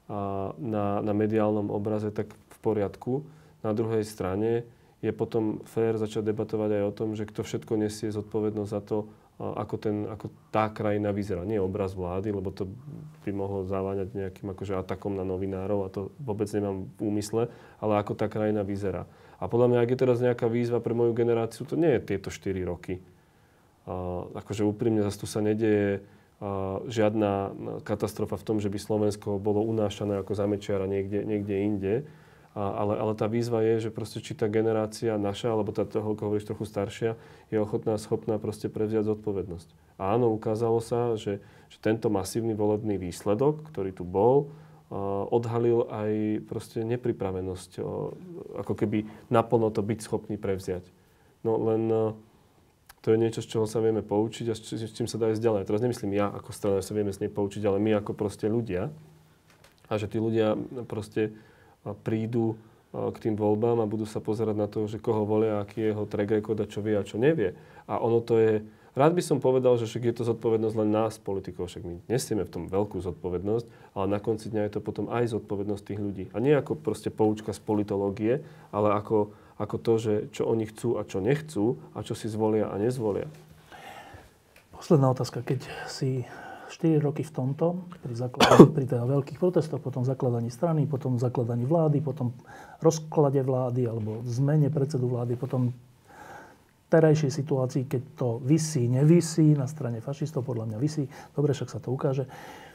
na mediálnom obraze, tak v poriadku. Na druhej strane je potom fér začať debatovať aj o tom, že kto všetko nesie zodpovednosť za to, ako tá krajina vyzerá. Nie obraz vlády, lebo to by mohlo zaváňať nejakým akože atakom na novinárov a to vôbec nemám v úmysle, ale ako tá krajina vyzerá. A podľa mňa, ak je teraz nejaká výzva pre moju generáciu, to nie je tieto 4 roky. Akože úprimne zase tu sa nedieje žiadna katastrofa v tom, že by Slovensko bolo unášané ako za Mečiara niekde inde. Ale tá výzva je, že proste či tá generácia naša, alebo tá toho, ako hovoríš, trochu staršia, je schopná proste prevziať zodpovednosť. Áno, ukázalo sa, že tento masívny volebný výsledok, ktorý tu bol, odhalil aj proste nepripravenosť, ako keby naplno to byť schopný prevziať. No len to je niečo, z čoho sa vieme poučiť a s čím sa dá ísť ďalej. Teraz nemyslím ja ako strana, že sa vieme s nej poučiť, ale my ako proste ľudia. A že tí ľudia proste prídu k tým voľbám a budú sa pozerať na to, že koho volia, aký je jeho track record a čo vie a čo nevie. A ono to je... Rád by som povedal, že však je to zodpovednosť len nás, politikov. Však my nesieme v tom veľkú zodpovednosť, ale na konci dňa je to potom aj zodpovednosť tých ľudí. A nie ako proste poučka z politológie, ale ako to, že čo oni chcú a čo nechcú a čo si zvolia a nezvolia. Posledná otázka. Keď si 4 roky v tomto, pri teda veľkých protestoch, potom zakladaní strany, potom zakladaní vlády, potom rozklade vlády alebo zmene predsedu vlády, potom terajšej situácii, keď to visí, nevisí, na strane fašistov podľa mňa visí, dobre, však sa to ukáže,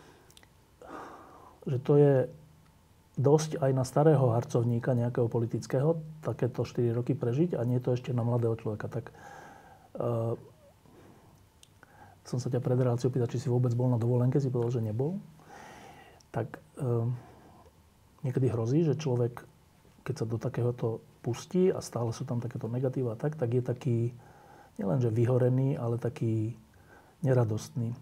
že to je dosť aj na starého harcovníka nejakého politického, takéto 4 roky prežiť a nie to ešte na mladého človeka. Tak som sa ťa pred reláciou pýtať, či si vôbec bol na dovolenke, si povedal, že nebol. Tak niekedy hrozí, že človek, keď sa do takéhoto pustí a stále sú tam takéto negatíva, tak je taký nielenže vyhorený, ale taký neradostný.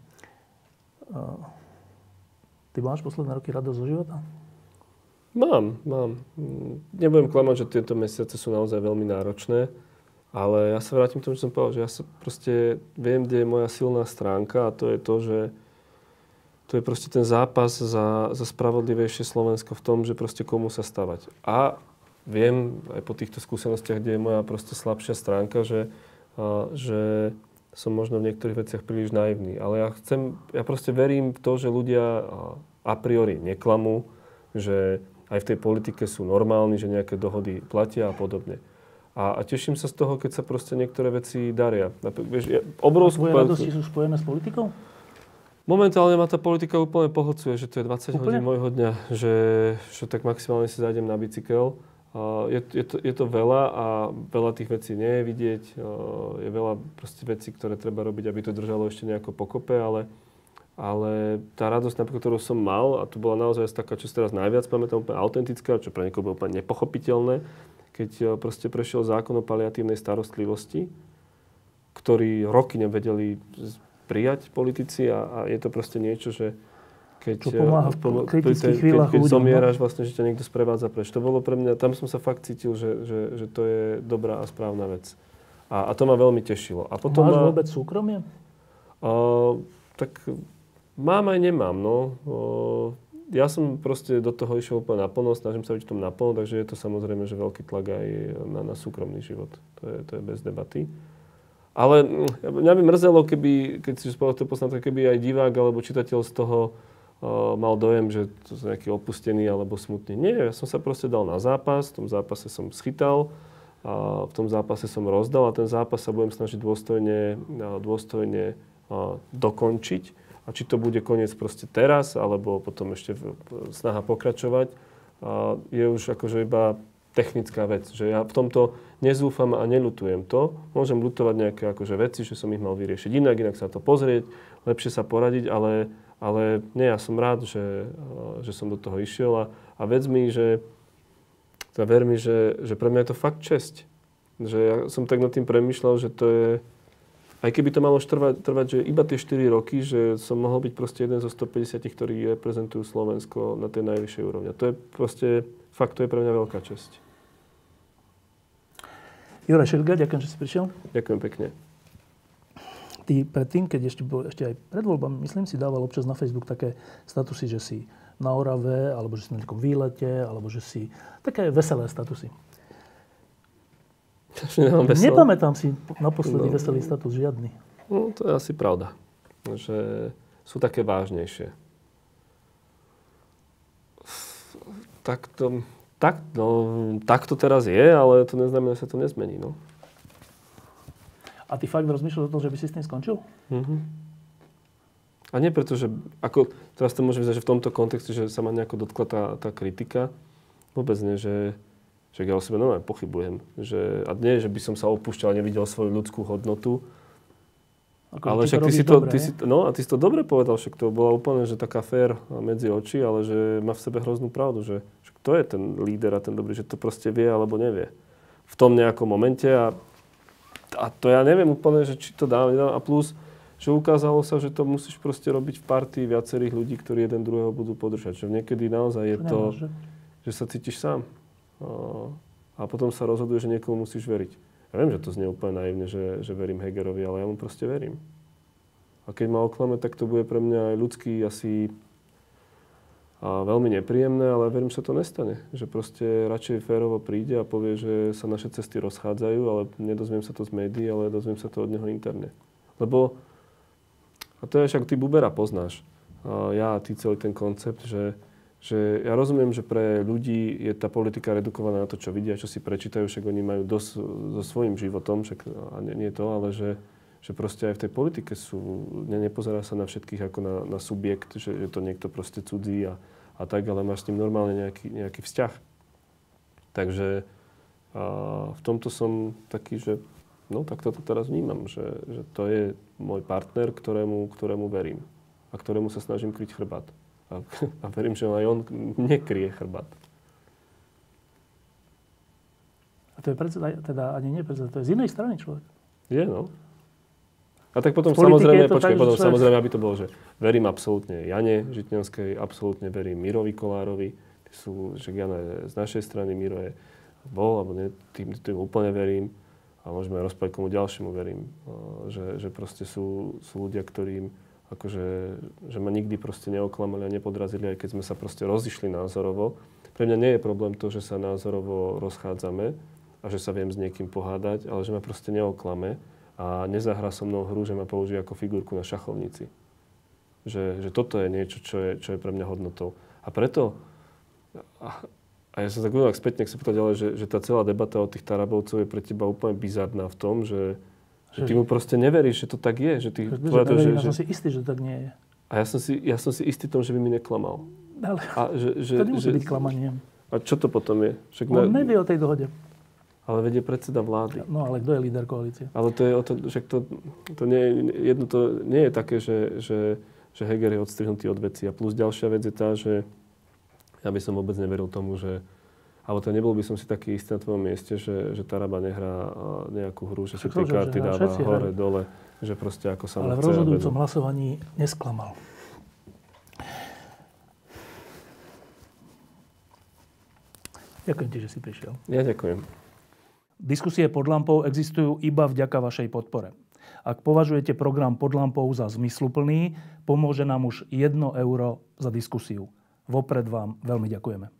Ty máš posledné roky radosť zo života? Mám. Nebudem klamať, že tieto mesiace sú naozaj veľmi náročné, ale ja sa vrátim k tomu, čo som povedal, že ja sa proste viem, kde je moja silná stránka a to je to, že to je proste ten zápas za spravodlivejšie Slovensko v tom, že proste komu sa stavať. A viem aj po týchto skúsenostiach, kde je moja proste slabšia stránka, že som možno v niektorých veciach príliš naivný. Ale ja proste verím v to, že ľudia a priori neklamú, že aj v tej politike sú normálni, že nejaké dohody platia a podobne. A teším sa z toho, keď sa proste niektoré veci daria. Vieš, tvoje radosti sú spojené s politikou? Momentálne ma tá politika úplne pohlcuje, že to je 20 úplne? hodín môjho dňa, že tak maximálne si zájdem na bicykel. Je to veľa a veľa tých vecí nie je vidieť. Je veľa proste vecí, ktoré treba robiť, aby to držalo ešte nejako pokope, ale tá radosť, napríklad, ktorú som mal, a to bola naozaj taká, čo si teraz najviac pamätám, úplne autentická, čo pre niekoho bolo úplne nepochopiteľné, keď proste prešiel zákon o paliatívnej starostlivosti, ktorý roky nevedeli prijať politici a je to proste niečo, že keď zomieraš vlastne, že ťa niekto sprevádza preč. To bolo pre mňa, tam som sa fakt cítil, že to je dobrá a správna vec. A to ma veľmi tešilo. A potom máš vôbec súkromie? Tak mám aj nemám, no. Ja som proste do toho išiel úplne naplno, snažím sa byť v tom naplno, takže je to samozrejme, že veľký tlak aj na súkromný život. To je bez debaty. Ale mňa by mrzelo, keď si povedal to poslanec, keby aj divák alebo čitateľ z toho mal dojem, že to je nejaký opustený alebo smutný. Nie, ja som sa proste dal na zápas, v tom zápase som schytal, a v tom zápase som rozdal a ten zápas sa budem snažiť dôstojne dokončiť. A či to bude koniec proste teraz, alebo potom ešte snaha pokračovať, je už akože iba technická vec, že ja v tomto nezúfam a neľutujem to. Môžem ľutovať nejaké akože veci, že som ich mal vyriešiť inak sa na to pozrieť, lepšie sa poradiť, ale nie, ja som rád, že som do toho išiel a ver mi, že pre mňa je to fakt česť. Že ja som tak nad tým premýšľal, že to je, aj keby to malo trvať, že iba tie 4 roky, že som mohol byť proste jeden zo 150, ktorí reprezentujú Slovensko na tej najvyššej úrovni. To je proste, fakt, to je pre mňa veľká česť. Juraj Šeliga, ďakujem, že si prišiel. Ďakujem pekne. Ty predtým, keď ešte aj pred voľbami, myslím, si dával občas na Facebook také statusy, že si na Orave, alebo že si na nejakom výlete, alebo že si také veselé statusy. Nepamätám si naposledy veselý status, žiadny. No, to je asi pravda. Že sú také vážnejšie. Tak to teraz je, ale to neznamená, že sa to nezmení. No. A ty fakt rozmýšľaš o tom, že by si s tým skončil? Mm-hmm. A nie preto, že ako, teraz to môže vyzerať, že v tomto kontexte, že sa ma nejako dotkla tá kritika. Vôbec nie, že ja o sebe normálne pochybujem. A nie, že by som sa opúšťal a nevidel svoju ľudskú hodnotu. Ale však ty si to dobre povedal, však to bola úplne, že taká fér medzi oči, ale že má v sebe hroznú pravdu, že kto je ten líder a ten dobrý, že to proste vie alebo nevie. V tom nejakom momente a to ja neviem úplne, že či to dá, nedá. A plus, že ukázalo sa, že to musíš proste robiť v partii viacerých ľudí, ktorí jeden druhého budú podržať. Že niekedy naozaj je to, že sa cítiš sám. A potom sa rozhoduje, že niekomu musíš veriť. Ja viem, že to znie úplne naivne, že verím Hegerovi, ale ja mu proste verím. A keď ma oklame, tak to bude pre mňa aj ľudský asi veľmi nepríjemné, ale verím, že sa to nestane. Že proste radšej férovo príde a povie, že sa naše cesty rozchádzajú, ale nedozviem sa to z médií, ale dozviem sa to od neho interne. Lebo, a to je však, ty Bubera poznáš, ja a ty celý ten koncept, že ja rozumiem, že pre ľudí je tá politika redukovaná na to, čo vidia, čo si prečítajú, však oni majú dosť so svojím životom, však nie to, ale že proste aj v tej politike nepozerá sa na všetkých ako na subjekt, že je to niekto proste cudzí a tak, ale máš s ním normálne nejaký vzťah. Takže v tomto som taký, že no tak toto teraz vnímam, že to je môj partner, ktorému verím a ktorému sa snažím kryť chrbát. A verím, že aj on nekryje chrbát. A to je predseda, teda ani nie predseda, to je z inej strany človek. Je, no. A tak potom samozrejme, samozrejme, aby to bolo, že verím absolútne Jane Žitňanskej, absolútne verím Mirovi Kolárovi, že Jana je z našej strany, Miro je bol, alebo nie, tým úplne verím. A môžeme rozprávať, komu ďalšiemu verím. Že proste sú ľudia, ktorým akože, že ma nikdy proste neoklamali a nepodrazili, aj keď sme sa proste rozišli názorovo. Pre mňa nie je problém to, že sa názorovo rozchádzame a že sa viem s niekým pohádať, ale že ma proste neoklame a a nezahrá so mnou hru, že ma použije ako figurku na šachovnici. Že toto je niečo, čo je pre mňa hodnotou. A preto, a ja som tak uvedal spätne, ak sa pýtať, ale že tá celá debata o tých Tarabovcov je pre teba úplne bizarná v tom, že ty mu proste neveríš, že to tak je. Že ty ja som si istý, že to tak nie je. A ja som si istý tom, že by mi neklamal. Ale to nemusí byť klamaniem. A čo to potom je? On nevie o tej dohode. Ale vedie predseda vlády. No ale kto je líder koalície? Ale to je o to, že to nie je, jedno to nie je také, že Heger je odstrihnutý od veci. A plus ďalšia vec je tá, že ja by som vôbec neveril tomu, že alebo to nebol by som si taký istý na tvojom mieste, že Taraba nehrá nejakú hru, že si tie karty dáva hore, dole, že proste ako sa ale v rozhodujúcom hlasovaní nesklamal. Ďakujem ti, že si prišiel. Ja ďakujem. Diskusie pod lampou existujú iba vďaka vašej podpore. Ak považujete program Pod lampou za zmysluplný, pomôže nám už 1 euro za diskusiu. Vopred vám veľmi ďakujeme.